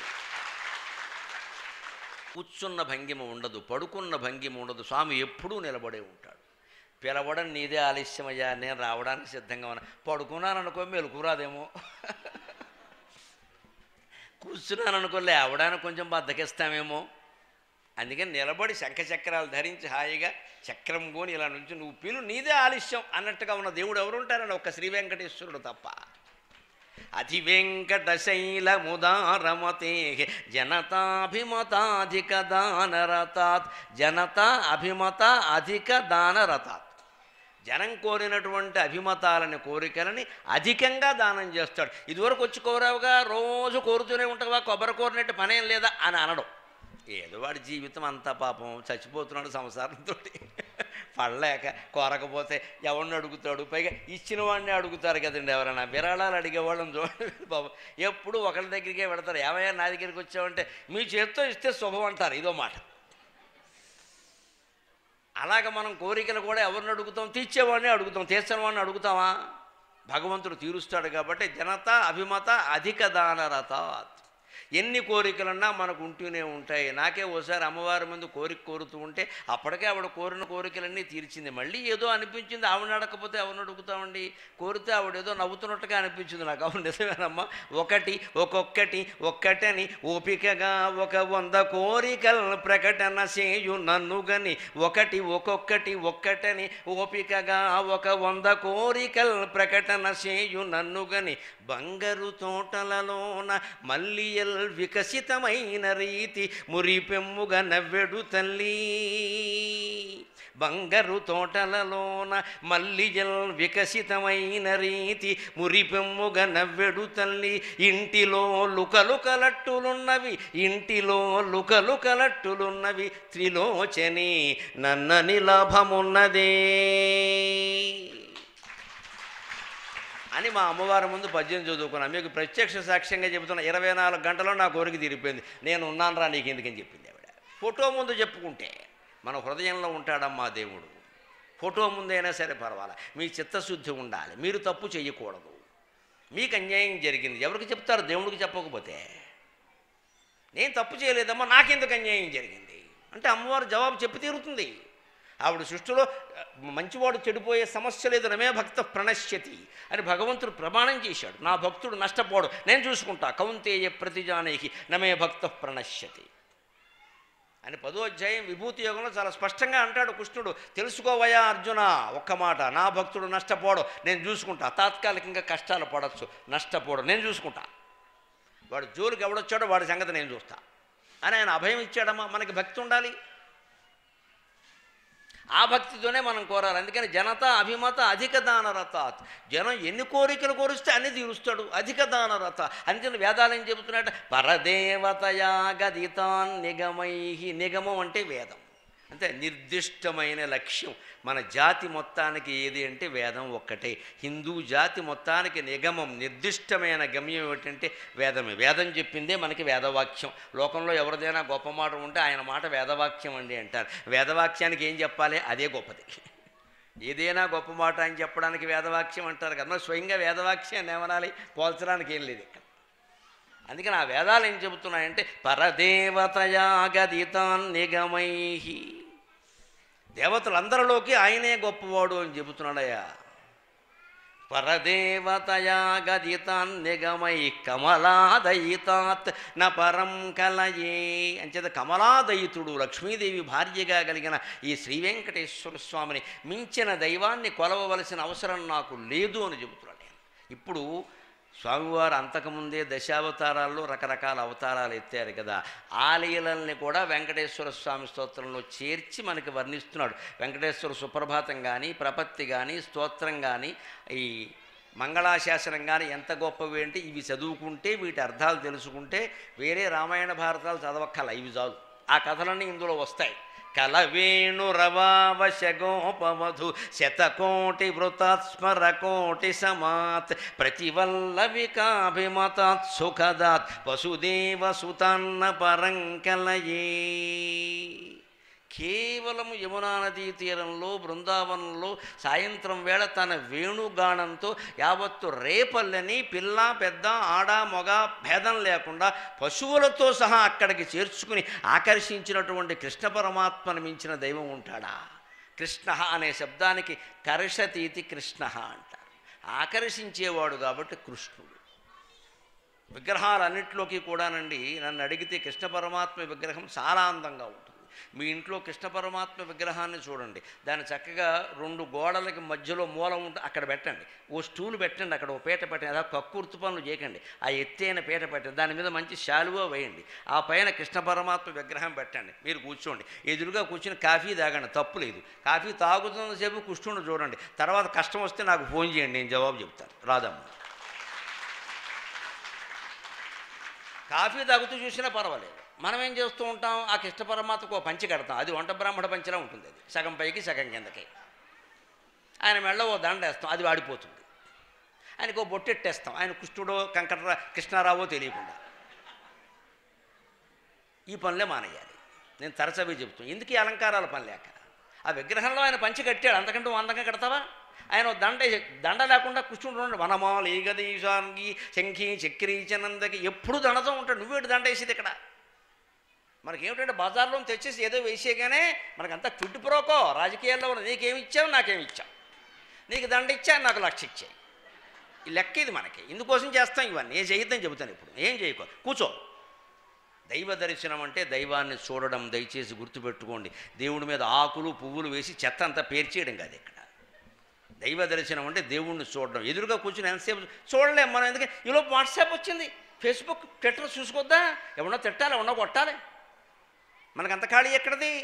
Speaker 2: కూర్చున్న భంగిమ ఉండదు, పడుకున్న భంగిమ ఉండదు, స్వామి ఎప్పుడూ నిలబడే ఉంటాడు. పిలవడం నీదే ఆలస్యమయ్యా, నేను రావడానికి సిద్ధంగా ఉన్నా. పడుకున్నాను అనుకో మెలకురాదేమో, కూర్చున్నాను అనుకో లేవడానికి కొంచెం బద్దకిస్తామేమో. అందుకని నిలబడి శంఖచక్రాలు ధరించి హాయిగా చక్రం కోని ఇలా నుంచి నువ్వు పిలు, నీదే ఆలస్యం అన్నట్టుగా ఉన్న దేవుడు ఎవరు ఉంటారని ఒక్క శ్రీ వెంకటేశ్వరుడు తప్ప. అతి వెంకటశైలముదారమతే జనతాభిమతాధిక దానరతాత్. జనత అభిమత అధిక దానరతాత్. జనం కోరినటువంటి అభిమతాలని, కోరికలని అధికంగా దానం చేస్తాడు. ఇదివరకు వచ్చి కోరావుగా, రోజు కోరుతూనే ఉంటావా, కొబ్బరి కోరినట్టు పనేం లేదా అని అనడం. ఏదో వాడి జీవితం అంతా పాపం, చచ్చిపోతున్నాడు సంసారంతో, పడలేక కోరకపోతే ఎవరిని అడుగుతాడు? పైగా ఇచ్చిన వాడిని అడుగుతారు కదండి. ఎవరైనా విరాళాలు అడిగేవాళ్ళని చూడండి బాబు, ఎప్పుడు ఒకళ్ళ దగ్గరికే పెడతారు. ఏమయ్యా నా దగ్గరికి వచ్చావంటే మీ చేతితో ఇస్తే శుభం అంటారు. ఇదో మాట. అలాగ మనం కోరికలు కూడా ఎవరిని అడుగుతాం? తీర్చేవాడిని అడుగుతాం. తీర్చని వాడిని అడుగుతామా? భగవంతుడు తీరుస్తాడు. కాబట్టి జనత అభిమత అధిక దానరతాత్. ఎన్ని కోరికలన్నా మనకు ఉంటూనే ఉంటాయి. నాకే ఓసారి అమ్మవారి ముందు కోరిక కోరుతూ ఉంటే అప్పటికే ఆవిడ కోరిన కోరికలన్నీ తీర్చింది. మళ్ళీ ఏదో అనిపించింది. ఆవిడ అడగకపోతే ఎవరిని అడుగుతామండి? కోరితే ఆవిడ ఏదో నవ్వుతున్నట్టుగా అనిపించింది నాకు. అవును నిజమేనమ్మా. ఒక్కటని ఓపికగా 100 కోరికలను ప్రకటన చేయు నన్నుగని ఒక్కటని ఓపికగా 100 కోరికలను ప్రకటన చేయు నన్నుగని బంగారు తోటలలోన మల్లియల్ వికసితమైన రీతి మురిపెమ్ముగా నవ్వెడు తల్లి. బంగారు తోటలలోన మల్లియల్ వికసితమైన రీతి మురిపెమ్ముగా నవ్వెడు తల్లి. ఇంటిలో లుకలుకలట్టులున్నవి త్రిలోచని నన్నని లాభమున్నదే అని మా అమ్మవారి ముందు పద్యం చదువుకున్నాను. మీకు ప్రత్యక్ష సాక్ష్యంగా చెబుతున్నా. 24 గంటల్లో నా కోరిక తీరిపోయింది. నేను ఉన్నాను రా నీకు ఎందుకని చెప్పింది ఆవిడ. ఫోటో ముందు చెప్పుకుంటే మన హృదయంలో ఉంటాడమ్మా దేవుడు. ఫోటో ముందైనా సరే పర్వాలా, మీ చిత్తశుద్ధి ఉండాలి. మీరు తప్పు చేయకూడదు. మీకు అన్యాయం జరిగింది ఎవరికి చెప్తారు? దేవుడికి చెప్పకపోతే. నేను తప్పు చేయలేదమ్మా, నాకెందుకు అన్యాయం జరిగింది అంటే అమ్మవారు జవాబు చెప్పి తీరుతుంది. ఆవిడ సృష్టిలో మంచివాడు చెడిపోయే సమస్య లేదు. నమే భక్త ప్రణశ్యతి అని భగవంతుడు ప్రమాణం చేశాడు. నా భక్తుడు నష్టపోడు, నేను చూసుకుంటా. కౌంతేయ ప్రతిజానేహి నమే భక్త ప్రణశ్యతి అని 10వ అధ్యాయం విభూతి యోగంలో చాలా స్పష్టంగా అంటాడు కృష్ణుడు. తెలుసుకోవయా అర్జున, ఒక్క మాట, నా భక్తుడు నష్టపోడు, నేను చూసుకుంటా. తాత్కాలికంగా కష్టాలు పడవచ్చు, నష్టపోడు, నేను చూసుకుంటా. వాడు జోలికి ఎవడొచ్చాడో వాడి సంగతి నేను చూస్తా అని ఆయన అభయం ఇచ్చాడమ్మా. మనకి భక్తి ఉండాలి. ఆ భక్తితోనే మనం కోరాలి. అందుకని జనత అభిమత అధిక దానరతాత్. జనం ఎన్ని కోరికలు కోరిస్తే అన్ని తీరుస్తాడు. అధిక దానరత. అందుకని వేదాలు ఏం చెబుతున్నాయంటే పరదేవతయా గదితాన్ నిగమై. నిగమం అంటే వేదం, అంటే నిర్దిష్టమైన లక్ష్యం. మన జాతి మొత్తానికి ఏది అంటే వేదం ఒక్కటే. హిందూ జాతి మొత్తానికి నిగమం, నిర్దిష్టమైన గమ్యం ఏమిటంటే వేదమే. వేదం చెప్పిందే మనకి వేదవాక్యం. లోకంలో ఎవరిదైనా గొప్ప మాట ఉంటే ఆయన మాట వేదవాక్యం అండి అంటారు. వేదవాక్యానికి ఏం చెప్పాలి? అదే గొప్పది. ఏదైనా గొప్ప మాట అని చెప్పడానికి వేదవాక్యం అంటారు కదా. స్వయంగా వేదవాక్యాన్ని ఏమనాలి? పోల్చడానికి ఏం లేదు ఇక్కడ. అందుకని ఆ వేదాలు ఏం చెబుతున్నాయంటే పరదేవతయా గదితాన్ నిగమై. దేవతలందరిలోకి ఆయనే గొప్పవాడు అని చెబుతున్నాడయ్యా. పరదేవతయా గదితాన్ నిగమై కమలాదయితాత్ న పరం కలయే. అంచేత కమలాదయితుడు, లక్ష్మీదేవి భార్యగా కలిగిన ఈ శ్రీ వెంకటేశ్వర స్వామిని మించిన దైవాన్ని కొలవవలసిన అవసరం నాకు లేదు అని చెబుతున్నాడు. ఇప్పుడు స్వామివారు అంతకుముందే దశావతారాల్లో రకరకాల అవతారాలు ఎత్తారు కదా. ఆ లీలల్ని కూడా వెంకటేశ్వర స్వామి స్తోత్రంలో చేర్చి మనకి వర్ణిస్తున్నాడు. వెంకటేశ్వర సుప్రభాతం కానీ, ప్రపత్తి కానీ, స్తోత్రం కానీ, ఈ మంగళాశాసనం కానీ ఎంత గొప్పవి అంటే ఇవి చదువుకుంటే, వీటి అర్థాలు తెలుసుకుంటే వేరే రామాయణ భారతాలు చదవక్కల, ఇవి చాలు. ఆ కథలన్నీ ఇందులో వస్తాయి. కలవేణు రవావశగోపమధు శతకోటి వృతాత్స్మరకోటి సమాత్ ప్రతివల్లవికాభిమతాత్ సుఖదాత్ వసుదేవ సుతాన్న పరంకలయే. కేవలము యమునా నదీ తీరంలో బృందావనంలో సాయంత్రం వేళ తన వేణుగానంతో యావత్తు రేపల్లని పిల్ల పెద్ద ఆడ మొగ భేదం లేకుండా పశువులతో సహా అక్కడికి చేర్చుకుని ఆకర్షించినటువంటి కృష్ణ పరమాత్మను మించిన దైవం ఉంటాడా? కృష్ణ అనే శబ్దానికి కర్షతీతి కృష్ణ అంటారు. ఆకర్షించేవాడు కాబట్టి కృష్ణుడు. విగ్రహాలన్నింటిలోకి కూడానండి నన్ను అడిగితే కృష్ణ పరమాత్మ విగ్రహం చాలా అందంగా ఉంటుంది. మీ ఇంట్లో కృష్ణ పరమాత్మ విగ్రహాన్ని చూడండి, దాన్ని చక్కగా 2 గోడలకి మధ్యలో మూల ఉంటే అక్కడ పెట్టండి. ఓ స్టూలు పెట్టండి, అక్కడ ఓ పీట పెట్టండి. అలా కక్కుర్తి పనులు చేయకండి. ఆ ఎత్తైన పీట పెట్టండి, దాని మీద మంచి శాలువా వేయండి, ఆ పైన కృష్ణ పరమాత్మ విగ్రహం పెట్టండి. మీరు కూర్చోండి, ఎదురుగా కూర్చుని కాఫీ తాగండి, తప్పు లేదు. కాఫీ తాగుతున్నసేపు కృష్ణుడు చూడండి. తర్వాత కష్టం వస్తే నాకు ఫోన్ చేయండి, నేను జవాబు చెప్తాను. రాదమ్మ, కాఫీ తాగుతూ చూసినా పర్వాలేదు. మనం ఏం చేస్తూ ఉంటాం, ఆ కృష్ణ పరమాత్మకు ఓ పంచి కడతాం, అది వంట బ్రాహ్మణ పంచిలా ఉంటుంది, అది సగం పైకి సగం కిందకి. ఆయన మెళ్ళ ఓ దండ వేస్తాం, అది వాడిపోతుంది. ఆయనకు ఓ బొట్టెట్టేస్తాం, ఆయన కృష్ణుడో కృష్ణారావో తెలియకుండా. ఈ పనులే మానేయాలి. నేను తరచవి చెప్తాను, ఎందుకు ఈ అలంకారాల పని లేక. ఆ విగ్రహంలో ఆయన పంచి కట్టాడు, అంతకంటే అందంగా కడతావా? ఆయన దండ లేకుండా కృష్ణుడు వనమాల ఈగదీశానికి శంఖి చక్రీచనందకి ఎప్పుడు దండతో ఉంటాడు. నువ్వేడు దండ వేసేది ఇక్కడ? మనకేమిటంటే బజార్లో తెచ్చేసి ఏదో వేసేగానే మనకంతా చుట్టుప్రోకో రాజకీయాల్లో ఉన్న. నీకేమి ఇచ్చావు, నాకేమి ఇచ్చావు, నీకు దండ ఇచ్చా, నాకు లక్ష ఇచ్చాయి. ఈ లెక్క ఇది మనకి. ఇందుకోసం చేస్తాం ఇవన్నీ. ఏం చేయొద్దని చెబుతాను. ఇప్పుడు ఏం చేయకో, కూర్చో. దైవ దర్శనం అంటే దైవాన్ని చూడడం. దయచేసి గుర్తుపెట్టుకోండి. దేవుడి మీద ఆకులు పువ్వులు వేసి చెత్త అంతా పేర్చేయడం కాదు ఇక్కడ. దైవ దర్శనం అంటే దేవుణ్ణి చూడడం. ఎదురుగా కూర్చుని ఎంతసేపు చూడలేం మనం. ఎందుకంటే ఈలోపు వాట్సాప్ వచ్చింది, ఫేస్బుక్, ట్విట్టర్ చూసుకోద్దా? ఎవరన్నా తిట్టాలి, ఎవరన్నా కొట్టాలి, మనకంత ఖాళీ ఎక్కడిది?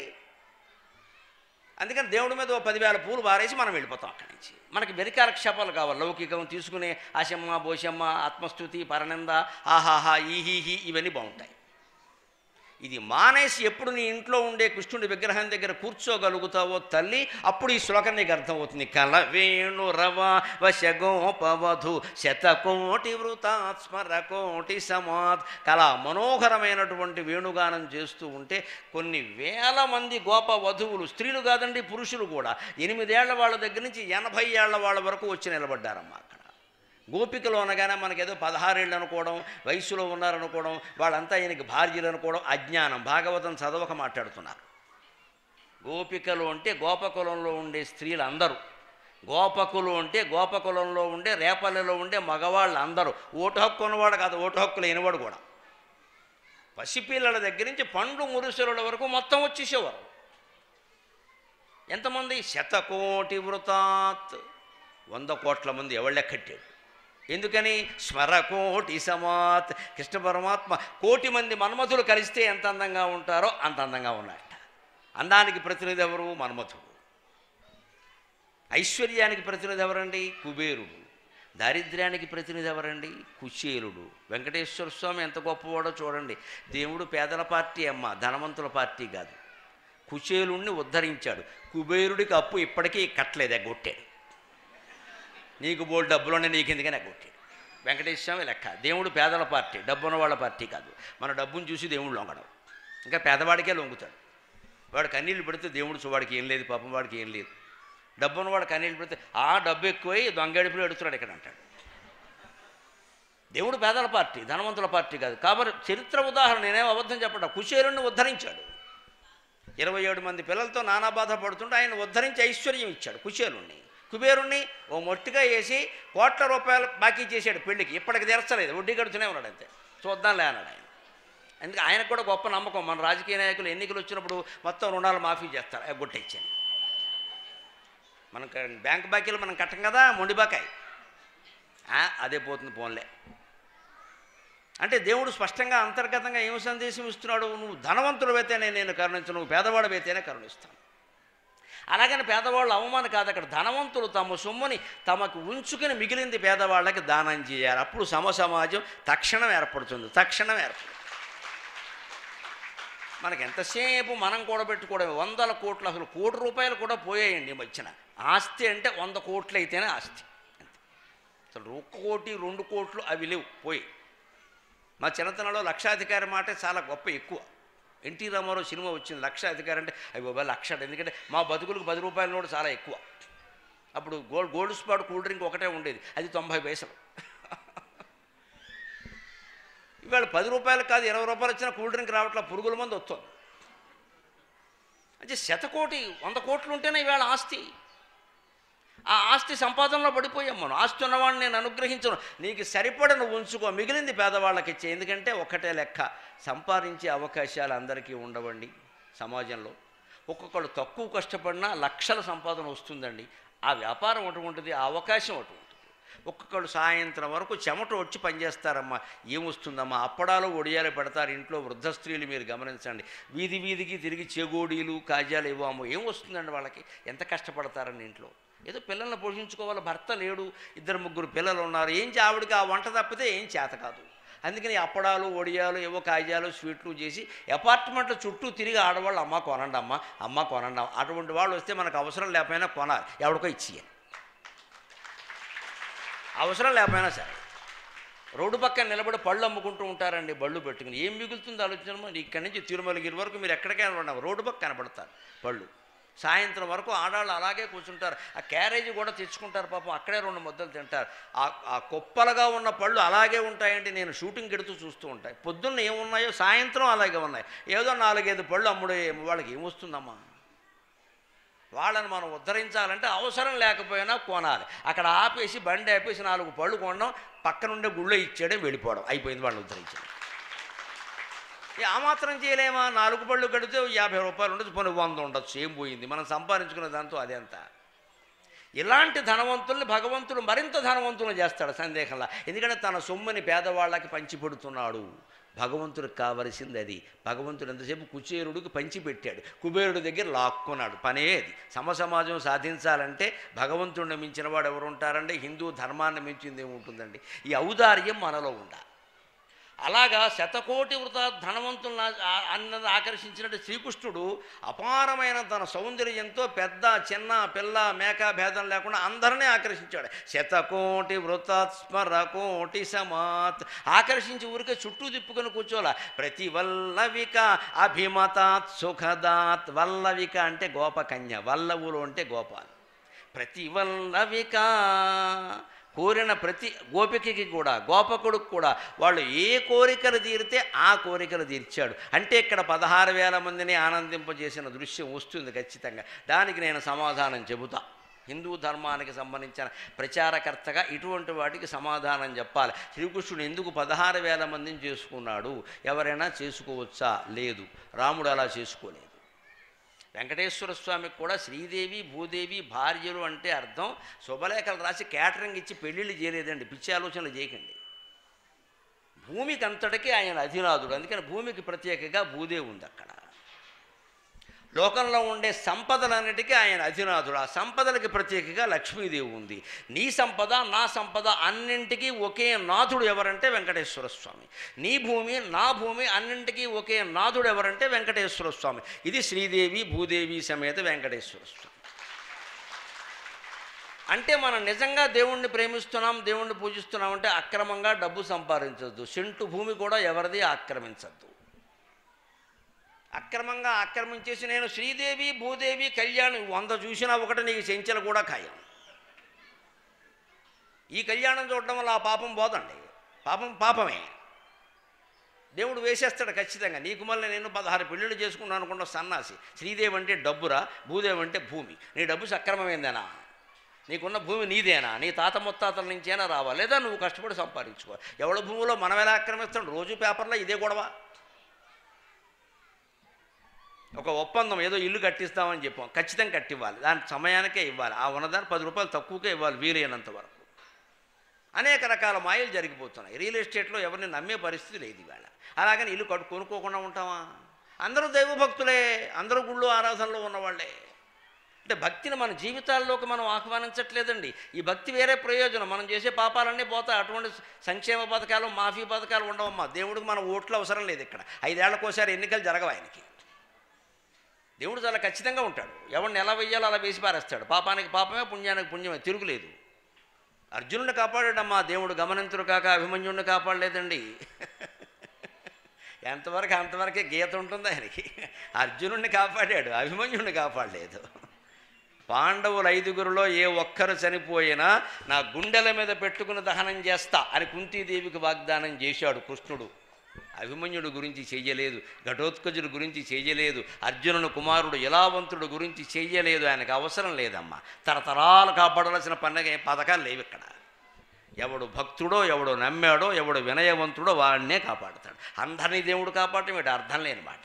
Speaker 2: అందుకని దేవుడి మీద 10,000 పూలు బారేసి మనం వెళ్ళిపోతాం అక్కడి నుంచి. మనకి వెరికాలక్షేపాలు కావాలి. లౌకికం తీసుకునే ఆశమ్మ, బోషమ్మ, ఆత్మస్తుతి, పరనింద, ఆహాహా, ఈహీహి, ఇవన్నీ బాగుంటాయి. ఇది మానేసి ఎప్పుడు నీ ఇంట్లో ఉండే కృష్ణుడి విగ్రహం దగ్గర కూర్చోగలుగుతావో తల్లి, అప్పుడు ఈ శ్లోకం నీకు అర్థమవుతుంది. కల వేణు రవ వశగోపవధు శతకోటి వృతాత్ స్మరకోటి సమాత్. కళ మనోహరమైనటువంటి వేణుగానం చేస్తూ ఉంటే కొన్ని వేల మంది గోప వధువులు, స్త్రీలు కాదండి పురుషులు కూడా, 8 ఏళ్ల వాళ్ళ దగ్గర నుంచి 80 ఏళ్ల వాళ్ళ వరకు వచ్చి నిలబడ్డారమ్మా అక్కడ. గోపికలు అనగానే మనకేదో 16 ఏళ్ళు అనుకోవడం, వయసులో ఉన్నారనుకోవడం, వాళ్ళంతా ఈయనకి భార్యలు అనుకోవడం అజ్ఞానం. భాగవతం చదవక మాట్లాడుతున్నారు. గోపికలు అంటే గోపకులంలో ఉండే స్త్రీలు అందరూ, గోపకులు అంటే గోపకులంలో ఉండే రేపల్లెలో ఉండే మగవాళ్ళు అందరూ. ఓటు హక్కు ఉన్నవాడు కాదు, ఓటు హక్కు లేనివాడు కూడా. పసిపిల్లల దగ్గర నుంచి పండు మురుసరుల వరకు మొత్తం వచ్చేసేవారు. ఎంతమంది? శతకోటి వృతాత్, 100 కోట్ల మంది. ఎవళ్ళే కట్టాడు? ఎందుకని? స్మరకోటి సమాత్. కృష్ణ పరమాత్మ 1 కోటి మంది మన్మథులు కలిస్తే ఎంత అందంగా ఉంటారో అంత అందంగా ఉన్నాయట. అందానికి ప్రతినిధి ఎవరు? మన్మథుడు. ఐశ్వర్యానికి ప్రతినిధి ఎవరండి? కుబేరుడు. దారిద్ర్యానికి ప్రతినిధి ఎవరండి? కుచేలుడు. వెంకటేశ్వర స్వామి ఎంత గొప్పవాడో చూడండి. దేవుడు పేదల పార్టీ అమ్మ, ధనవంతుల పార్టీ కాదు. కుచేలుణ్ణి ఉద్ధరించాడు. కుబేరుడికి అప్పు ఇప్పటికీ కట్టలేదు, ఎగ్గొట్టాడు. నీకు బోల్ డబ్బులోనే నీకు ఎందుకని ఎగ్గొట్టాడు. వెంకటేశ్వర స్వామి లెక్క. దేవుడు పేదల పార్టీ, డబ్బున్న వాళ్ళ పార్టీ కాదు. మన డబ్బును చూసి దేవుడు లొంగడం. ఇంకా పేదవాడికే లొంగుతాడు. వాడు కన్నీళ్ళు పెడితే దేవుడు వాడికి ఏం లేదు, పాపం వాడికి ఏం లేదు. డబ్బున్నవాడు కన్నీళ్ళు పెడితే ఆ డబ్బు ఎక్కువై దొంగడిపులు ఎడుతున్నాడు ఇక్కడ అంటాడు. దేవుడు పేదల పార్టీ, ధనవంతుల పార్టీ కాదు. కాబట్టి చరిత్ర ఉదాహరణ, నేనేం అబద్ధం చెప్పట. కుచేలుణ్ణి ఉద్ధరించాడు. 27 మంది పిల్లలతో నానా బాధ పడుతుంటే ఆయన ఉద్ధరించి ఐశ్వర్యం ఇచ్చాడు కుచేలుణ్ణి. కుబేరుణ్ణి ఓ మొట్టిగా వేసి కోట్ల రూపాయలు బాకీ చేశాడు పెళ్లికి. ఇప్పటికి తీర్చలేదు, వడ్డీ కడుతూనే ఉన్నాడు అంతే. చూద్దాంలే అన్నాడు ఆయన. అందుకే ఆయనకు కూడా గొప్ప నమ్మకం. మన రాజకీయ నాయకులు ఎన్నికలు వచ్చినప్పుడు మొత్తం రుణాలు మాఫీ చేస్తారు, ఎగ్గొట్టించాను. మనం బ్యాంక్ బాకీలు మనం కట్టం కదా, మొండి బాకాయి, అదే పోతుంది పోన్లే. అంటే దేవుడు స్పష్టంగా అంతర్గతంగా ఏమి సందేశం ఇస్తున్నాడు? నువ్వు ధనవంతుడు అయితేనే నేను కరుణించను, నువ్వు పేదవాడు అయితేనే కరుణిస్తాను. అలాగని పేదవాళ్ళు అవమానం కాదు. అక్కడ ధనవంతులు తమ సొమ్ముని తమకు ఉంచుకుని మిగిలింది పేదవాళ్ళకి దానం చేయాలి. అప్పుడు సమసమాజం తక్షణం ఏర్పడుతుంది. మనకి ఎంతసేపు మనం కూడబెట్టుకోవడం 100 కోట్లు, అసలు 1 కోటి రూపాయలు కూడా పోయాయండి ఈ మధ్యన. ఆస్తి అంటే 100 కోట్లు అయితేనే ఆస్తి. అసలు 1 కోటి 2 కోట్లు అవి లేవు, పోయి. మా చిన్నతనంలో లక్షాధికారి మాట చాలా గొప్ప, ఎక్కువ. ఎన్టీ రామారావు సినిమా వచ్చింది, లక్షాధికారి అంటే అవి బాబా లక్ష. ఎందుకంటే మా బతుకులకు 10 రూపాయల నోటు చాలా ఎక్కువ. అప్పుడు గోల్డ్ స్పాట్ కూల్ డ్రింక్ ఒకటే ఉండేది, అది 90 పైసలు. ఇవాళ 10 రూపాయలు కాదు, 20 రూపాయలు వచ్చినా కూల్ డ్రింక్ రావట్లా, పురుగుల మంది వస్తుంది. అంటే 100 కోటి 100 కోట్లు ఉంటేనే ఇవాళ ఆస్తి. ఆ ఆస్తి సంపాదనలో పడిపోయాం మనం. ఆస్తి ఉన్నవాడిని నేను అనుగ్రహించను, నీకు సరిపడ నువ్వు ఉంచుకో, మిగిలింది పేదవాళ్ళకి ఇచ్చే. ఎందుకంటే ఒకటే లెక్క, సంపాదించే అవకాశాలు అందరికీ ఉండవండి సమాజంలో. ఒక్కొక్కళ్ళు తక్కువ కష్టపడినా లక్షల సంపాదన వస్తుందండి. ఆ వ్యాపారం అటువంటిది, ఆ అవకాశం అటువంటిది. ఒక్కొక్కళ్ళు సాయంత్రం వరకు చెమట వచ్చి పనిచేస్తారమ్మా. ఏమొస్తుందమ్మా? అప్పడాలు ఒడియాలు పెడతారు ఇంట్లో వృద్ధ స్త్రీలు, మీరు గమనించండి. వీధికి తిరిగి చెగోడీలు కాజాలు ఇవ్వము. ఏం వస్తుందండి వాళ్ళకి? ఎంత కష్టపడతారండి ఇంట్లో. ఏదో పిల్లల్ని పోషించుకోవాలి, భర్త లేడు, 2-3 పిల్లలు ఉన్నారు. ఆవిడకి ఆ వంట తప్పితే ఏం చేత కాదు. అందుకని అప్పడాలు ఒడియాలు ఏవో కాజాలు స్వీట్లు చేసి అపార్ట్మెంట్ల చుట్టూ తిరిగి ఆడవాళ్ళు అమ్మ కొనండి అమ్మ కొనండి అటువంటి వాళ్ళు వస్తే మనకు అవసరం లేకపోయినా కొనాలి, ఎవరికో ఇచ్చేయాలి. అవసరం లేకపోయినా సరే రోడ్డు పక్కన నిలబడి పళ్ళు అమ్ముకుంటూ ఉంటారండి, బళ్ళు పెట్టుకుని. ఏం మిగులుతుందో ఆలోచన. ఇక్కడి నుంచి తిరుమలగిరి వరకు మీరు ఎక్కడికైనా ఉన్నాం, రోడ్డు పక్క కనపడతారు పళ్ళు. సాయంత్రం వరకు ఆడవాళ్ళు అలాగే కూర్చుంటారు. ఆ క్యారేజీ కూడా తెచ్చుకుంటారు పాపం, అక్కడే 2 ముద్దలు తింటారు. ఆ కుప్పలుగా ఉన్న పళ్ళు అలాగే ఉంటాయండి. నేను షూటింగ్ ఎడుతూ చూస్తూ ఉంటాయి. పొద్దున్న ఏమున్నాయో సాయంత్రం అలాగే ఉన్నాయి. ఏదో 4-5 పళ్ళు అమ్ముడే వాళ్ళకి ఏమొస్తుందమ్మా? వాళ్ళని మనం ఉద్ధరించాలంటే అవసరం లేకపోయినా కొనాలి. అక్కడ ఆపేసి బండి ఆపేసి 4 పళ్ళు కొనడం, పక్కనుండే గుళ్ళో ఇచ్చేయడం, వెళ్ళిపోవడం, అయిపోయింది. వాళ్ళని ఉద్ధరించడం. ఆ మాత్రం చేయలేమా? 4 పళ్ళు కడితే 50 రూపాయలు ఉండొచ్చు, పోనీ 100 ఉండొచ్చు, ఏం పోయింది? మనం సంపాదించుకున్న దాంతో అదెంత? ఇలాంటి ధనవంతుల్ని భగవంతుడు మరింత ధనవంతులు చేస్తాడు సందేహంలా. ఎందుకంటే తన సొమ్ముని పేదవాళ్ళకి పంచిపెడుతున్నాడు. భగవంతుడికి కావలసింది అది. భగవంతుడు ఎంతసేపు కుచేరుడికి పంచిపెట్టాడు, కుబేరుడి దగ్గర లాక్కున్నాడు. పనే అది. సమసమాజం సాధించాలంటే భగవంతుడిని మించిన వాడు ఎవరు ఉంటారండి? హిందూ ధర్మాన్ని మించింది ఏముంటుందండి? ఈ ఔదార్యం మనలో ఉండాలి. అలాగా శతకోటి వృత ధనవంతులను అన్నది ఆకర్షించినట్టు శ్రీకృష్ణుడు అపారమైన తన సౌందర్యంతో పెద్ద చిన్న పిల్ల మేక భేదం లేకుండా అందరినీ ఆకర్షించాడు. శతకోటి వృతస్మర కోటి సమాత్. ఆకర్షించి ఊరికే చుట్టూ తిప్పుకొని కూర్చోలా. ప్రతి వల్లవిక అభిమతాత్ సుఖదాత్. వల్లవిక అంటే గోపకన్య, వల్లవులు అంటే గోపాలు. ప్రతి వల్లవిక కోరిన ప్రతి గోపికకి కూడా, గోపకుడికి కూడా వాళ్ళు ఏ కోరికలు తీరితే ఆ కోరికలు తీర్చాడు. అంటే ఇక్కడ 16,000 మందిని ఆనందింపజేసిన దృశ్యం వస్తుంది ఖచ్చితంగా. దానికి నేను సమాధానం చెబుతా. హిందూ ధర్మానికి సంబంధించిన ప్రచారకర్తగా ఇటువంటి వాటికి సమాధానం చెప్పాలి. శ్రీకృష్ణుడు ఎందుకు 16,000 మందిని చేసుకున్నాడు? ఎవరైనా చేసుకోవచ్చా? లేదు. రాముడు అలా చేసుకోలేదు. వెంకటేశ్వర స్వామికి కూడా శ్రీదేవి భూదేవి భార్యలు అంటే అర్థం శుభలేఖలు రాసి క్యాటరింగ్ ఇచ్చి పెళ్ళిళ్ళు చేయలేదండి. పిచ్చి ఆలోచనలు చేయకండి. భూమికి అంతటికీ ఆయన అధినాథుడు. అందుకని భూమికి ప్రత్యేకంగా భూదేవి ఉంది అక్కడ. లోకంలో ఉండే సంపదలన్నిటికీ ఆయన అధినాథుడు. ఆ సంపదలకి ప్రత్యేకంగా లక్ష్మీదేవి ఉంది. నీ సంపద నా సంపద అన్నింటికీ ఒకే నాథుడు ఎవరంటే వెంకటేశ్వర స్వామి. నీ భూమి నా భూమి అన్నింటికీ ఒకే నాథుడు ఎవరంటే వెంకటేశ్వర స్వామి. ఇది శ్రీదేవి భూదేవి సమేత వెంకటేశ్వర స్వామి. అంటే మనం నిజంగా దేవుణ్ణి ప్రేమిస్తున్నాం, దేవుణ్ణి పూజిస్తున్నాం అంటే అక్రమంగా డబ్బు సంపాదించద్దు. సెంటు భూమి కూడా ఎవరిది ఆక్రమించద్దు. అక్రమంగా ఆక్రమించేసి నేను శ్రీదేవి భూదేవి కళ్యాణం 100 చూసినా ఒకటి నీకు చెంచలు కూడా ఖాయం. ఈ కళ్యాణం చూడడం వల్ల ఆ పాపం పోదండి. పాపమే. దేవుడు వేసేస్తాడు ఖచ్చితంగా. నీకు మళ్ళీ నేను 16 పెళ్ళిళ్ళు చేసుకున్నాను అనుకున్న సన్నాసి. శ్రీదేవి అంటే డబ్బురా, భూదేవి అంటే భూమి. నీ డబ్బు సక్రమమైందేనా? నీకున్న భూమి నీదేనా? నీ తాత ముత్తాతల నుంచేనా రావాలి? లేదా నువ్వు కష్టపడి సంపాదించుకో. ఎవడ భూమిలో మనం ఎలా ఆక్రమిస్తాం? రోజు పేపర్లో ఇదే గొడవ. ఒక ఒప్పందం, ఏదో ఇల్లు కట్టిస్తామని చెప్పాం, ఖచ్చితంగా కట్టివ్వాలి. దాని సమయానికే ఇవ్వాలి. ఆ ఉన్నదాన్ని 10 రూపాయలు తక్కువకే ఇవ్వాలి వీలైనంత వరకు. అనేక రకాల మాయలు జరిగిపోతున్నాయి. రియల్ ఎస్టేట్లో ఎవరిని నమ్మే పరిస్థితి లేదు ఇవాళ. అలాగని ఇల్లు కొనుక్కోకుండా ఉంటామా? అందరూ దైవభక్తులే, అందరూ గుళ్ళు ఆరాధనలో ఉన్నవాళ్లే. అంటే భక్తిని మన జీవితాల్లోకి మనం ఆహ్వానించట్లేదండి. ఈ భక్తి వేరే ప్రయోజనం. మనం చేసే పాపాలన్నీ పోతాయి. అటువంటి సంక్షేమ పథకాలు మాఫీ పథకాలు ఉండవమ్మా. దేవుడికి మన ఓట్లు అవసరం లేదు. ఇక్కడ 5 ఏళ్లకోసారి ఎన్నికలు జరగవు ఆయనకి. దేవుడు చాలా ఖచ్చితంగా ఉంటాడు. ఎవరిని ఎలా వెయ్యాలో అలా వేసి పారేస్తాడు. పాపానికి పాపమే, పుణ్యానికి పుణ్యమే, తిరుగులేదు. అర్జునుడిని కాపాడాడమ్మా దేవుడు. గమనింతుడు కాక అభిమన్యుడిని కాపాడలేదండి. ఎంతవరకు అంతవరకే గీత ఉంటుంది ఆయనకి. అర్జునుడిని కాపాడాడు, అభిమన్యుడిని కాపాడలేదు. పాండవులు 5గురిలో ఏ ఒక్కరు చనిపోయినా నా గుండెల మీద పెట్టుకుని దహనం చేస్తా అని కుంతీదేవికి వాగ్దానం చేశాడు కృష్ణుడు. అభిమన్యుడు గురించి చెయ్యలేదు, ఘటోత్కజుడు గురించి చెయ్యలేదు, అర్జునుని కుమారుడు ఇలావంతుడు గురించి చెయ్యలేదు. ఆయనకు అవసరం లేదమ్మా. తరతరాలు కాపాడాల్సిన పథకాలు లేవు ఇక్కడ. ఎవడు భక్తుడో, ఎవడు నమ్మాడో, ఎవడు వినయవంతుడో వాడినే కాపాడుతాడు. అందరినీ దేవుడు కాపాడటం ఏంటి? అర్థం లేని మాట.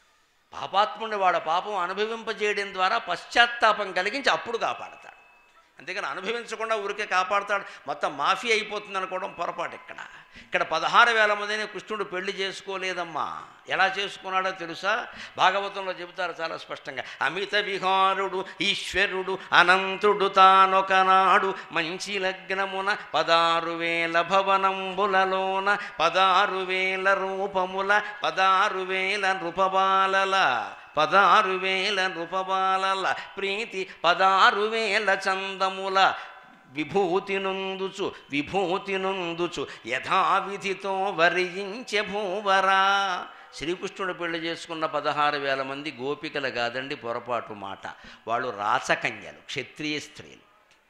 Speaker 2: పాపాత్ముడిని వాడు పాపం అనుభవింపజేయడం ద్వారా పశ్చాత్తాపం కలిగించి అప్పుడు కాపాడతాడు. అంతేగాని అనుభవించకుండా ఊరికే కాపాడుతాడు మొత్తం మాఫీ అయిపోతుంది అనుకోవడం పొరపాటు. ఇక్కడ 16,000 మందిని కృష్ణుడు పెళ్లి చేసుకోలేదమ్మా. ఎలా చేసుకున్నాడో తెలుసా? భాగవతంలో చెబుతారు చాలా స్పష్టంగా. అమిత విహారుడు ఈశ్వరుడు అనంతుడు తానొకనాడు మంచి లగ్నమున 16,000 భవనంబులలోన 16,000 రూపముల 16,000 నృపబాలల 16,000 నృపబాలల ప్రీతి 16,000 చందముల విభూతి నొందుచు యథావిధితో వరించె భూవరా. శ్రీకృష్ణుడు పెళ్లి చేసుకున్న 16,000 మంది గోపికలు కాదండి, పొరపాటు మాట. వాళ్ళు రాచకన్యలు, క్షత్రియ స్త్రీలు.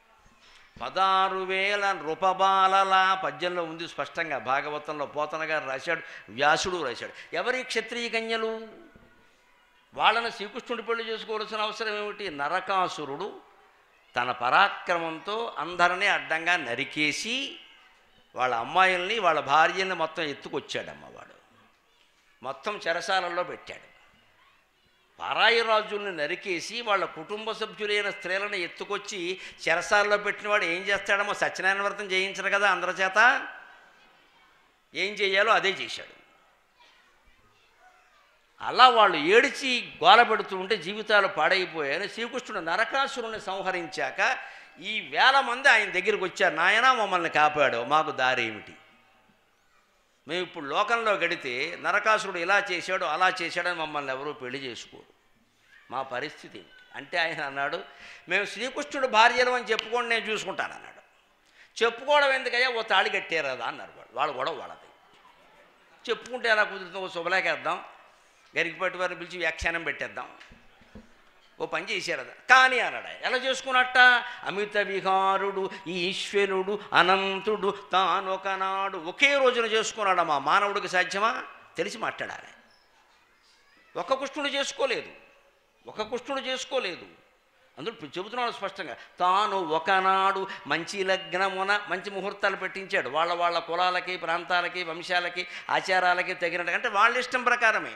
Speaker 2: 16,000 నృపబాలల పద్యంలో ఉంది స్పష్టంగా. భాగవతంలో పోతన గారు రాశాడు, వ్యాసుడు రాశాడు. ఎవరి క్షత్రియ కన్యలు? వాళ్ళని శ్రీకృష్ణుడు పెళ్లి చేసుకోవాల్సిన అవసరం ఏమిటి? నరకాసురుడు తన పరాక్రమంతో అందరినీ అడ్డంగా నరికేసి వాళ్ళ అమ్మాయిల్ని వాళ్ళ భార్యల్ని మొత్తం ఎత్తుకొచ్చాడమ్మ. వాడు మొత్తం చెరసాలలో పెట్టాడు. పరాయి రాజుల్ని నరికేసి వాళ్ళ కుటుంబ సభ్యులైన స్త్రీలను ఎత్తుకొచ్చి చెరసాలలో పెట్టినవాడు ఏం చేస్తాడమ్మో? సత్యనారాయణ వ్రతం చేయించరు కదా అందరి చేత. ఏం చేయాలో అదే చేశాడు. అలా వాళ్ళు ఏడిచి గోల పెడుతూ ఉంటే జీవితాలు పాడైపోయాయని శ్రీకృష్ణుడు నరకాసురుని సంహరించాక ఈ 1,000 మంది ఆయన దగ్గరికి వచ్చారు. నాయన మమ్మల్ని కాపాడు, మాకు దారి ఏమిటి? మేము ఇప్పుడు లోకంలో గడితే నరకాసురుడు ఇలా చేశాడు అలా చేశాడని మమ్మల్ని ఎవరూ పెళ్లి చేసుకోరు, మా పరిస్థితి ఏమిటి అంటే ఆయన అన్నాడు, మేము శ్రీకృష్ణుడు భార్యలు అని చెప్పుకోండి, నేను చూసుకుంటాను అన్నాడు. చెప్పుకోవడం ఎందుకయ్యా, ఓ తాళి కట్టారదా అన్నారు. వాళ్ళు కూడా వాళ్ళది చెప్పుకుంటే ఎలా కుదురుతాం? ఓ శుభలేకేద్దాం, గరికిపట్టి వారిని పిలిచి వ్యాఖ్యానం పెట్టేద్దాం, ఓ పని చేశారదా. కానీ అన్నాడు. ఎలా చేసుకున్నట్ట? అమిత విహారుడు ఈశ్వరుడు అనంతుడు తానొకనాడు. ఒకే రోజున చేసుకున్నాడు. మా మానవుడికి సాధ్యమా? తెలిసి మాట్లాడాలి. ఒక కృష్ణుడు చేసుకోలేదు. అందులో చెబుతున్నాడు స్పష్టంగా. తాను ఒకనాడు మంచి లగ్నమున మంచి ముహూర్తాలు పెట్టించాడు. వాళ్ళ కులాలకి, ప్రాంతాలకి, వంశాలకి, ఆచారాలకి తగినట్టు, అంటే వాళ్ళ ఇష్టం ప్రకారమే.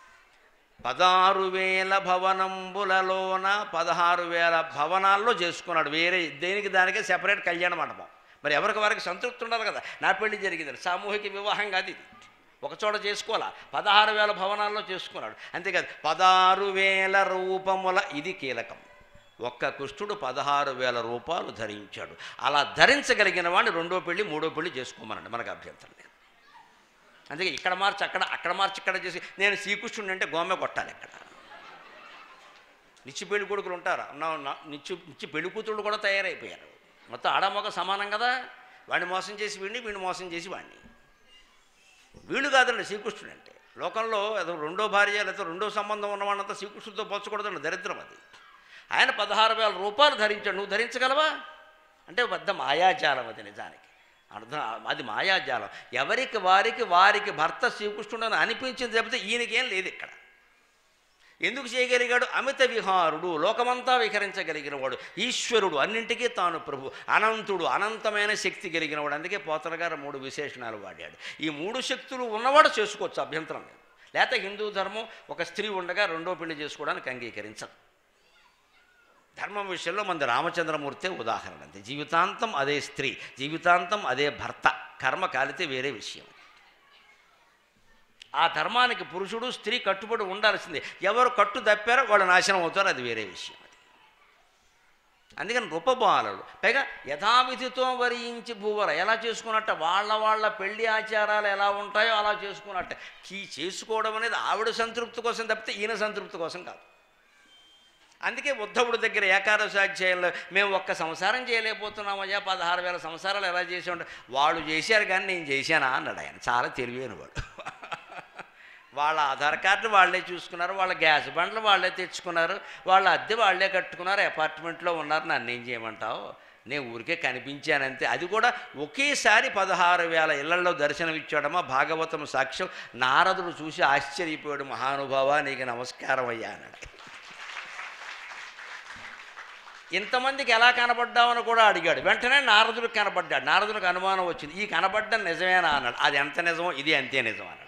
Speaker 2: 16,000 భవనంబులలోన 16,000 భవనాల్లో చేసుకున్నాడు. వేరే దేనికి దానికే సెపరేట్ కళ్యాణ మండపం. మరి ఎవరికి వారికి సంతృప్తి ఉండాలి కదా. నా పెళ్లి జరిగింది, సామూహిక వివాహం కాదు ఇది, ఒకచోట చేసుకోవాలా. 16,000 భవనాల్లో చేసుకున్నాడు. అంతేకాదు 16,000 రూపముల, ఇది కీలకం. ఒక్క కృష్ణుడు 16,000 రూపాలు ధరించాడు. అలా ధరించగలిగిన వాడిని రెండో పెళ్లి మూడో పెళ్లి చేసుకోమనండి, మనకు అభ్యంతరం లేదు. అందుకే ఇక్కడ మార్చి అక్కడ మార్చి ఇక్కడ చేసి నేను శ్రీకృష్ణుడిని అంటే గోమె కొట్టాలి. ఇక్కడ నిత్య పెళ్లి కొడుకులు ఉంటారు, నిత్య పెళ్లి కూతుళ్ళు కూడా తయారైపోయారు. మొత్తం ఆడమొగ సమానం కదా. వాడిని మోసం చేసి వీడిని మోసం చేసి వాడిని. వీళ్ళు కాదండి శ్రీకృష్ణుడు అంటే. లోకంలో ఏదో రెండో భార్య లేదా రెండో సంబంధం ఉన్నవాళ్ళంతా శ్రీకృష్ణుడితో పోల్చకూడదండి, దరిద్రం అది. ఆయన 16,000 రూపాయలు ధరించాడు. నువ్వు ధరించగలవా అంటే పెద్ద మాయాజాలం అది. నిజానికి అర్థం అది మాయాజాలం. ఎవరికి వారికి భర్త శ్రీకృష్ణుడు అని అనిపించింది తప్పితే ఈయనకేం లేదు ఇక్కడ. ఎందుకు చేయగలిగాడు? అమిత విహారుడు, లోకమంతా విహరించగలిగిన వాడు, ఈశ్వరుడు, అన్నింటికీ తాను ప్రభు, అనంతుడు, అనంతమైన శక్తి కలిగిన వాడు. అందుకే పోతన గారు 3 విశేషణాలు వాడాడు. ఈ 3 శక్తులు ఉన్నవాడు చేసుకోవచ్చు, అభ్యంతరం లేదు. లేకపోతే హిందూ ధర్మం ఒక స్త్రీ ఉండగా రెండో పెళ్లి చేసుకోవడానికి అంగీకరించదు. ధర్మం విషయంలో మన రామచంద్రమూర్తే ఉదాహరణ. అంతే. జీవితాంతం అదే స్త్రీ, జీవితాంతం అదే భర్త. కర్మ కాలితే వేరే విషయం. ఆ ధర్మానికి పురుషుడు స్త్రీ కట్టుబడి ఉండాల్సిందే. ఎవరు కట్టు తప్పారో వాళ్ళు నాశనం అవుతారో అది వేరే విషయం. అది అందుకని రూపబాలలు పైగా యథావిధితో వరించి భూవర ఎలా చేసుకున్నట్ట వాళ్ళ పెళ్లి ఆచారాలు ఎలా ఉంటాయో అలా చేసుకున్నట్ట. చేసుకోవడం అనేది ఆవిడ సంతృప్తి కోసం తప్పితే ఈయన సంతృప్తి కోసం కాదు. అందుకే ఉద్ధవుడి దగ్గర ఏకాదశాధ్యాయంలో మేము ఒక్క సంసారం చేయలేకపోతున్నామయ్యా, 16,000 సంసారాలు ఎలా చేసి ఉంటారు. వాళ్ళు చేశారు కానీ నేను చేశానా అన్నాడు ఆయన. చాలా తెలివైన వాడు. వాళ్ళ ఆధార్ కార్డులు వాళ్ళే చూసుకున్నారు, వాళ్ళ గ్యాస్ బండ్లు వాళ్ళే తెచ్చుకున్నారు, వాళ్ళ అద్దె వాళ్ళే కట్టుకున్నారు, అపార్ట్మెంట్లో ఉన్నారు. నన్ను ఏం చేయమంటావు, నేను ఊరికే కనిపించానంతే. అది కూడా ఒకేసారి 16,000 ఇళ్లలో దర్శనమిచ్చాడమ్మా. భాగవతం సాక్ష్యం. నారదుడు చూసి ఆశ్చర్యపోయాడు. మహానుభావ నీకు నమస్కారం అయ్యా అన్నాడు. ఇంతమందికి ఎలా కనబడ్డామని కూడా అడిగాడు. వెంటనే నారదుడికి కనబడ్డాడు. నారదుడికి అనుమానం వచ్చింది, ఈ కనబడ్డం నిజమేనా అన్నాడు. అది ఎంత నిజమో ఇది అంతే నిజం అన్నాడు.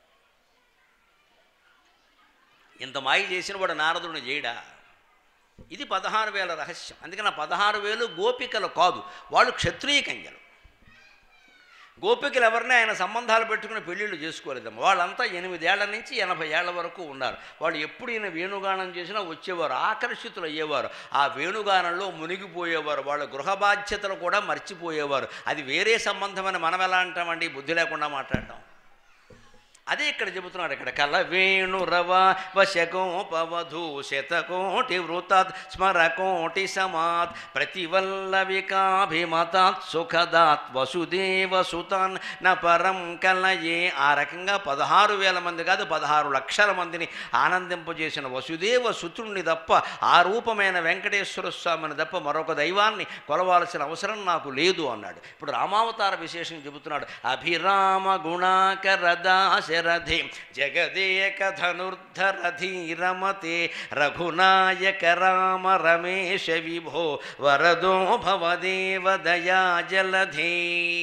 Speaker 2: ఇంత మాయ చేసిన వాడు నారదుడిని చేయడా? ఇది 16,000 రహస్యం. అందుకని ఆ 16,000 గోపికలు కాదు, వాళ్ళు క్షత్రియ కన్యలు. గోపికలు ఎవరిని ఆయన సంబంధాలు పెట్టుకుని పెళ్ళిళ్ళు చేసుకోలేదమ్మ. వాళ్ళంతా 8 ఏళ్ల నుంచి 80 ఏళ్ల వరకు ఉన్నారు. వాళ్ళు ఎప్పుడు ఈయన వేణుగానం చేసినా వచ్చేవారు, ఆకర్షితులు అయ్యేవారు, ఆ వేణుగానంలో మునిగిపోయేవారు, వాళ్ళ గృహ బాధ్యతలు కూడా మర్చిపోయేవారు. అది వేరే సంబంధమని మనం ఎలా అంటామండి, బుద్ధి లేకుండా మాట్లాడటం. అదే ఇక్కడ చెబుతున్నాడు. ఇక్కడ కల వేణురవ వశకోపవధూ శతకోటి వృతాత్ స్మరకోటి సమాత్ ప్రతివల్లవికాభిమతాత్ సుఖదాత్ వసుదేవ సుతాన్ న పరం కలయే. ఆ రకంగా 16,000 మంది కాదు 16 లక్షల మందిని ఆనందింపజేసిన వసుదేవ సుతుణ్ణి తప్ప, ఆ రూపమైన వెంకటేశ్వర స్వామిని తప్ప మరొక దైవాన్ని కొలవాల్సిన అవసరం నాకు లేదు అన్నాడు. ఇప్పుడు రామావతార విశేషం చెబుతున్నాడు. అభిరామ గుణాకర దాశ రథి జగదేక ధనుర్ధరధీరమతే రఘునాయక రామ రమేశ విభో వరదో భవదేవ దయా జలధే.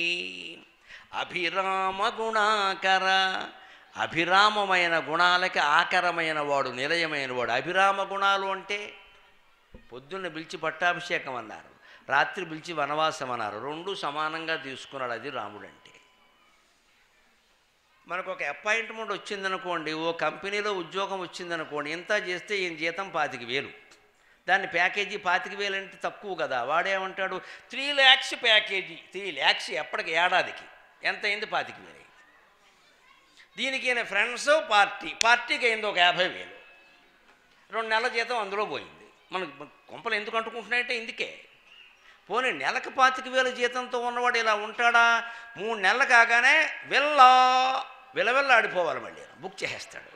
Speaker 2: అభిరామ గుణాకర, అభిరామమైన గుణాలకి ఆకరమైన వాడు, నిలయమైన వాడు. అభిరామ గుణాలు అంటే పొద్దున్న పిలిచి పట్టాభిషేకం అన్నారు, రాత్రి పిలిచి వనవాసం అన్నారు, రెండు సమానంగా తీసుకున్నాడు. అది రాముడు అంటే. మనకు ఒక అపాయింట్మెంట్ వచ్చిందనుకోండి, ఓ కంపెనీలో ఉద్యోగం వచ్చిందనుకోండి, ఇంత చేస్తే ఈయన జీతం 25,000, దాన్ని ప్యాకేజీ 25,000 అంటే తక్కువ కదా. వాడేమంటాడు, 3 lakhs ప్యాకేజీ. 3 lakhs ఎప్పటికి, ఏడాదికి ఎంత అయింది, 25,000. దీనికి ఈయన ఫ్రెండ్స్ పార్టీకి అయింది ఒక 50,000. 2 నెలల జీతం అందులో పోయింది. మనకు కొంపలు ఎందుకు అంటుకుంటున్నాయంటే ఇందుకే. పోనీ నెలకు 25,000 జీతంతో ఉన్నవాడు ఇలా ఉంటాడా? 3 నెలలు కాగానే విలవిల్లాడిపోవాలి, మళ్ళీ బుక్ చేసేస్తాడు.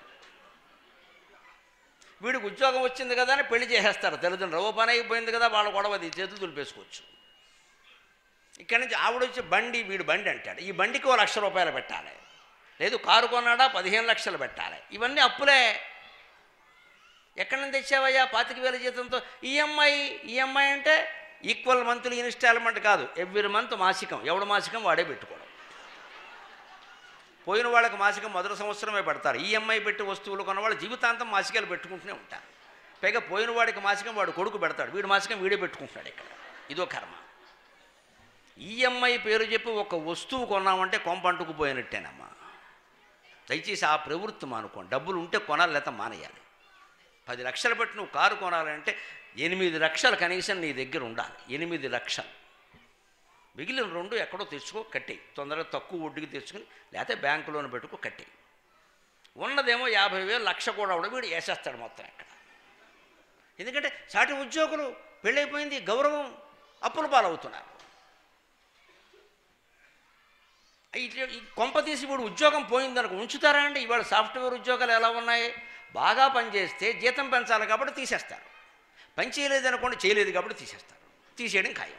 Speaker 2: వీడికి ఉద్యోగం వచ్చింది కదా అని పెళ్లి చేసేస్తారు తల్లిదండ్రులు. ఓ పని అయిపోయింది కదా, వాళ్ళ గొడవది, చేతులు దులిపేసుకోవచ్చు. ఇక్కడి నుంచి ఆవిడొచ్చి వీడు బండి అంటాడు, ఈ బండికి ఓ 1,00,000 రూపాయలు పెట్టాలి, లేదు కారు కొన్నాడా 15 లక్షలు పెట్టాలి. ఇవన్నీ అప్పులే. ఎక్కడి నుంచి తెచ్చావయ్యా 25,000 జీతంతో? ఈఎంఐ అంటే ఈక్వల్ మంత్లీ ఇన్స్టాల్మెంట్ కాదు, ఎవ్రీ మంత్ మాసికం. ఎవడు మాసికం వాడే పెట్టుకోవడం. పోయిన వాళ్ళకి మాసికం మొదటి సంవత్సరమే పెడతారు. ఈఎంఐ పెట్టి వస్తువులు కొన్నవాళ్ళు జీవితాంతం మాసికాలు పెట్టుకుంటూనే ఉంటారు. పైగా పోయిన వాడికి మాసికం వాడు కొడుకు పెడతాడు, వీడి మాసికం వీడే పెట్టుకుంటాడు. ఇక్కడ ఇదో కర్మ. ఈఎంఐ పేరు చెప్పి ఒక వస్తువు కొన్నామంటే కొంపంటుకుపోయినట్టేనమ్మా. దయచేసి ఆ ప్రవృత్తి మానుకోండి. డబ్బులు ఉంటే కొనాలి, లేకపోతే మానేయాలి. 10 లక్షలు పెట్టి నువ్వు కారు కొనాలంటే 8 లక్షలు కనీసం నీ దగ్గర ఉండాలి. 8 లక్షలు. మిగిలిన 2 ఎక్కడో తెచ్చుకో, కట్టేయి. తొందరగా తక్కువ వడ్డీకి తెచ్చుకుని, లేకపోతే బ్యాంకులోనే పెట్టుకో, కట్టేయి. ఉన్నదేమో 50,000, 1,00,000 కూడా వీడు వేసేస్తాడు మొత్తం ఎక్కడ. ఎందుకంటే సాటి ఉద్యోగులు, పెళ్ళైపోయింది, గౌరవం, అప్పుల పాలవుతున్నారు. ఇట్లా కొంప తీసి వీడు ఉద్యోగం పోయిందనుకో ఉంచుతారా అండి? ఇవాళ సాఫ్ట్వేర్ ఉద్యోగాలు ఎలా ఉన్నాయి? బాగా పనిచేస్తే జీతం పెంచాలి కాబట్టి తీసేస్తారు. పని చేయలేదనుకోండి, చేయలేదు కాబట్టి తీసేస్తారు. తీసేయడం ఖాయం.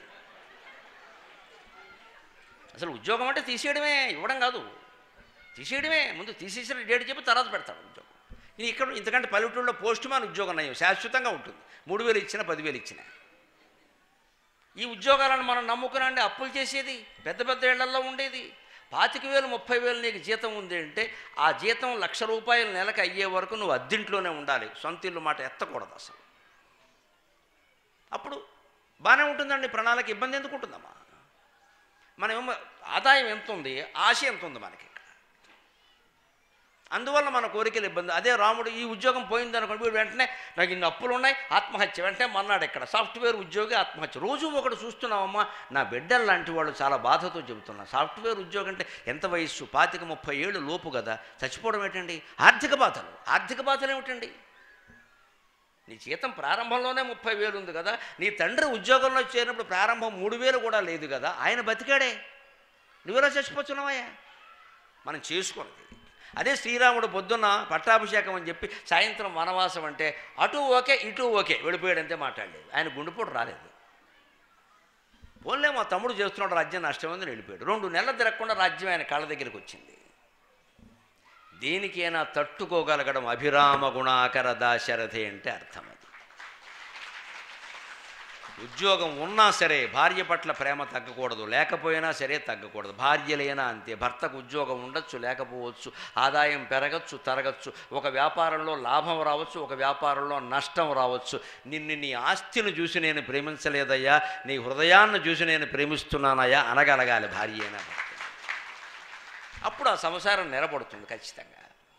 Speaker 2: అసలు ఉద్యోగం అంటే తీసేయడమే, ఇవ్వడం కాదు. తీసేయడమే. ముందు తీసేసిన డేట్ చెప్పి తర్వాత పెడతాడు ఉద్యోగం. ఇది ఇక్కడ ఇంతకంటే పల్లెటూళ్ళలో పోస్ట్ మ్యాన్ ఉద్యోగం నయం, శాశ్వతంగా ఉంటుంది. 3,000 ఇచ్చినా 10,000 ఇచ్చినా. ఈ ఉద్యోగాలను మనం నమ్ముకునండి అప్పులు చేసేది, పెద్ద పెద్ద ఇళ్లల్లో ఉండేది. 25,000, 30,000 నీకు జీతం ఉంది అంటే ఆ జీతం 1,00,000 రూపాయలు నెలకు అయ్యే వరకు నువ్వు అద్దెంట్లోనే ఉండాలి. సొంత ఇల్లు మాట ఎత్తకూడదు అసలు. అప్పుడు బాగానే ఉంటుందండి ప్రణాళిక. ఇబ్బంది ఎందుకు ఉంటుందమ్మా? మనమేమో ఆదాయం ఎంత ఉంది, ఆశ ఎంత ఉంది మనకి ఇక్కడ. అందువల్ల మన కోరికలు ఇబ్బంది. అదే రాముడు ఈ ఉద్యోగం పోయిందనుకోండి, వీడు వెంటనే నాకు ఇన్ని అప్పులు ఉన్నాయి, ఆత్మహత్య. వెంటనే మన్నాడు ఇక్కడ సాఫ్ట్వేర్ ఉద్యోగి ఆత్మహత్య. రోజు ఒకటి చూస్తున్నామమ్మా. నా బిడ్డలు లాంటి వాళ్ళు చాలా బాధతో చెబుతున్నా. సాఫ్ట్వేర్ ఉద్యోగం అంటే ఎంత వయస్సు? 25-30 ఏళ్ళు లోపు కదా. చచ్చిపోవడం ఏంటండి? ఆర్థిక బాధలు ఏమిటండి? నీ జీతం ప్రారంభంలోనే 30,000 ఉంది కదా. నీ తండ్రి ఉద్యోగంలో చేరినప్పుడు ప్రారంభం 3,000 కూడా లేదు కదా. ఆయన బతికాడే, నువ్వెలా చచ్చిపోతున్నావయ్యా? మనం చేసుకున్నది అదే. శ్రీరాముడు పొద్దున్న పట్టాభిషేకం అని చెప్పి సాయంత్రం వనవాసం అంటే అటు ఓకే ఇటు ఓకే వెళ్ళిపోయాడంతే, మాట్లాడలేదు. ఆయన గుండెపోటు రాలేదు. పోన్లే మా తమ్ముడు చేస్తున్నాడు, రాజ్యం నష్టమైందని వెళ్ళిపోయాడు. 2 నెలలు తిరగకుండా రాజ్యం ఆయన కాళ్ళ దగ్గరికి వచ్చింది. దేనికైనా తట్టుకోగలగడం అభిరామ గుణాకర దాశరథి అంటే అర్థం అది.
Speaker 3: ఉద్యోగం ఉన్నా సరే భార్య పట్ల ప్రేమ తగ్గకూడదు, లేకపోయినా సరే తగ్గకూడదు. భార్యలైనా అంతే. భర్తకు ఉద్యోగం ఉండొచ్చు, లేకపోవచ్చు, ఆదాయం పెరగచ్చు, తరగచ్చు, ఒక వ్యాపారంలో లాభం రావచ్చు, ఒక వ్యాపారంలో నష్టం రావచ్చు. నిన్ను నీ ఆస్తిని చూసి నేను ప్రేమించలేదయ్యా, నీ హృదయాన్ని చూసి నేను ప్రేమిస్తున్నానయ్యా అనగలగాలి భార్య అయినా. అప్పుడు ఆ సంసారం నిలబడుతుంది ఖచ్చితంగా.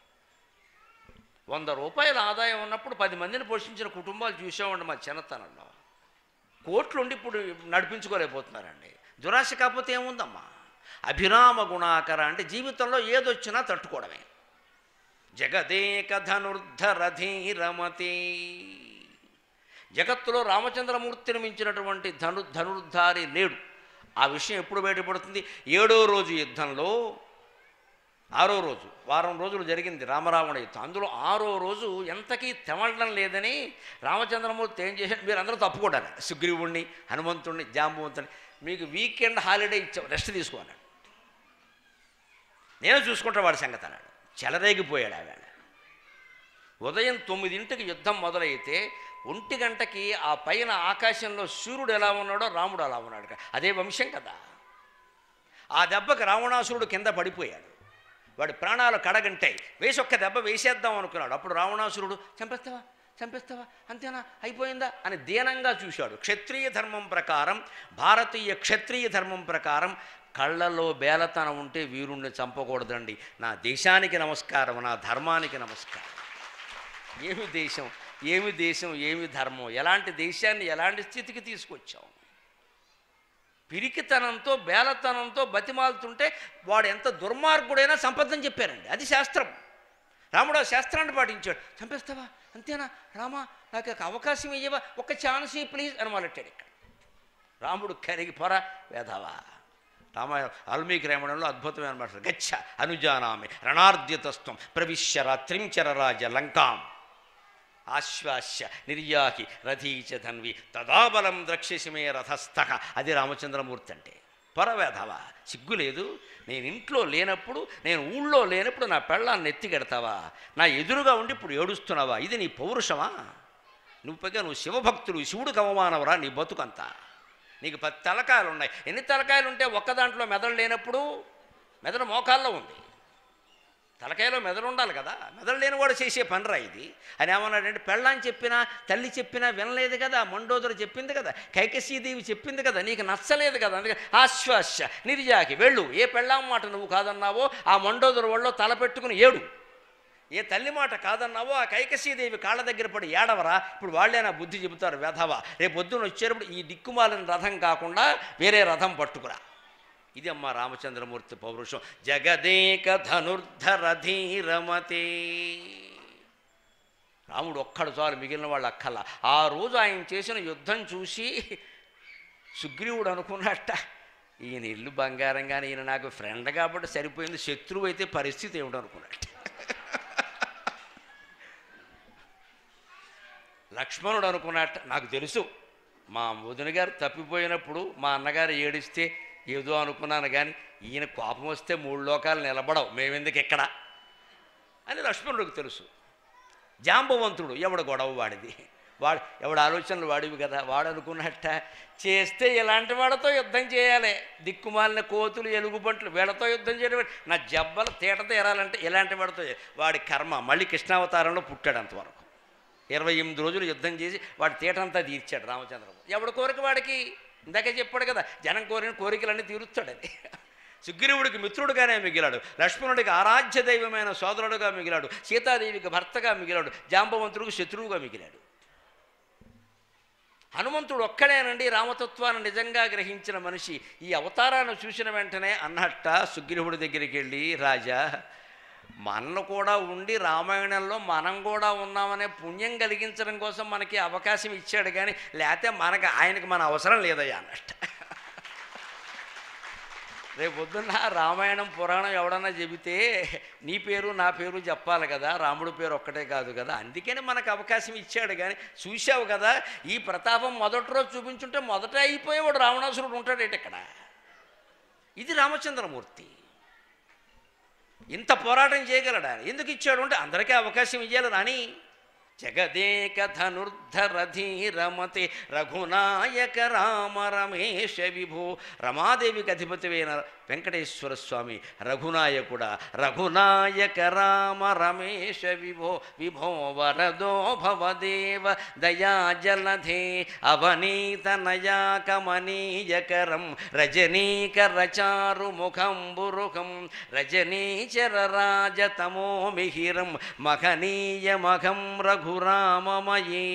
Speaker 3: 100 రూపాయల ఆదాయం ఉన్నప్పుడు 10 మందిని పోషించిన కుటుంబాలు చూసామండి మా చిన్నతనంలో. కోట్లుండి ఇప్పుడు నడిపించుకోలేకపోతున్నారండి. దురాశ కాకపోతే ఏముందమ్మా? అభిరామ గుణాకర అంటే జీవితంలో ఏదొచ్చినా తట్టుకోవడమే. జగదేక ధనుర్ధరధీరమతి. జగత్తులో రామచంద్రమూర్తిని మించినటువంటి ధనుర్ధారి లేడు. ఆ విషయం ఎప్పుడు బయటపడుతుంది? 7వ రోజు యుద్ధంలో 6వ రోజు, వారం రోజులు జరిగింది రామరావణ యుద్ధం. అందులో 6వ రోజు ఎంతకీ తెమలడం లేదని రామచంద్రమూర్తి ఏం చేశాడు? మీరు అందరూ తప్పుకోండి, సుగ్రీవుణ్ణి, హనుమంతుణ్ణి, జాంబవంతుని మీకు వీకెండ్ హాలిడే ఇచ్చావు, రెస్ట్ తీసుకోన్నాడు. నేను చూసుకుంటా వాడి సంగతి అన్నాడు. చెలరేగిపోయాడు ఆవేళ. ఉదయం 9ంటికి యుద్ధం మొదలైతే 1 గంటకి ఆ పైన ఆకాశంలో సూర్యుడు ఎలా ఉన్నాడో రాముడు అలా ఉన్నాడు. అదే వంశం కదా. ఆ దెబ్బకి రావణాసురుడు కింద పడిపోయాడు. వాడి ప్రాణాలు కడగంటాయి. వేసి ఒక్క దెబ్బ వేసేద్దాం అనుకున్నాడు. అప్పుడు రావణాసురుడు చంపేస్తావా అంతేనా, అయిపోయిందా అని దీనంగా చూశాడు. క్షత్రియ ధర్మం ప్రకారం, భారతీయ క్షత్రియ ధర్మం ప్రకారం కళ్ళల్లో బేలతనం ఉంటే వీరుణ్ణి చంపకూడదండి. నా దేశానికి నమస్కారం, నా ధర్మానికి నమస్కారం. ఏమి దేశం, ఏమి ధర్మం, ఎలాంటి దేశాన్ని ఎలాంటి స్థితికి తీసుకొచ్చాం? పిరికితనంతో బేలతనంతో బతిమాలుతుంటే వాడు ఎంత దుర్మార్గుడైనా సంపదని చెప్పారండి. అది శాస్త్రం. రాముడు ఆ శాస్త్రాన్ని పాటించాడు. చంపేస్తావా అంతేనా రామా, నాకు ఒక అవకాశం ఇయ్యవా, ఒక ఛాన్స్ ప్లీజ్ అని మొదలెట్టాడు. ఇక్కడ రాముడు కరిగి పొర వేధవా. రామాయణ వాల్మీకి రామాయణంలో అద్భుతమైన మాట, గచ్చ అనుజానామి రణార్ద్యతస్త్వం ప్రవిశ్య రాత్రించర రాజ లంకాం ఆశ్వాస్య నిర్యాహి రథీచ ధన్వి తదాబలం ద్రక్ష్యసిమే రథస్థ. అది రామచంద్రమూర్తి అంటే. పొరవేధవా, సిగ్గు లేదు? నేను ఇంట్లో లేనప్పుడు, నేను ఊళ్ళో లేనప్పుడు నా పెళ్ళాన్ని ఎత్తికెడతావా? నా ఎదురుగా ఉండి ఇప్పుడు ఏడుస్తున్నావా? ఇది నీ పౌరుషమా? నువ్వు శివభక్తుడు, శివుడికి అవమానవరా నీ బతుకంతా? నీకు 10 తలకాయలు ఉన్నాయి. ఎన్ని తలకాయలు ఉంటే ఒక్క దాంట్లో మెదడు లేనప్పుడు? మెదడు మోకాల్లో ఉంది, తలకాయలో మెదడు ఉండాలి కదా. మెదడు లేని వాడు చేసే పనిరా ఇది అని ఏమన్నాడంటే, పెళ్ళాన్ని చెప్పినా తల్లి చెప్పినా వినలేదు కదా, మండోదరు చెప్పింది కదా, కైకసీదేవి చెప్పింది కదా, నీకు నచ్చలేదు కదా, అందుకే ఆశ్వాస్య నిర్యాకి వెళ్ళు. ఏ పెళ్ళాం మాట నువ్వు కాదన్నావో ఆ మండోదరు వాళ్ళలో తల పెట్టుకుని ఏడు. ఏ తల్లి మాట కాదన్నావో ఆ కైకసీదేవి కాళ్ళ దగ్గర పడి ఏడవరా. ఇప్పుడు వాళ్ళే నా బుద్ధి చెబుతారు వెధవా. రేపు పొద్దున వచ్చేటప్పుడు ఈ దిక్కుమాలిన రథం కాకుండా వేరే రథం పట్టుకురా. ఇది అమ్మ రామచంద్రమూర్తి పౌరుషం. జగదేక ధనుర్ధరధీరమతే. రాముడు ఒక్కడు చాలు, మిగిలిన వాళ్ళు అక్కల్లా. ఆ రోజు ఆయన చేసిన యుద్ధం చూసి సుగ్రీవుడు అనుకున్నట్ట, ఈయన ఇల్లు బంగారంగానే ఈయన నాకు ఫ్రెండ్ కాబట్టి సరిపోయింది, శత్రువు అయితే పరిస్థితి ఏమిటో అనుకున్నట్ట. లక్ష్మణుడు అనుకున్నట్ట, నాకు తెలుసు మా వదిన గారు తప్పిపోయినప్పుడు మా అన్నగారు ఏడిస్తే ఏదో అనుకున్నాను, కానీ ఈయన కోపం వస్తే 3 లోకాలు నిలబడవు, మేమెందుకు ఎక్కడ అని లక్ష్మణుడికి తెలుసు. జాంబవంతుడు ఎవడ గొడవ వాడిది, ఎవడ ఆలోచనలు వాడివి కదా. వాడు అనుకున్నట్ట, చేస్తే ఇలాంటి వాడితో యుద్ధం చేయాలి, దిక్కుమాలిన కోతులు ఎలుగుబంట్లు వీళ్ళతో యుద్ధం చేయడం, నా జబ్బలు తీట తీరాలంటే ఇలాంటి వాడితో. వాడి కర్మ, మళ్ళీ కృష్ణావతారంలో పుట్టాడు. అంతవరకు 28 రోజులు యుద్ధం చేసి వాడి తీటంతా తీర్చాడు రామచంద్రమూర్తి. ఎవడి కోరిక వాడికి, ఇందాకే చెప్పాడు కదా, జనం కోరిన కోరికలన్నీ తీరుస్తాడని. సుగ్రీవుడికి మిత్రుడుగానే మిగిలాడు, లక్ష్మణుడికి ఆరాధ్య దైవమైన సోదరుడుగా మిగిలాడు, సీతాదేవికి భర్తగా మిగిలాడు, జాంబవంతుడికి శత్రువుగా మిగిలాడు. హనుమంతుడు ఒక్కడేనండి రామతత్వాన్ని నిజంగా గ్రహించిన మనిషి. ఈ అవతారాన్ని చూసిన వెంటనే అన్నట్ట సుగ్రీవుడి దగ్గరికి వెళ్ళి, రాజా మనలో కూడా ఉండి రామాయణంలో మనం కూడా ఉన్నామనే పుణ్యం కలిగించడం కోసం మనకి అవకాశం ఇచ్చాడు, కానీ లేకపోతే ఆయనకి మన అవసరం లేదయ్యా అన్నట్ట. రేపు పొద్దున్న రామాయణం పురాణం ఎవడన్నా చెబితే నీ పేరు నా పేరు చెప్పాలి కదా, రాముడి పేరు ఒక్కటే కాదు కదా, అందుకని మనకు అవకాశం ఇచ్చాడు. కానీ చూసావు కదా, ఈ ప్రతాపం మొదటి రోజు చూపించుంటే మొదట అయిపోయేవాడు రావణాసురుడు ఉంటాడేటి ఇక్కడ. ఇది రామచంద్రమూర్తి. ఇంత పోరాటం చేయగలడా? ఎందుకు ఇచ్చాడు అంటే అందరికీ అవకాశం ఇవ్వాలి రాని. జగదేక ధనుర్ధరధీరమతే రఘునాయక రామ రమేశ విభో. రమాదేవికి అధిపతివైన వెంకటేశ్వర స్వామి రఘునాయకుడా, రఘునాయక రామ రమేశ విభో. విభో వరదో భవదేవ దయాజలధే అవనీతనయా కమనీయకరం రజనీకరచారు ముఖంబురుహం రజనీచరరాజతమో మిహిరం మహనీయమఘం రఘురామమయీ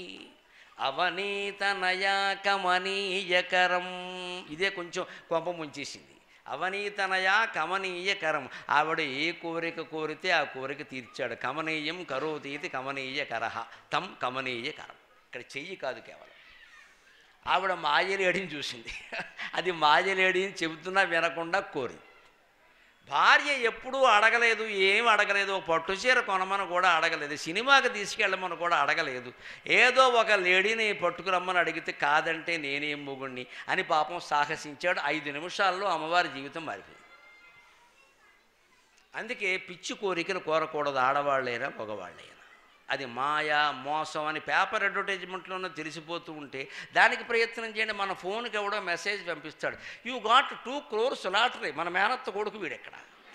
Speaker 3: అవనీతనయా కమనీయకరం. ఇదే కొంచెం కొంప ముంచేసింది. అవనీతనయా కమనీయకరం. ఆవిడ ఏ కోరిక కోరితే ఆ కోరిక తీర్చాడు. కమనీయం కరోతీతి కమనీయకరః తం కమనీయకరం. ఇక్కడ చెయ్యి కాదు కేవలం. ఆవిడ మాయలేడిని చూసింది. అది మాయలేడి అని చెబుతున్నా వినకుండా కోరింది. భార్య ఎప్పుడూ అడగలేదు, ఏం అడగలేదు. పట్టు చీర కొనమని కూడా అడగలేదు, సినిమాకి తీసుకెళ్ళమని కూడా అడగలేదు. ఏదో ఒక లేడీని పట్టుకురమ్మని అడిగితే కాదంటే నేనేం మొగుణ్ణి అని పాపం సాహసించాడు. 5 నిమిషాల్లో అమ్మవారి జీవితం మారిపోయింది. అందుకే పిచ్చి కోరికలు కోరకూడదు, ఆడవాళ్ళైనా మగవాళ్ళైనా. అది మాయా మోసం అని పేపర్ అడ్వర్టైజ్మెంట్లోనే తెలిసిపోతూ ఉంటే దానికి ప్రయత్నం చేయండి. మన ఫోన్కి ఎవడో మెసేజ్ పంపిస్తాడు, యూ గాట్ 2 crores లాటరీ. మన మేనత్త కొడుకు వీడెక్కడ.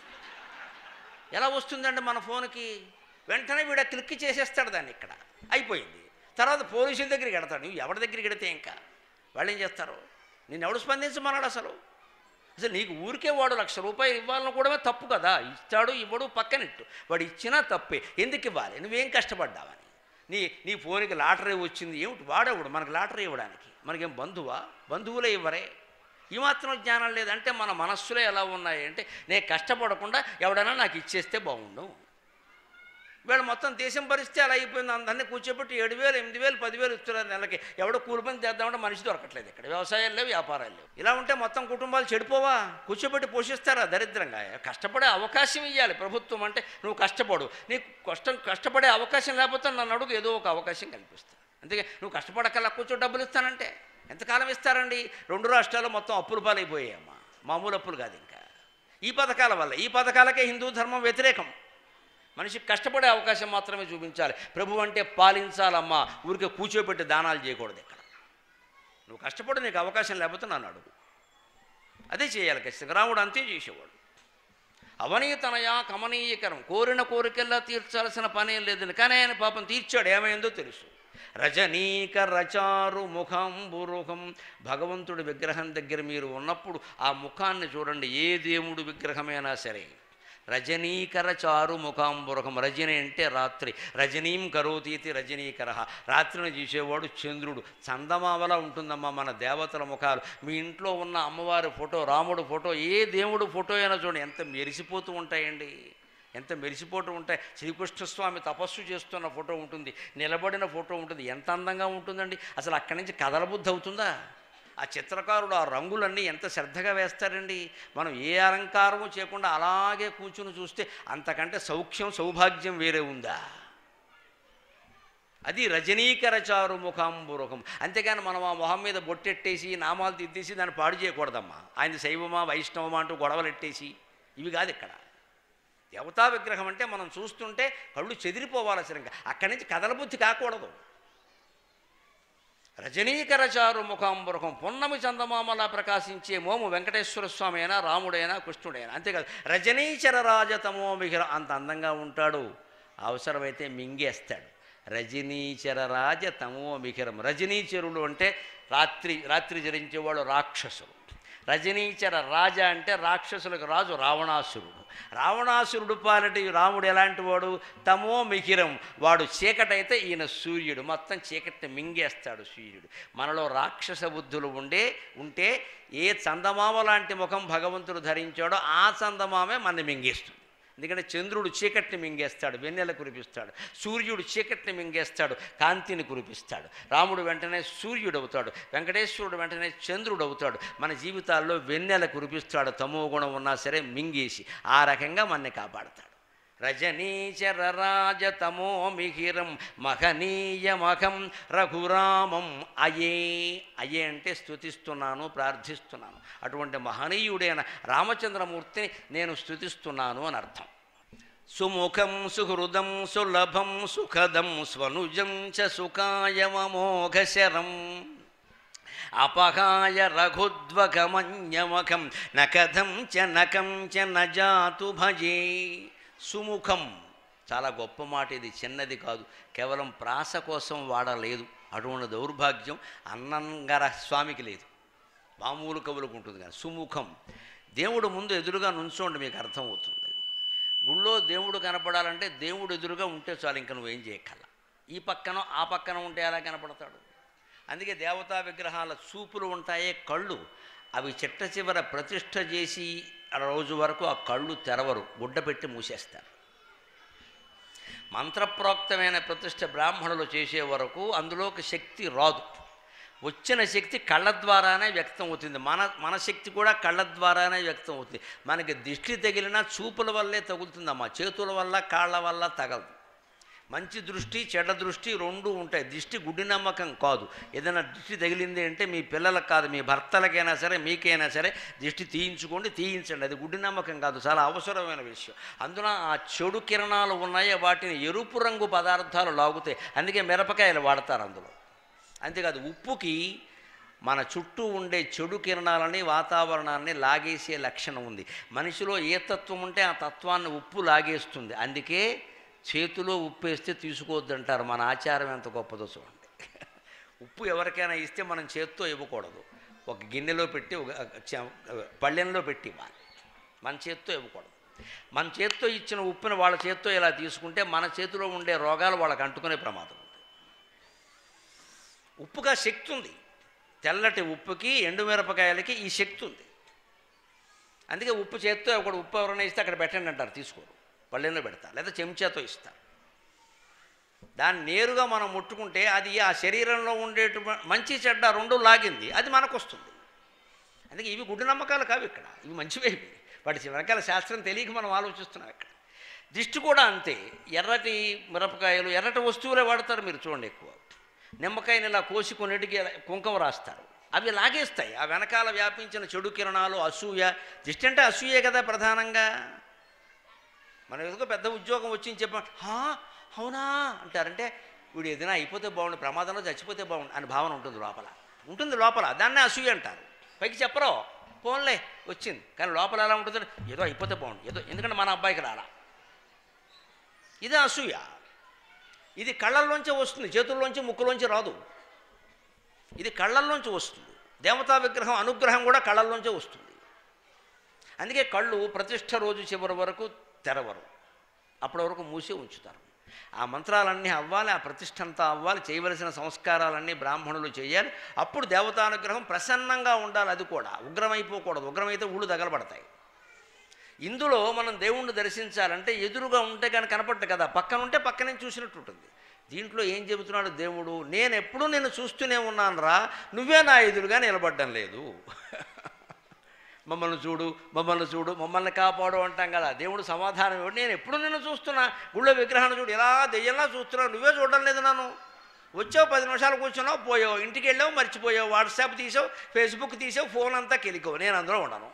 Speaker 3: ఎలా వస్తుందండి మన ఫోన్కి? వెంటనే వీడ క్లిక్ చేసేస్తాడు దాన్ని. ఇక్కడ అయిపోయింది. తర్వాత పోలీసుల దగ్గరికి వెడతాడు. నువ్వు ఎవరి దగ్గరికి వెడితే ఇంకా వాళ్ళు ఏం చేస్తారు? నేను ఎవడు స్పందించమన్నాడు అసలు? నీకు ఊరికే వాడు 1,00,000 రూపాయలు ఇవ్వాలని కూడా తప్పు కదా. ఇస్తాడు ఇవ్వడు పక్కనెట్టు, వాడు ఇచ్చినా తప్పే. ఎందుకు ఇవ్వాలి? నువ్వేం కష్టపడ్డావని. నీ ఫోన్కి లాటరీ వచ్చింది ఏమిటి? వాడేవాడు మనకు లాటరీ ఇవ్వడానికి? మనకేం బంధువా? బంధువులే ఇవ్వరే. ఈ మాత్రం జ్ఞానం లేదంటే మన మనస్సులో ఎలా ఉన్నాయి అంటే నేను కష్టపడకుండా ఎవడైనా నాకు ఇచ్చేస్తే బాగుండు. వీళ్ళు మొత్తం దేశం పరిస్థితి అలా అయిపోయింది. అందరినీ కూర్చోబెట్టి 7,000 8,000 10,000 ఇస్తున్నారు నెలకి. ఎవడో కూలి పని చేద్దామంటే మనిషి దొరకట్లేదు. ఇక్కడ వ్యవసాయాలు లేవు, వ్యాపారాలు లేవు. ఇలా ఉంటే మొత్తం కుటుంబాలు చెడిపోవా? కూర్చోబెట్టి పోషిస్తారా దరిద్రంగా? కష్టపడే అవకాశం ఇవ్వాలి ప్రభుత్వం. అంటే నువ్వు కష్టపడు, నీకు కష్టపడే అవకాశం లేకపోతే నన్ను అడుగు, ఏదో ఒక అవకాశం కల్పిస్తాను. అందుకే నువ్వు కష్టపడకల్లా కూర్చో డబ్బులు ఇస్తానంటే ఎంతకాలం ఇస్తారండి? 2 రాష్ట్రాలు మొత్తం అప్పుల పాలైపోయాయమ్మా. మామూలు అప్పులు కాదు. ఇంకా ఈ పథకాల వల్ల, ఈ పథకాలకే హిందూ ధర్మం వ్యతిరేకం. మనిషికి కష్టపడే అవకాశం మాత్రమే చూపించాలి. ప్రభు అంటే పాలించాలమ్మా, ఊరికే కూర్చోబెట్టి దానాలు చేయకూడదు. ఇక్కడ నువ్వు కష్టపడి, నీకు అవకాశం లేకపోతే నన్ను అడుగు. అదే చేయాలి ఖచ్చితంగా. రాముడు అంతే చేసేవాడు. అవనీతనయా కమనీయకరం. కోరిన కోరికల్లా తీర్చాల్సిన పనేం లేదని, కానీ ఆయన పాపం తీర్చాడు. ఏమైందో తెలుసు. రజనీకరచారు ముఖంబురుహం. భగవంతుడి విగ్రహం దగ్గర మీరు ఉన్నప్పుడు ఆ ముఖాన్ని చూడండి. ఏ దేవుడు విగ్రహమైనా సరే రజనీకరచారు ముఖాంబురహం. రజని అంటే రాత్రి. రజనీం కరోతీతి రజనీకర. రాత్రిని చూసేవాడు చంద్రుడు. చందమామలా ఉంటుందమ్మా మన దేవతల ముఖాలు. మీ ఇంట్లో ఉన్న అమ్మవారి ఫోటో, రాముడు ఫోటో, ఏ దేవుడు ఫోటో అయినా చూడండి ఎంత మెరిసిపోతూ ఉంటాయండి. ఎంత మెరిసిపోతూ ఉంటాయి. శ్రీకృష్ణస్వామి తపస్సు చేస్తున్న ఫోటో ఉంటుంది, నిలబడిన ఫోటో ఉంటుంది. ఎంత అందంగా ఉంటుందండి. అసలు అక్కడి నుంచి కదలబుద్ధి అవుతుందా? ఆ చిత్రకారుడు ఆ రంగులన్నీ ఎంత శ్రద్ధగా వేస్తారండి. మనం ఏ అలంకారము చేయకుండా అలాగే కూర్చుని చూస్తే అంతకంటే సౌఖ్యం సౌభాగ్యం వేరే ఉందా? అది రజనీకరచారు ముఖాంబురుహం. అంతేగాని మనం ఆ మొహం మీద బొట్టెట్టేసి నామాలు తిట్టేసి దాన్ని పాడు చేయకూడదమ్మా. ఆయన శైవమా వైష్ణవమా అంటూ గొడవలెట్టేసి ఇవి కాదు. ఇక్కడ దేవతా విగ్రహం అంటే మనం చూస్తుంటే కళ్ళు చెదిరిపోవాల్సిన, అక్కడి నుంచి కదలబుద్ధి కాకూడదు. రజనీకరచారు ముఖాంబురహం. పున్నమి చందమామలా ప్రకాశించే మోము వెంకటేశ్వర స్వామి అయినా రాముడైనా కృష్ణుడైనా. అంతేకాదు రజనీచర రాజతమో మిహిర. అంత అందంగా ఉంటాడు, అవసరమైతే మింగేస్తాడు. రజనీచర రాజ తమో మిహిరం. రజనీచరులు అంటే రాత్రి జరించేవాళ్ళు రాక్షసులు. రజనీచర రాజ అంటే రాక్షసులకు రాజు రావణాసురుడు. రావణాసురుడు పాలటి రాముడు ఎలాంటి వాడు? తమో మిహిరం. వాడు చీకటైతే ఈయన సూర్యుడు. మొత్తం చీకటిని మింగేస్తాడు సూర్యుడు. మనలో రాక్షస బుద్ధులు ఉంటే ఏ చందమామ లాంటి ముఖం భగవంతుడు ధరించాడో ఆ చందమామే మనని మింగేస్తుంది. ఎందుకంటే చంద్రుడు చీకటిని మింగేస్తాడు, వెన్నెల కురిపిస్తాడు. సూర్యుడు చీకటిని మింగేస్తాడు, కాంతిని కురిపిస్తాడు. రాముడు వెంటనే సూర్యుడు అవుతాడు, వెంకటేశ్వరుడు వెంటనే చంద్రుడు అవుతాడు. మన జీవితాల్లో వెన్నెల కురిపిస్తాడు, తమో గుణం ఉన్నా సరే మింగేసి. ఆ రకంగా మనని కాపాడతాడు. రజనీచర రాజ తమో మిహిరం మహనీయమఖం రఘురామం అయే. అయే అంటే స్తుతిస్తున్నాను, ప్రార్థిస్తున్నాను. అటువంటి మహనీయుడైన రామచంద్రమూర్తిని నేను స్తుతిస్తున్నాను అని అర్థం.
Speaker 2: సుముఖం సుహృదం సులభం సుఖదం స్వనుజం చ సుఖాయమోఘశరం అపహాయ రఘుద్వకమన్యమఖం నకథం చ నకం చ నజాతు భజే. సుముఖం చాలా గొప్ప మాట, ఇది చిన్నది కాదు, కేవలం ప్రాస కోసం వాడలేదు. అటువంటి దౌర్భాగ్యం అన్నంగార స్వామికి లేదు, మామూలు కవులకు ఉంటుంది. కానీ సుముఖం, దేవుడు ముందు ఎదురుగా నుంచోండి, మీకు అర్థమవుతుంది. గుళ్ళో దేవుడు కనపడాలంటే దేవుడు ఎదురుగా ఉంటే చాలు, ఇంకా నువ్వేం చేయక్కల. ఈ పక్కన ఆ పక్కన ఉంటే ఎలా కనపడతాడు? అందుకే దేవతా విగ్రహాల చూపులు ఉంటాయే కళ్ళు, అవి చిట్ట చివర ప్రతిష్ఠ చేసి రోజు వరకు ఆ కళ్ళు తెరవరు, గుడ్డ పెట్టి మూసేస్తారు. మంత్రప్రోక్తమైన ప్రతిష్ఠ బ్రాహ్మణులు చేసే వరకు అందులోకి శక్తి రాదు. వచ్చిన శక్తి కళ్ళ ద్వారానే వ్యక్తం అవుతుంది. మన శక్తి కూడా కళ్ళ ద్వారానే వ్యక్తం అవుతుంది. మనకి దిష్టి తగిలినా చూపుల వల్లే తగులుతుందమ్మా, చేతుల వల్ల కాళ్ళ వల్ల తగలదు. మంచి దృష్టి చెడ్డ దృష్టి రెండూ ఉంటాయి. దిష్టి గుడ్డి నమ్మకం కాదు. ఏదైనా దిష్టి తగిలింది అంటే మీ పిల్లలకు కాదు, మీ భర్తలకైనా సరే మీకైనా సరే దిష్టి తీయించుకోండి, తీయించండి. అది గుడ్డి నమ్మకం కాదు, చాలా అవసరమైన విషయం. అందున ఆ చెడు కిరణాలు ఉన్నాయి, వాటిని ఎరుపు రంగు పదార్థాలు లాగుతాయి. అందుకే మిరపకాయలు వాడతారు అందులో. అంతేకాదు ఉప్పుకి మన చుట్టూ ఉండే చెడు కిరణాలని వాతావరణాన్ని లాగేసే లక్షణం ఉంది. మనిషిలో ఏ తత్వం ఉంటే ఆ తత్వాన్ని ఉప్పు లాగేస్తుంది. అందుకే చేతిలో ఉప్పు వేస్తే తీసుకోవద్దంటారు. మన ఆచారం ఎంత గొప్పదో చూడండి. ఉప్పు ఎవరికైనా ఇస్తే మనం చేత్తో ఇవ్వకూడదు, ఒక గిన్నెలో పెట్టి ఒక పళ్ళెంలో పెట్టి ఇవ్వాలి, మన చేత్తో ఇవ్వకూడదు. మన చేత్తో ఇచ్చిన ఉప్పుని వాళ్ళ చేత్తో ఇలా తీసుకుంటే మన చేతిలో ఉండే రోగాలు వాళ్ళకి అంటుకునే ప్రమాదం ఉంది. ఉప్పుగా శక్తి ఉంది, తెల్లటి ఉప్పుకి ఎండుమిరపకాయలకి ఈ శక్తి ఉంది. అందుకే ఉప్పు చేత్తో ఒకడు ఉప్పు ఎవరైనా ఇస్తే అక్కడ పెట్టండి అంటారు, తీసుకోరు, పళ్ళెంలో పెడతారు, లేదా చెంచాతో ఇస్తారు. దాన్ని నేరుగా మనం ముట్టుకుంటే అది ఆ శరీరంలో ఉండేటువంటి మంచి చెడ్డ రెండు లాగింది, అది మనకు వస్తుంది. అందుకే ఇవి గుడ్డి నమ్మకాలు కావు, ఇక్కడ ఇవి మంచివే. వాటి వెనకాల శాస్త్రం తెలియక మనం ఆలోచిస్తున్నాం. ఇక్కడ దిష్టి కూడా అంతే. ఎర్రటి మిరపకాయలు ఎర్రటి వస్తువులే వాడతారు మీరు చూడండి. ఎక్కువ నిమ్మకాయని ఇలా కోసి కొన్నిటికి కుంకుమ రాస్తారు, అవి లాగేస్తాయి. ఆ వెనకాల వ్యాపించిన చెడు కిరణాలు, అసూయ. దిష్టి అంటే అసూయే కదా ప్రధానంగా. మనం ఎందుకో పెద్ద ఉద్యోగం వచ్చింది చెప్పాం, అవునా అంటారంటే వీడు ఏదైనా అయిపోతే బాగుండు, ప్రమాదంలో చచ్చిపోతే బాగుండు అని భావన ఉంటుంది లోపల. దాన్నే అసూయ అంటారు. పైకి చెప్పరో, పోన్లే వచ్చింది, కానీ లోపల ఎలా ఉంటుంది, ఏదో అయిపోతే బాగుండు, ఏదో ఎందుకంటే మన అబ్బాయికి రాలా. ఇదే అసూయ. ఇది కళ్ళల్లోంచే వస్తుంది, చేతుల్లోంచి ముక్కులోంచి రాదు. ఇది కళ్ళల్లోంచి వస్తుంది. దేవతా విగ్రహం అనుగ్రహం కూడా కళ్ళల్లోంచే వస్తుంది. అందుకే కళ్ళు ప్రతిష్ఠ రోజు చివరి వరకు తెరవరు, అప్పటి వరకు మూసి ఉంచుతారు. ఆ మంత్రాలన్నీ అవ్వాలి, ఆ ప్రతిష్ఠ అంతా అవ్వాలి, చేయవలసిన సంస్కారాలన్నీ బ్రాహ్మణులు చేయాలి. అప్పుడు దేవతానుగ్రహం ప్రసన్నంగా ఉండాలి. అది కూడా ఉగ్రమైపోకూడదు, ఉగ్రమైతే ఊళ్ళు తగలబడతాయి. ఇందులో మనం దేవుణ్ణి దర్శించాలంటే ఎదురుగా ఉంటే కానీ కనపడ్డ కదా, పక్కన ఉంటే పక్కనే చూసినట్టు ఉంటుంది. దీంట్లో ఏం చెబుతున్నాడు దేవుడు, నేను ఎప్పుడూ నేను చూస్తూనే ఉన్నాను రా, నువ్వే నా ఎదురుగా నిలబడ్డం లేదు. మమ్మల్ని చూడు మమ్మల్ని కాపాడు అంటాం కదా. దేవుడు సమాధానం ఇవ్వడు, నేను ఎప్పుడు నిన్ను చూస్తున్నా, గుళ్ళో విగ్రహాన్ని చూడు ఎలా దెయ్యంలా చూస్తున్నావు, నువ్వే చూడడం లేదు నన్ను. వచ్చావు 10 నిమిషాలు కూర్చున్నావు, పోయావు, ఇంటికి వెళ్ళావు, మర్చిపోయావు, వాట్సాప్ తీసావు, ఫేస్బుక్ తీసావు, ఫోన్ అంతా కెలికావు, నేను అందులో ఉండను.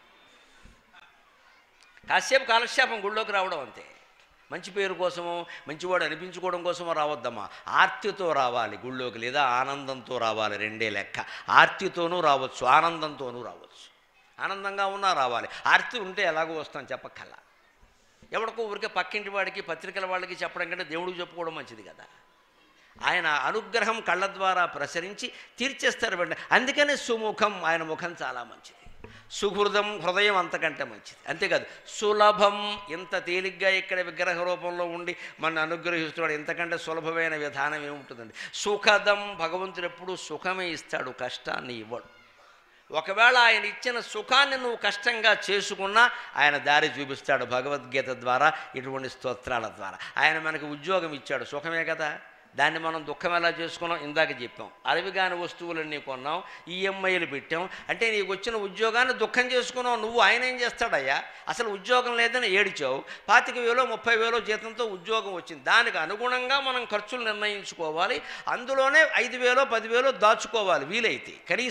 Speaker 2: కాసేపు కాలక్షేపం గుళ్ళోకి రావడం అంతే. మంచి పేరు కోసమో మంచివాడు అనిపించుకోవడం కోసమో రావద్దమ్మా, ఆర్తితో రావాలి గుళ్ళోకి, లేదా ఆనందంతో రావాలి. రెండే లెక్క. ఆర్తితోనూ రావచ్చు, ఆనందంతోనూ రావచ్చు. ఆనందంగా ఉన్నా రావాలి, ఆర్తి ఉంటే ఎలాగో వస్తాను చెప్పక్కల్లా. ఎవరికో ఊరికే పక్కింటి వాడికి పత్రికల వాళ్ళకి చెప్పడం కంటే దేవుడికి చెప్పుకోవడం మంచిది కదా. ఆయన అనుగ్రహం కళ్ళ ద్వారా ప్రసరించి తీర్చేస్తారు వెంటనే. అందుకనే సుముఖం, ఆయన ముఖం చాలా మంచిది. సుహృదం, హృదయం అంతకంటే మంచిది. అంతేకాదు సులభం, ఇంత తేలిగ్గా ఇక్కడ విగ్రహ రూపంలో ఉండి మన అనుగ్రహిస్తున్నాడు, ఇంతకంటే సులభమైన విధానం ఏముంటుందండి. సుఖదం, భగవంతుడు ఎప్పుడూ సుఖమే ఇస్తాడు, కష్టాన్ని ఇవ్వడు. ఒకవేళ ఆయన ఇచ్చిన సుఖాన్ని నువ్వు కష్టంగా చేసుకున్నా ఆయన దారి చూపిస్తాడు భగవద్గీత ద్వారా, ఇటువంటి స్తోత్రాల ద్వారా. ఆయన మనకు ఉద్యోగం ఇచ్చాడు, సుఖమే కదా. దాన్ని మనం దుఃఖం ఎలా చేసుకున్నాం, ఇందాక చెప్పాం. అరవిగాని వస్తువులన్నీ కొన్నాం, ఈఎంఐలు పెట్టాం, అంటే నీకు వచ్చిన ఉద్యోగాన్ని దుఃఖం చేసుకున్నావు. నువ్వు ఆయన ఏం చేస్తాడయ్యా, అసలు ఉద్యోగం లేదని ఏడిచావు, 25,000 30,000 జీతంతో ఉద్యోగం వచ్చింది. దానికి అనుగుణంగా మనం ఖర్చులు నిర్ణయించుకోవాలి. అందులోనే 5,000 10,000 దాచుకోవాలి వీలైతే కనీసం.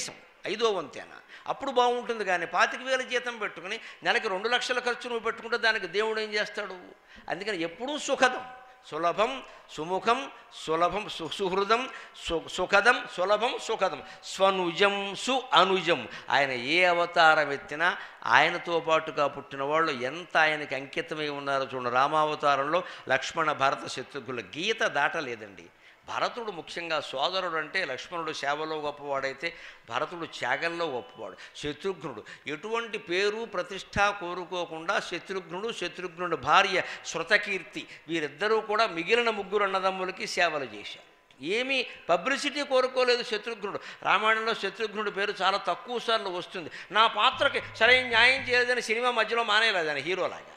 Speaker 3: 5వ వంతేనా, అప్పుడు బాగుంటుంది. కానీ 25,000 జీతం పెట్టుకుని నెలకి 2 లక్షల ఖర్చు నువ్వు పెట్టుకుంటే దానికి దేవుడు ఏం చేస్తాడు? అందుకని ఎప్పుడూ సుఖదం, సులభం, సుముఖం, సులభం, సుహృదం, సుఖదం, సులభం, సుఖదం, స్వనుజం, అనుజం. ఆయన ఏ అవతారం ఎత్తినా ఆయనతో పాటుగా పుట్టిన వాళ్ళు ఎంత ఆయనకి అంకితమై ఉన్నారో చూడండి. రామావతారంలో లక్ష్మణ భరత శత్రుఘ్నుల గీత దాటలేదండి. భరతుడు ముఖ్యంగా సోదరుడు అంటే లక్ష్మణుడు సేవలో గొప్పవాడైతే భరతుడు త్యాగంలో గొప్పవాడు. శత్రుఘ్నుడు ఎటువంటి పేరు ప్రతిష్ట కోరుకోకుండా శత్రుఘ్నుడి భార్య శృతకీర్తి వీరిద్దరూ కూడా మిగిలిన 3 అన్నదమ్ములకి సేవలు చేశారు. ఏమీ పబ్లిసిటీ కోరుకోలేదు శత్రుఘ్నుడు. రామాయణంలో శత్రుఘ్నుడి పేరు చాలా తక్కువ సార్లు వస్తుంది. నా పాత్రకి సరైన న్యాయం చేయలేదని సినిమా మధ్యలో మానేయలేదని హీరోలాగా.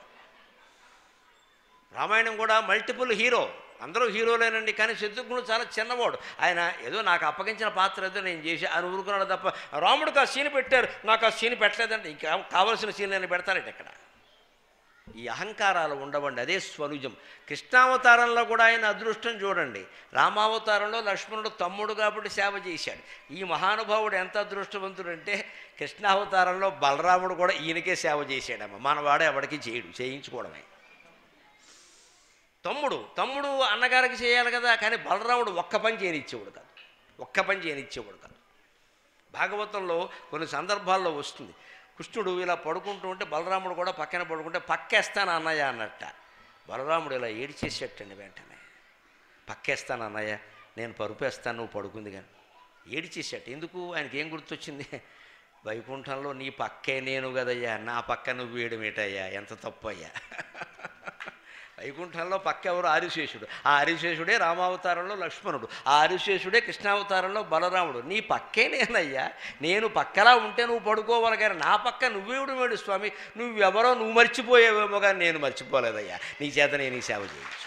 Speaker 3: రామాయణం కూడా మల్టిపుల్ హీరో, అందరూ హీరోలేనండి. కానీ శత్రుఘ్నుడు చాలా చిన్నవాడు. ఆయన ఏదో నాకు అప్పగించిన పాత్ర ఏదో నేను చేసి అని ఊరుకున్నాడు తప్ప రాముడికి ఆ సీన్ పెట్టారు నాకు ఆ సీన్ పెట్టలేదంటే ఇంకా కావలసిన సీన్ నేను పెడతానంటే ఇక్కడ. ఈ అహంకారాలు ఉండవండి. అదే స్వనుజం. కృష్ణావతారంలో కూడా ఆయన అదృష్టం చూడండి. రామావతారంలో లక్ష్మణుడు తమ్ముడు కాబట్టి సేవ చేశాడు. ఈ మహానుభావుడు ఎంత అదృష్టవంతుడంటే కృష్ణావతారంలో బలరాముడు కూడా ఈయనకే సేవ చేశాడమ్మ. మనవాడే ఎవడికి చేయడు, చేయించుకోవడమే. తమ్ముడు అన్నగారికి చేయాలి కదా. కానీ బలరాముడు ఒక్క పని చేయనిచ్చేవాడు కాదు. భాగవతంలో కొన్ని సందర్భాల్లో వస్తుంది. కృష్ణుడు ఇలా పడుకుంటూ ఉంటే బలరాముడు కూడా పక్కన పడుకుంటే పక్కేస్తాను అన్నయ్య అన్నట్ట. బలరాముడు ఇలా ఏడిచేసేటండి. వెంటనే పక్కేస్తాను అన్నయ్య, నేను పరుపేస్తాను, నువ్వు పడుకుంది కానీ ఏడిచేసేట. ఎందుకు? ఆయనకి ఏం గుర్తొచ్చింది? వైకుంఠంలో నీ పక్కే నేను కదయ్యా, నా పక్క నువ్వు వేయడమేటయ్యా, ఎంత తప్పు అయ్యా. వైకుంఠంలో పక్క ఎవరు? ఆదిశేషుడు. ఆ ఆదిశేషుడే రామావతారంలో లక్ష్మణుడు, ఆ ఆదిశేషుడే కృష్ణావతారంలో బలరాముడు. నీ పక్కే నేనయ్యా, నేను పక్కలా ఉంటే నువ్వు పడుకోవాలి కానీ నా పక్క నువ్వేవుడు వేడు స్వామి, నువ్వెవరో నువ్వు మర్చిపోయేవేమో కానీ నేను మర్చిపోలేదయ్యా, నీ చేత నేను ఈ సేవ చేయొచ్చు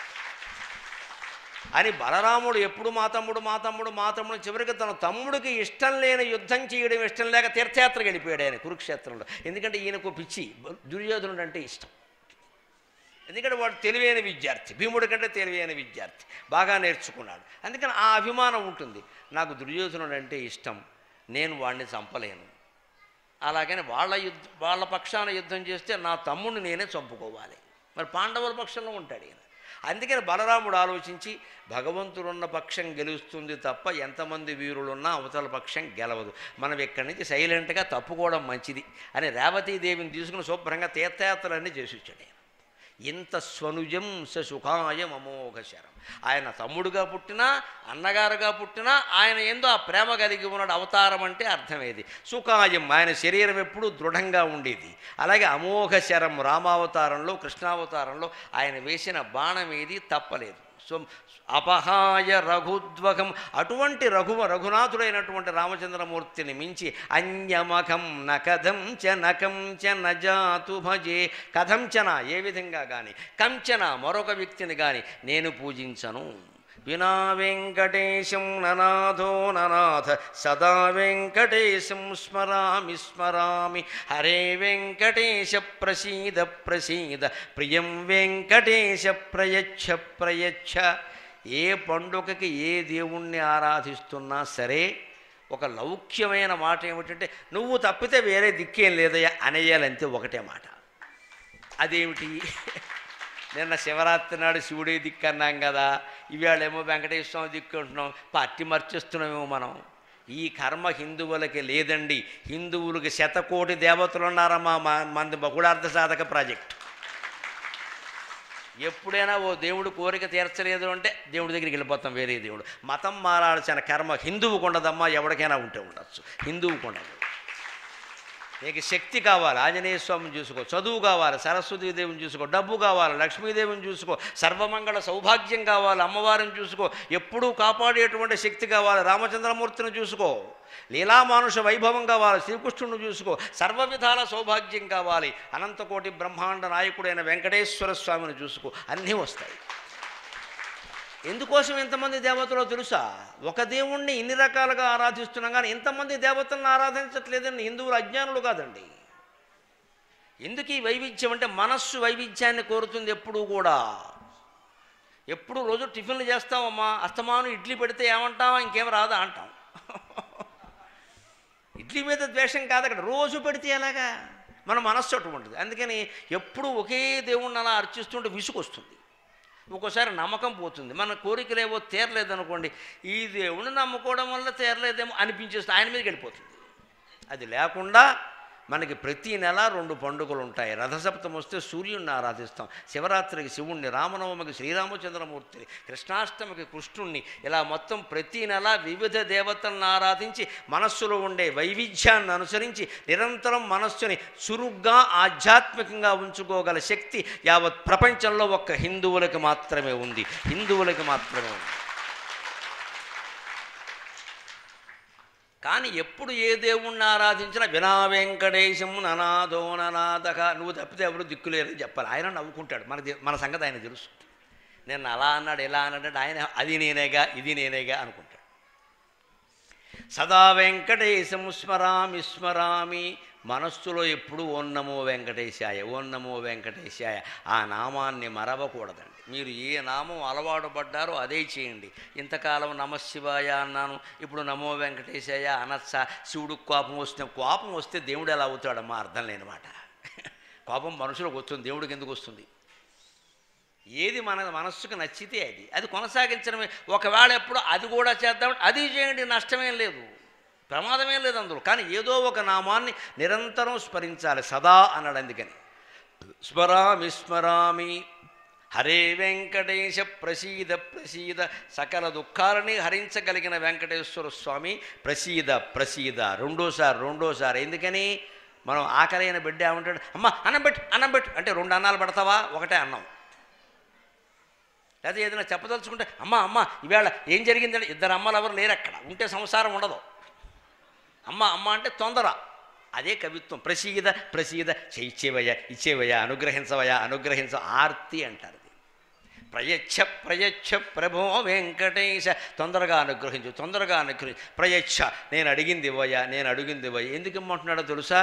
Speaker 3: అని బలరాముడు ఎప్పుడు మా తమ్ముడు చివరికి తన తమ్ముడికి ఇష్టం లేని యుద్ధం చేయడం ఇష్టం లేక తీర్థయాత్రకు వెళ్ళిపోయాడు ఆయన కురుక్షేత్రంలో. ఎందుకంటే ఈయనకు పిచ్చి దుర్యోధనుడు అంటే ఇష్టం. ఎందుకంటే వాడు తెలివైన విద్యార్థి, భీముడి కంటే తెలివైన విద్యార్థి, బాగా నేర్చుకున్నాడు. అందుకని ఆ అభిమానం ఉంటుంది. నాకు దుర్యోధనుడు అంటే ఇష్టం, నేను వాడిని చంపలేను. అలాగని వాళ్ళ పక్షాన యుద్ధం చేస్తే నా తమ్ముడిని నేనే చంపుకోవాలి. మరి పాండవుల పక్షంలో ఉంటాడు ఈయన. అందుకని బలరాముడు ఆలోచించి భగవంతుడున్న పక్షం గెలుస్తుంది తప్ప ఎంతమంది వీరులున్నా అవతల పక్షం గెలవదు, మనం ఇక్కడి నుంచి సైలెంట్గా తప్పుకోవడం మంచిది అని రేవతీదేవిని తీసుకుని శుభ్రంగా తీర్థయాత్రలన్నీ చేసి వచ్చాడు. ఇంత స్వనుజం సుఖాయం అమోఘశరం. ఆయన తమ్ముడుగా పుట్టినా అన్నగారుగా పుట్టినా ఆయన ఏందో ఆ ప్రేమ కలిగి ఉన్నాడు. అవతారం అంటే అర్థమేది సుఖాయం, ఆయన శరీరం ఎప్పుడూ దృఢంగా ఉండేది. అలాగే అమోఘశరం రామావతారంలో కృష్ణావతారంలో ఆయన వేసిన బాణం ఏది తప్పలేదు. అపహాయ రఘుద్వగం, అటువంటి రఘునాథుడైనటువంటి రామచంద్రమూర్తిని మించి అన్యమఖం నకథం చ నకం చ నజాతు భజే. కథంచన ఏ విధంగా కానీ, కంచన మరొక వ్యక్తిని కానీ నేను పూజించను. వినా వెంకటేశం ననాథో ననాథ సదా వెంకటేశం స్మరామి హరే వెంకటేశ ప్రసీద ప్రియం వెంకటేశ ప్రయచ్ఛ. ఏ పండుగకి ఏ దేవుణ్ణి ఆరాధిస్తున్నా సరే ఒక లౌక్యమైన మాట ఏమిటంటే నువ్వు తప్పితే వేరే దిక్కేం లేదయ్యా అనేయాలంతే, ఒకటే మాట. అదేమిటి? నిన్న శివరాత్రి నాడు శివుడే దిక్కు అన్నాం కదా, ఇవాళేమో వెంకటేశ్వర స్వామి దిక్కు అంటున్నాం. పార్టీ మర్చిస్తున్నామేమో మనం. ఈ కర్మ హిందువులకి లేదండి. హిందువులకి 100 కోటి దేవతలు ఉన్నారమ్మా. మంది బహుళార్థ సాధక ప్రాజెక్ట్. ఎప్పుడైనా ఓ దేవుడు కోరిక తీర్చలేదు అంటే దేవుడి దగ్గరికి వెళ్ళిపోతాం, వేరే దేవుడు. మతం మారాల్సిన కర్మ హిందువుకు ఉండదమ్మా, ఎవరికైనా ఉంటే ఉండొచ్చు, హిందువుకు ఉండదు. నీకు శక్తి కావాలి, ఆంజనేయ స్వామిని చూసుకో. చదువు కావాలి, సరస్వతీదేవిని చూసుకో. డబ్బు కావాలి, లక్ష్మీదేవిని చూసుకో. సర్వమంగళ సౌభాగ్యం కావాలి, అమ్మవారిని చూసుకో. ఎప్పుడూ కాపాడేటువంటి శక్తి కావాలి, రామచంద్రమూర్తిని చూసుకో. లీలామానుష వైభవం కావాలి, శ్రీకృష్ణుని చూసుకో. సర్వ విధాల సౌభాగ్యం కావాలి, అనంతకోటి బ్రహ్మాండ నాయకుడైన వెంకటేశ్వర స్వామిని చూసుకో. అన్నీ వస్తాయి. ఎందుకోసం ఎంతమంది దేవతలో తెలుసా? ఒక దేవుణ్ణి ఇన్ని రకాలుగా ఆరాధిస్తున్నాం కానీ ఇంతమంది దేవతలను ఆరాధించట్లేదండి. హిందువులు అజ్ఞానులు కాదండి. ఎందుకు ఈ వైవిధ్యం అంటే మనస్సు వైవిధ్యాన్ని కోరుతుంది ఎప్పుడూ కూడా. ఎప్పుడు రోజు టిఫిన్లు చేస్తామమ్మా, అస్తమానం ఇడ్లీ పెడితే ఏమంటాం? ఇంకేం రాదా అంటాం. ఇడ్లీ మీద ద్వేషం కాదు, అక్కడ రోజు పెడితే ఎలాగా, మన మనస్సు అటువంటిది. అందుకని ఎప్పుడూ ఒకే దేవుణ్ణి అలా అర్చిస్తుంటే విసుగొస్తుంది, ఒక్కోసారి నమ్మకం పోతుంది. మన కోరికలేవో తీరలేదనుకోండి, ఈ దేవుణ్ణి నమ్ముకోవడం వల్ల తీరలేదేమో అనిపించేస్తుంది, ఆయన మీదకి వెళ్ళిపోతుంది. అది లేకుండా మనకి ప్రతి నెల 2 పండుగలు ఉంటాయి. రథసప్తమి వస్తే సూర్యుడిని ఆరాధిస్తాం, శివరాత్రికి శివుణ్ణి, రామనవమికి శ్రీరామచంద్రమూర్తిని, కృష్ణాష్టమికి కృష్ణుణ్ణి, ఇలా మొత్తం ప్రతి నెల వివిధ దేవతలను ఆరాధించి మనస్సులో ఉండే వైవిధ్యాన్ని అనుసరించి నిరంతరం మనస్సుని చురుగ్గా ఆధ్యాత్మికంగా ఉంచుకోగల శక్తి యావత్ ప్రపంచంలో ఒక్క హిందువులకి మాత్రమే ఉంది, హిందువులకి మాత్రమే ఉంది. కానీ ఎప్పుడు ఏ దేవుణ్ణి ఆరాధించినా వినా వెంకటేశం ననాదో ననాదక, నువ్వు తప్పితే ఎవరు దిక్కులేరని చెప్పాలి. ఆయన నవ్వుకుంటాడు, మన సంగతి ఆయన తెలుసు. నేను అలా అన్నాడు ఇలా అన్నాడు, ఆయన అది నేనేగా ఇది నేనేగా అనుకుంటాడు. సదా వెంకటేశం స్మరామి స్మరామి, మనస్సులో ఎప్పుడు ఓం నమో వెంకటేశాయ ఓం నమో వెంకటేశాయ, ఆ నామాన్ని మరవకూడదండి. మీరు ఏ నామం అలవాటు పడ్డారో అదే చేయండి. ఇంతకాలం నమశివాయ అన్నాను, ఇప్పుడు నమో వెంకటేశాయ అనొచ్చా? శివుడికి కోపం వస్తే దేవుడు ఎలా అవుతాడమ్మా? అర్థం లేని మాట. కోపం మనుషులకు వస్తుంది, దేవుడికి ఎందుకు వస్తుంది? ఏది మన మనస్సుకు నచ్చితే అది కొనసాగించడమే. ఒకవేళ ఎప్పుడు అది కూడా చేద్దామంటే అది చేయండి, నష్టమేం లేదు, ప్రమాదమేం లేదు అందులో. కానీ ఏదో ఒక నామాన్ని నిరంతరం స్మరించాలి, సదా అన్నాడు. అందుకని స్మరామి స్మరామి హరే వెంకటేశ ప్రసీద ప్రసీద, సకల దుఃఖాలని హరించగలిగిన వెంకటేశ్వర స్వామి ప్రసీద ప్రసీద, రెండోసారి. ఎందుకని మనం ఆకలైన బిడ్డ ఏమంటాడు, అమ్మ అన్నం పెట్టు అంటే 2 అన్నాలు పెడతావా? ఒకటే అన్నం. లేదా ఏదైనా చెప్పదలుచుకుంటే అమ్మ ఈవేళ ఏం జరిగిందంటే 2 అమ్మలు ఎవరు లేరు, అక్కడ ఉంటే సంసారం ఉండదు. అమ్మ అంటే తొందర, అదే కవిత్వం. ప్రసీద ప్రసీద, ఇచ్చేవయ్యా అనుగ్రహించ ఆర్తి అంటారు. ప్రయచ్ఛ ప్రభో వెంకటేశ, తొందరగా అనుగ్రహించు. ప్రయచ్ఛ, నేను అడిగింది ఇవ్వయ్యా. ఎందుకు ఇమ్మంటున్నాడో తెలుసా?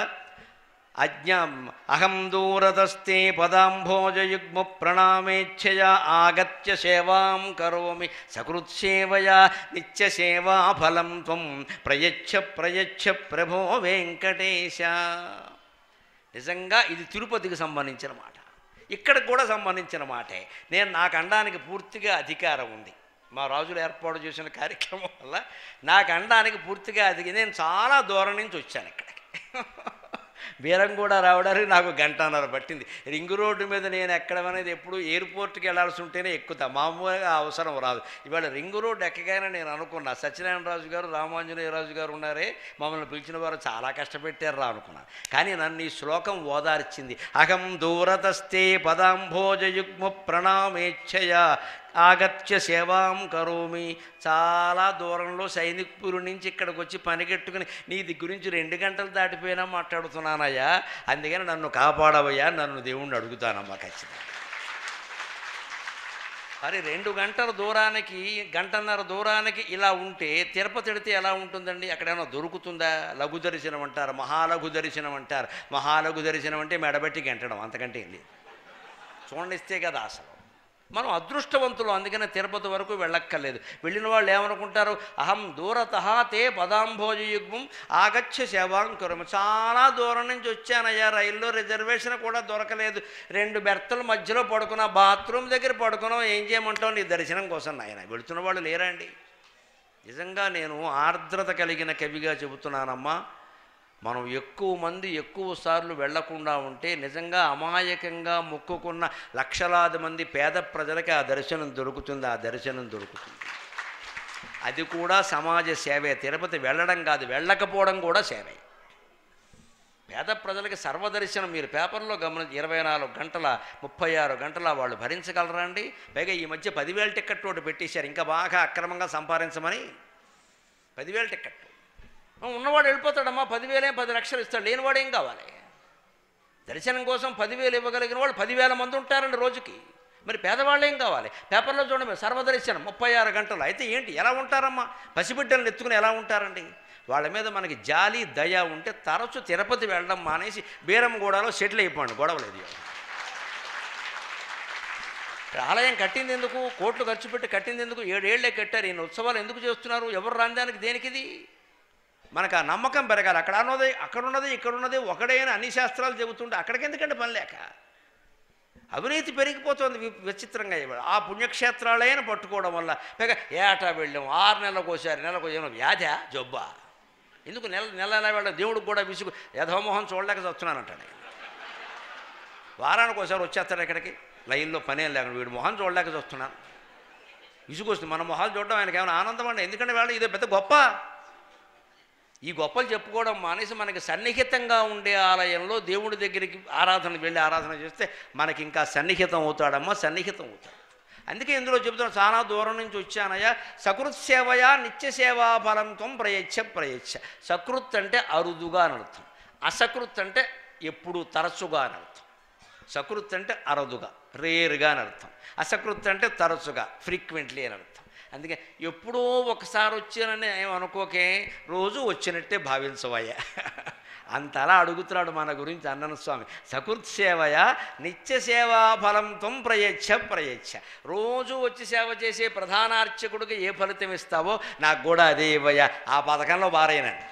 Speaker 3: అహం దూరదస్తే పదాంభోజయుగ్మ ప్రణామేచ్ఛయా ఆగత్య సేవాం కరోమి సకృత్సేవయా నిత్యసేవా ఫలం త్వం ప్రయచ్ఛ ప్రభో వెంకటేశ. నిజంగా ఇది తిరుపతికి సంబంధించిన మాట, ఇక్కడికి కూడా సంబంధించిన మాటే. నాకు అనడానికి పూర్తిగా అధికారం ఉంది. మా రాజులు ఏర్పాటు చేసిన కార్యక్రమం వల్ల నాకు అనడానికి పూర్తిగా నేను చాలా దూరం నుంచి వచ్చాను ఇక్కడికి. బీరం కూడా రావడానికి నాకు 1.5 గంట పట్టింది. రింగ్ రోడ్డు మీద నేను ఎక్కడం అనేది ఎప్పుడు ఎయిర్పోర్ట్కి వెళ్ళాల్సి ఉంటేనే ఎక్కుతా, మామూలుగా అవసరం రాదు. ఇవాళ రింగ్ రోడ్డు ఎక్కగానే నేను అనుకున్నా, సత్యనారాయణరాజు గారు రామాంజనేయరాజు గారు ఉన్నారే, మమ్మల్ని పిలిచిన వారు చాలా కష్టపెట్టారు అనుకున్నాను. కానీ నన్ను ఈ శ్లోకం ఓదార్చింది. అహం దూరతస్తే పదాంభోజయుగ్మ ప్రణామేచ్ఛయా ఆగత్య సేవాం కరోమి. చాలా దూరంలో సైనిక్పురి నుంచి ఇక్కడికి వచ్చి పనికెట్టుకుని నీ గురించి 2 గంటలు దాటిపోయినా మాట్లాడుతున్నానయ్యా, అందుకని నన్ను కాపాడవయ్యా, నన్ను దేవుణ్ణి అడుగుతానమ్మా ఖచ్చితంగా. మరి 2 గంటల దూరానికి 1.5 గంటల దూరానికి ఇలా ఉంటే తిరుపతి వెడితే ఎలా ఉంటుందండి? అక్కడేమో దొరుకుతుందా? లఘు దర్శనం అంటారు, మహాలఘు దర్శనం అంటారు. మహాలఘు దర్శనం అంటే మెడబెట్టి గంటడం, అంతకంటే ఏం లేదు. చూడనిస్తే కదా అసలు మనం అదృష్టవంతులు. అందుకనే తిరుపతి వరకు వెళ్ళక్కర్లేదు. వెళ్ళిన వాళ్ళు ఏమనుకుంటారు, అహం దూరతః తే పదాంభోజయుగ్మం ఆగత్య సేవాం కరోమి. చాలా దూరం నుంచి వచ్చానయ్యా, రైల్లో రిజర్వేషన్ కూడా దొరకలేదు, 2 బెర్తల మధ్యలో పడుకున్నా, బాత్రూమ్ దగ్గర పడుకున్నాం, ఏం చేయమంటావు? నీ దర్శనం కోసం నాయన. వెళుతున్న వాళ్ళు లేరా అండి? నిజంగా నేను ఆర్ద్రత కలిగిన కవిగా చెబుతున్నానమ్మా. మనం ఎక్కువ మంది ఎక్కువ సార్లు వెళ్లకుండా ఉంటే నిజంగా అమాయకంగా మొక్కుకున్న లక్షలాది మంది పేద ప్రజలకి ఆ దర్శనం దొరుకుతుంది. అది కూడా సమాజ సేవే. తిరుపతి వెళ్ళడం కాదు, వెళ్ళకపోవడం కూడా సేవే. పేద ప్రజలకి సర్వదర్శనం మీరు పేపర్లో గమనించి 24 గంటల 36 గంటల వాళ్ళు భరించగలరా అండి? పైగా ఈ మధ్య 10,000 టికెట్ ఒకటి పెట్టేశారు, ఇంకా బాగా అక్రమంగా సంపాదించమని. 10,000 టికెట్ ఉన్నవాడు వెళ్ళిపోతాడమ్మా, 10,000 10 లక్షలు ఇస్తాడు, లేనివాడు ఏం కావాలి? దర్శనం కోసం 10,000 ఇవ్వగలిగిన వాళ్ళు 10,000 మంది ఉంటారండి రోజుకి. మరి పేదవాళ్ళు ఏం కావాలి? పేపర్లో చూడండి, సర్వదర్శనం 36 గంటలు. అయితే ఏంటి, ఎలా ఉంటారమ్మా? పసిబిడ్డలను ఎత్తుకుని ఎలా ఉంటారండి? వాళ్ళ మీద మనకి జాలి దయ ఉంటే తరచు తిరుపతి వెళ్ళడం మానేసి బీరంగూడలో సెటిల్ అయిపోండి, గొడవలేదు. ఆలయం కట్టింది ఎందుకు? కోట్లు ఖర్చు పెట్టి కట్టింది ఎందుకు? 7 ఏళ్లే కట్టారు. ఈయన ఉత్సవాలు ఎందుకు చేస్తున్నారు? ఎవరు రాందానికి? దేనికిది? మనకు ఆ నమ్మకం పెరగాలి. అక్కడ ఉన్నది అక్కడున్నది ఇక్కడున్నది ఒకడే అని అన్ని శాస్త్రాలు చెబుతుంటే అక్కడికి ఎందుకంటే పని లేక అవినీతి పెరిగిపోతుంది విచిత్రంగా. ఆ పుణ్యక్షేత్రాలైన పట్టుకోవడం వల్ల పైగా ఏటా వెళ్ళాం 6 నెలలకు ఒకసారి నెలకు వ్యాధి జబ్బా ఎందుకు నెల వెళ్ళడం దేవుడికి కూడా విసుగు యథోమోహం చూడలేక చస్తున్నానంటాడు. వారానికి ఒకసారి వచ్చేస్తాడు ఇక్కడికి లైన్లో పనే లేకుండా వీడు మొహం చూడలేక చూస్తున్నాను విసుగు వస్తుంది. మన మొహాలు చూడడం ఆయనకి ఏమైనా ఆనందం అండి. ఎందుకంటే వాళ్ళు ఇదే పెద్ద గొప్ప. ఈ గొప్పలు చెప్పుకోవడం మానేసి మనకి సన్నిహితంగా ఉండే ఆలయంలో దేవుడి దగ్గరికి వెళ్ళి ఆరాధన చేస్తే మనకి ఇంకా సన్నిహితం అవుతాడమ్మా, సన్నిహితం అవుతాడు. అందుకే ఇందులో చెబుతున్నాను, చాలా దూరం నుంచి వచ్చానయ్యా. సకృత్ సేవయా నిత్య సేవా ఫలంత్వం ప్రయచ్చ. సకృత్ అంటే అరుదుగా అని అర్థం, అసకృత్ అంటే ఎప్పుడు తరచుగా అని అర్థం. సకృత్ అంటే అరుదుగా రేరుగా అని అర్థం, అసకృత్ అంటే తరచుగా ఫ్రీక్వెంట్లీ అని అర్థం. అందుకే ఎప్పుడో ఒకసారి వచ్చానని ఏమనుకోకే, రోజు వచ్చినట్టే భావించవయ్యా. అంతలా అడుగుతున్నాడు మన గురించి అన్నన స్వామి. సకృత్ సేవయా నిత్య సేవా ఫలంత్వం ప్రయచ్చ. రోజు వచ్చి సేవ చేసే ప్రధాన అర్చకుడికి ఏ ఫలితం ఇస్తావో నాకు కూడా అదే ఇవ్వయ్యా. ఆ పథకంలో బారైనండి.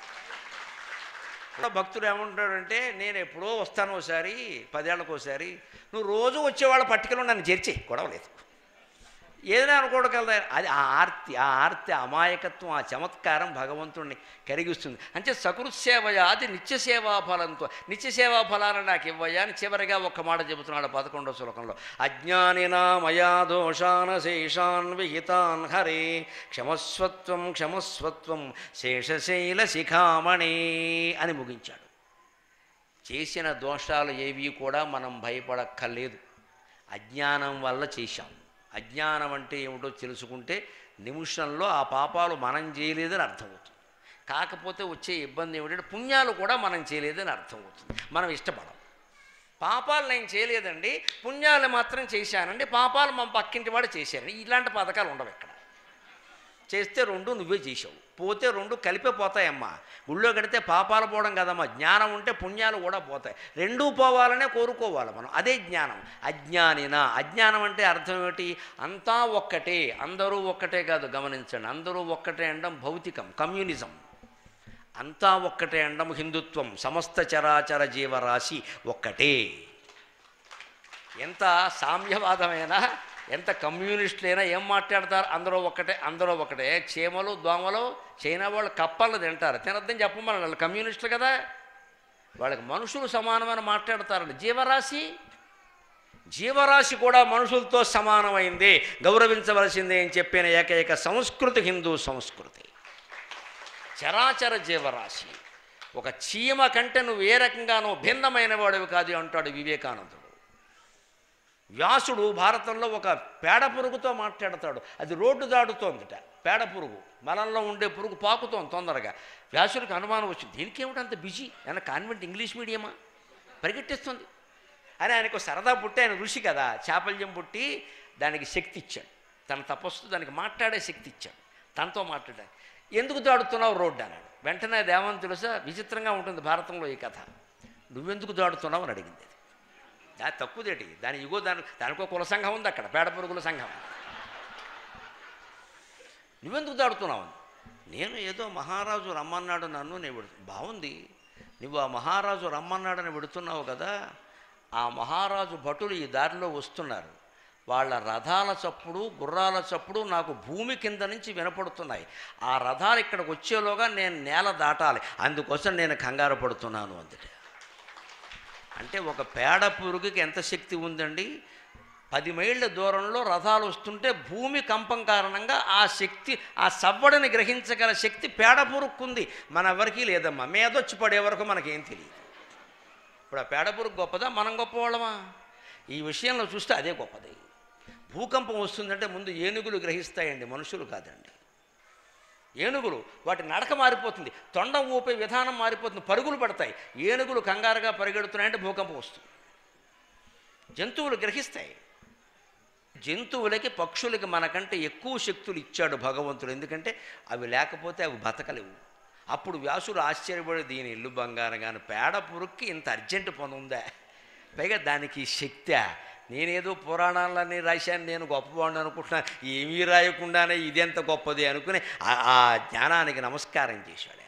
Speaker 3: భక్తుడు ఏమంటాడంటే, నేను ఎప్పుడో వస్తాను ఒకసారి 10 ఏళ్ళకు ఒకసారి, నువ్వు రోజు వచ్చేవాళ్ళ పట్టికలో నన్ను చేర్చి గొడవలేదు. ఏదైనా అనుకోవడం అది ఆ ఆర్తి అమాయకత్వం, ఆ చమత్కారం భగవంతుడిని కరిగిస్తుంది. అంటే సకృత్ సేవయా అది నిత్య సేవా ఫలంతో, నిత్య సేవా ఫలాన్ని నాకు ఇవ్వయా అని చివరిగా ఒక్క మాట చెబుతున్నాడు 11వ శ్లోకంలో. అజ్ఞానినా మయా దోషాన్ శేషాన్ విహితాన్ హరే క్షమస్వత్వం శేషశైల శిఖామణి అని ముగించాడు. చేసిన దోషాలు ఏవి కూడా మనం భయపడక్కర్లేదు. అజ్ఞానం వల్ల చేశాం. అజ్ఞానం అంటే ఏమిటో తెలుసుకుంటే నిమిషంలో ఆ పాపాలు మనం చేయలేదని అర్థమవుతుంది. కాకపోతే వచ్చే ఇబ్బంది ఏమిటంటే పుణ్యాలు కూడా మనం చేయలేదని అర్థమవుతుంది. మనం ఇష్టపడం. పాపాలు నేను చేయలేదండి, పుణ్యాలు మాత్రం చేశానండి, పాపాలు మా పక్కింటి వాడు చేశారండి, ఇలాంటి పథకాలు ఉండవు ఎక్కడ. చేస్తే 2 నువ్వే చేసావు, పోతే 2 కలిపే పోతాయమ్మా. గుళ్ళో కడితే పాపాలు పోవడం కదమ్మా, జ్ఞానం ఉంటే పుణ్యాలు కూడా పోతాయి. 2 పోవాలనే కోరుకోవాలి మనం. అదే జ్ఞానం. అజ్ఞానినా, అజ్ఞానం అంటే అర్థం ఏమిటి? అంతా ఒక్కటే, అందరూ ఒక్కటే కాదు, గమనించండి. అందరూ ఒక్కటే అనడం భౌతికం, కమ్యూనిజం. అంతా ఒక్కటే అనడం హిందుత్వం. సమస్త చరాచర జీవరాశి ఒక్కటే. ఎంత సామ్యవాదమైనా, ఎంత కమ్యూనిస్టులైనా ఏం మాట్లాడతారు? అందరూ ఒకటే. చీమలు దోమలు చైనా వాళ్ళు కప్పలు తింటారు, తినద్దని చెప్పమని వాళ్ళు కమ్యూనిస్టులు కదా. వాళ్ళకి మనుషులు సమానమని మాట్లాడతారండి. జీవరాశి కూడా మనుషులతో సమానమైంది, గౌరవించవలసిందే అని చెప్పిన ఏకైక సంస్కృతి హిందూ సంస్కృతి. చరాచర జీవరాశి. ఒక చీమ కంటే నువ్వు ఏ రకంగానో భిన్నమైన వాడివి కాదు అంటాడు వివేకానందుడు. వ్యాసుడు భారతంలో ఒక పేడ పురుగుతో మాట్లాడతాడు. అది రోడ్డు దాటుతోందిట. పేడ పురుగు, మలంలో ఉండే పురుగు పాకుతోంది తొందరగా. వ్యాసుడికి అనుమానం వచ్చింది, దీనికి ఏమిటంత బిజీ, ఆయన కాన్వెంట్ ఇంగ్లీష్ మీడియమా, పరిగెట్టిస్తుంది అని ఆయనకు సరదా పుట్టి, ఆయన ఋషి కదా, చాపల్యం పుట్టి దానికి శక్తి ఇచ్చాడు. తన తపస్సు దానికి మాట్లాడే శక్తి ఇచ్చాడు. తనతో మాట్లాడాడు. ఎందుకు దాడుతున్నావు రోడ్డు అన్నాడు. వెంటనే దేవని తెలుసా, విచిత్రంగా ఉంటుంది భారతంలో ఈ కథ. నువ్వెందుకు దాడుతున్నావు అని అడిగింది. అది తక్కువదేటి, దాని ఇగో దానికో కుల సంఘం ఉంది అక్కడ, పేడ పురుగుల సంఘం. నువ్వెందుకు దాడుతున్నావు? నేను ఏదో మహారాజు రమ్మన్నాడు నన్ను, నేను బాగుంది, నువ్వు ఆ మహారాజు రమ్మన్నాడని పెడుతున్నావు కదా, ఆ మహారాజు భటులు ఈ దారిలో వస్తున్నారు, వాళ్ళ రథాల చప్పుడు గుర్రాల చప్పుడు నాకు భూమి కింద నుంచి వినపడుతున్నాయి. ఆ రథాలు ఇక్కడికి వచ్చేలోగా నేను నేల దాటాలి, అందుకోసం నేను కంగారు పడుతున్నాను అందుకే. అంటే ఒక పేడ పురుగుకి ఎంత శక్తి ఉందండి? 10 మైళ్ళ దూరంలో రథాలు వస్తుంటే భూమి కంపం కారణంగా ఆ శక్తి, ఆ సవ్వడిని గ్రహించగల శక్తి పేడ పురుగుకుంది. మన ఎవరికీ లేదమ్మా. మీదొచ్చి పడే వరకు మనకేం తెలియదు. ఇప్పుడు ఆ పేడ పురుగు గొప్పదా, మనం గొప్పవాళ్ళమా? ఈ విషయంలో చూస్తే అదే గొప్పది. భూకంపం వస్తుందంటే ముందు ఏనుగులు గ్రహిస్తాయండి, మనుషులు కాదండి. ఏనుగులు వాటి నడక మారిపోతుంది, తొండం ఊపే విధానం మారిపోతుంది, పరుగులు పడతాయి. ఏనుగులు కంగారుగా పరిగెడుతున్నాయంటే భూకంపం వస్తుంది. జంతువులు గ్రహిస్తాయి. జంతువులకి పక్షులకి మనకంటే ఎక్కువ శక్తులు ఇచ్చాడు భగవంతుడు. ఎందుకంటే అవి లేకపోతే అవి బతకలేవు. అప్పుడు వ్యాసుడు ఆశ్చర్యపడి, దీని ఇల్లు బంగారం కానీ పేడ పురుగుకి ఇంత అర్జెంటు పని ఉందా, పైగా దానికి శక్తి. నేనేదో పురాణాలన్నీ రాశాను, నేను గొప్పవాడిని అనుకుంటున్నాను, ఏమీ రాయకుండానే ఇదెంత గొప్పది అనుకుని ఆ జ్ఞానానికి నమస్కారం చేశాడు ఆయన.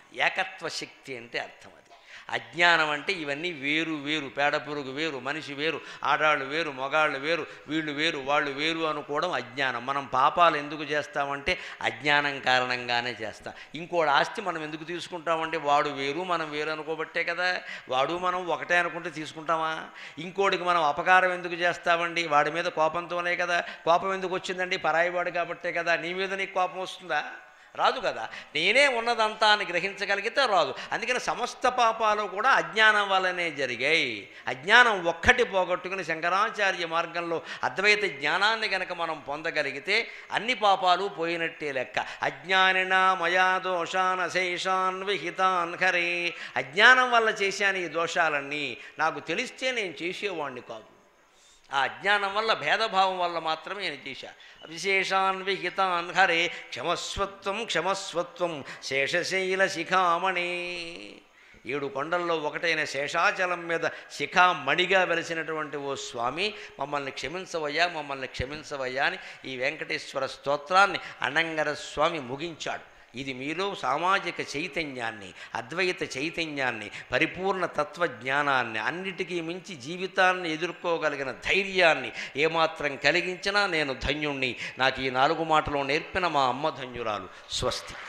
Speaker 3: ఏకత్వ శక్తి అంటే అర్థం అది. అజ్ఞానం అంటే ఇవన్నీ వేరు వేరు, పేడ పురుగు వేరు, మనిషి వేరు, ఆడాళ్ళు వేరు, మగాళ్ళు వేరు, వీళ్ళు వేరు, వాళ్ళు వేరు అనుకోవడం అజ్ఞానం. మనం పాపాలు ఎందుకు చేస్తామంటే అజ్ఞానం కారణంగానే చేస్తాం. ఇంకోటి ఆస్తి మనం ఎందుకు తీసుకుంటామంటే వాడు వేరు మనం వేరు అనుకోబట్టే కదా. వాడు మనం ఒకటే అనుకుంటే తీసుకుంటామా? ఇంకోటికి మనం అపకారం ఎందుకు చేస్తామండి? వాడి మీద కోపంతోనే కదా. కోపం ఎందుకు వచ్చిందండి? పరాయివాడు కాబట్టే కదా. నీ మీద నీకు కోపం వస్తుందా? రాదు కదా. నేనే ఉన్నదంతా అని గ్రహించగలిగితే రాదు. అందుకని సమస్త పాపాలు కూడా అజ్ఞానం వల్లనే జరిగాయి. అజ్ఞానం ఒక్కటి పోగొట్టుకుని శంకరాచార్య మార్గంలో అద్వైత జ్ఞానాన్ని కనుక మనం పొందగలిగితే అన్ని పాపాలు పోయినట్టే లెక్క. అజ్ఞానిన మయా దోషాన్ అశేషాన్ విహితాన్ హరే. అజ్ఞానం వల్ల చేశాను ఈ దోషాలన్నీ, నాకు తెలిస్తే నేను చేసేవాడిని కాదు. ఆ అజ్ఞానం వల్ల, భేదభావం వల్ల మాత్రమే నేను చేశా. విశేషాన్ విహితాన్ హరే క్షమస్వత్వం క్షమస్వత్వం శేషశైల శిఖామణి. 7 కొండల్లో ఒకటైన శేషాచలం మీద శిఖామణిగా వెలిసినటువంటి ఓ స్వామి, మమ్మల్ని క్షమించవయ్యా, మమ్మల్ని క్షమించవయ్యా అని ఈ వెంకటేశ్వర స్తోత్రాన్ని అనంగర స్వామి ముగించాడు. ఇది మీలో సామాజిక చైతన్యాన్ని, అద్వైత చైతన్యాన్ని, పరిపూర్ణ తత్వజ్ఞానాన్ని, అన్నిటికీ మించి జీవితాన్ని ఎదుర్కోగలిగిన ధైర్యాన్ని ఏమాత్రం కలిగించినా నేను ధన్యుణ్ణి. నాకు ఈ 4 మాటలు నేర్పిన మా అమ్మ ధన్యురాలు. స్వస్తి.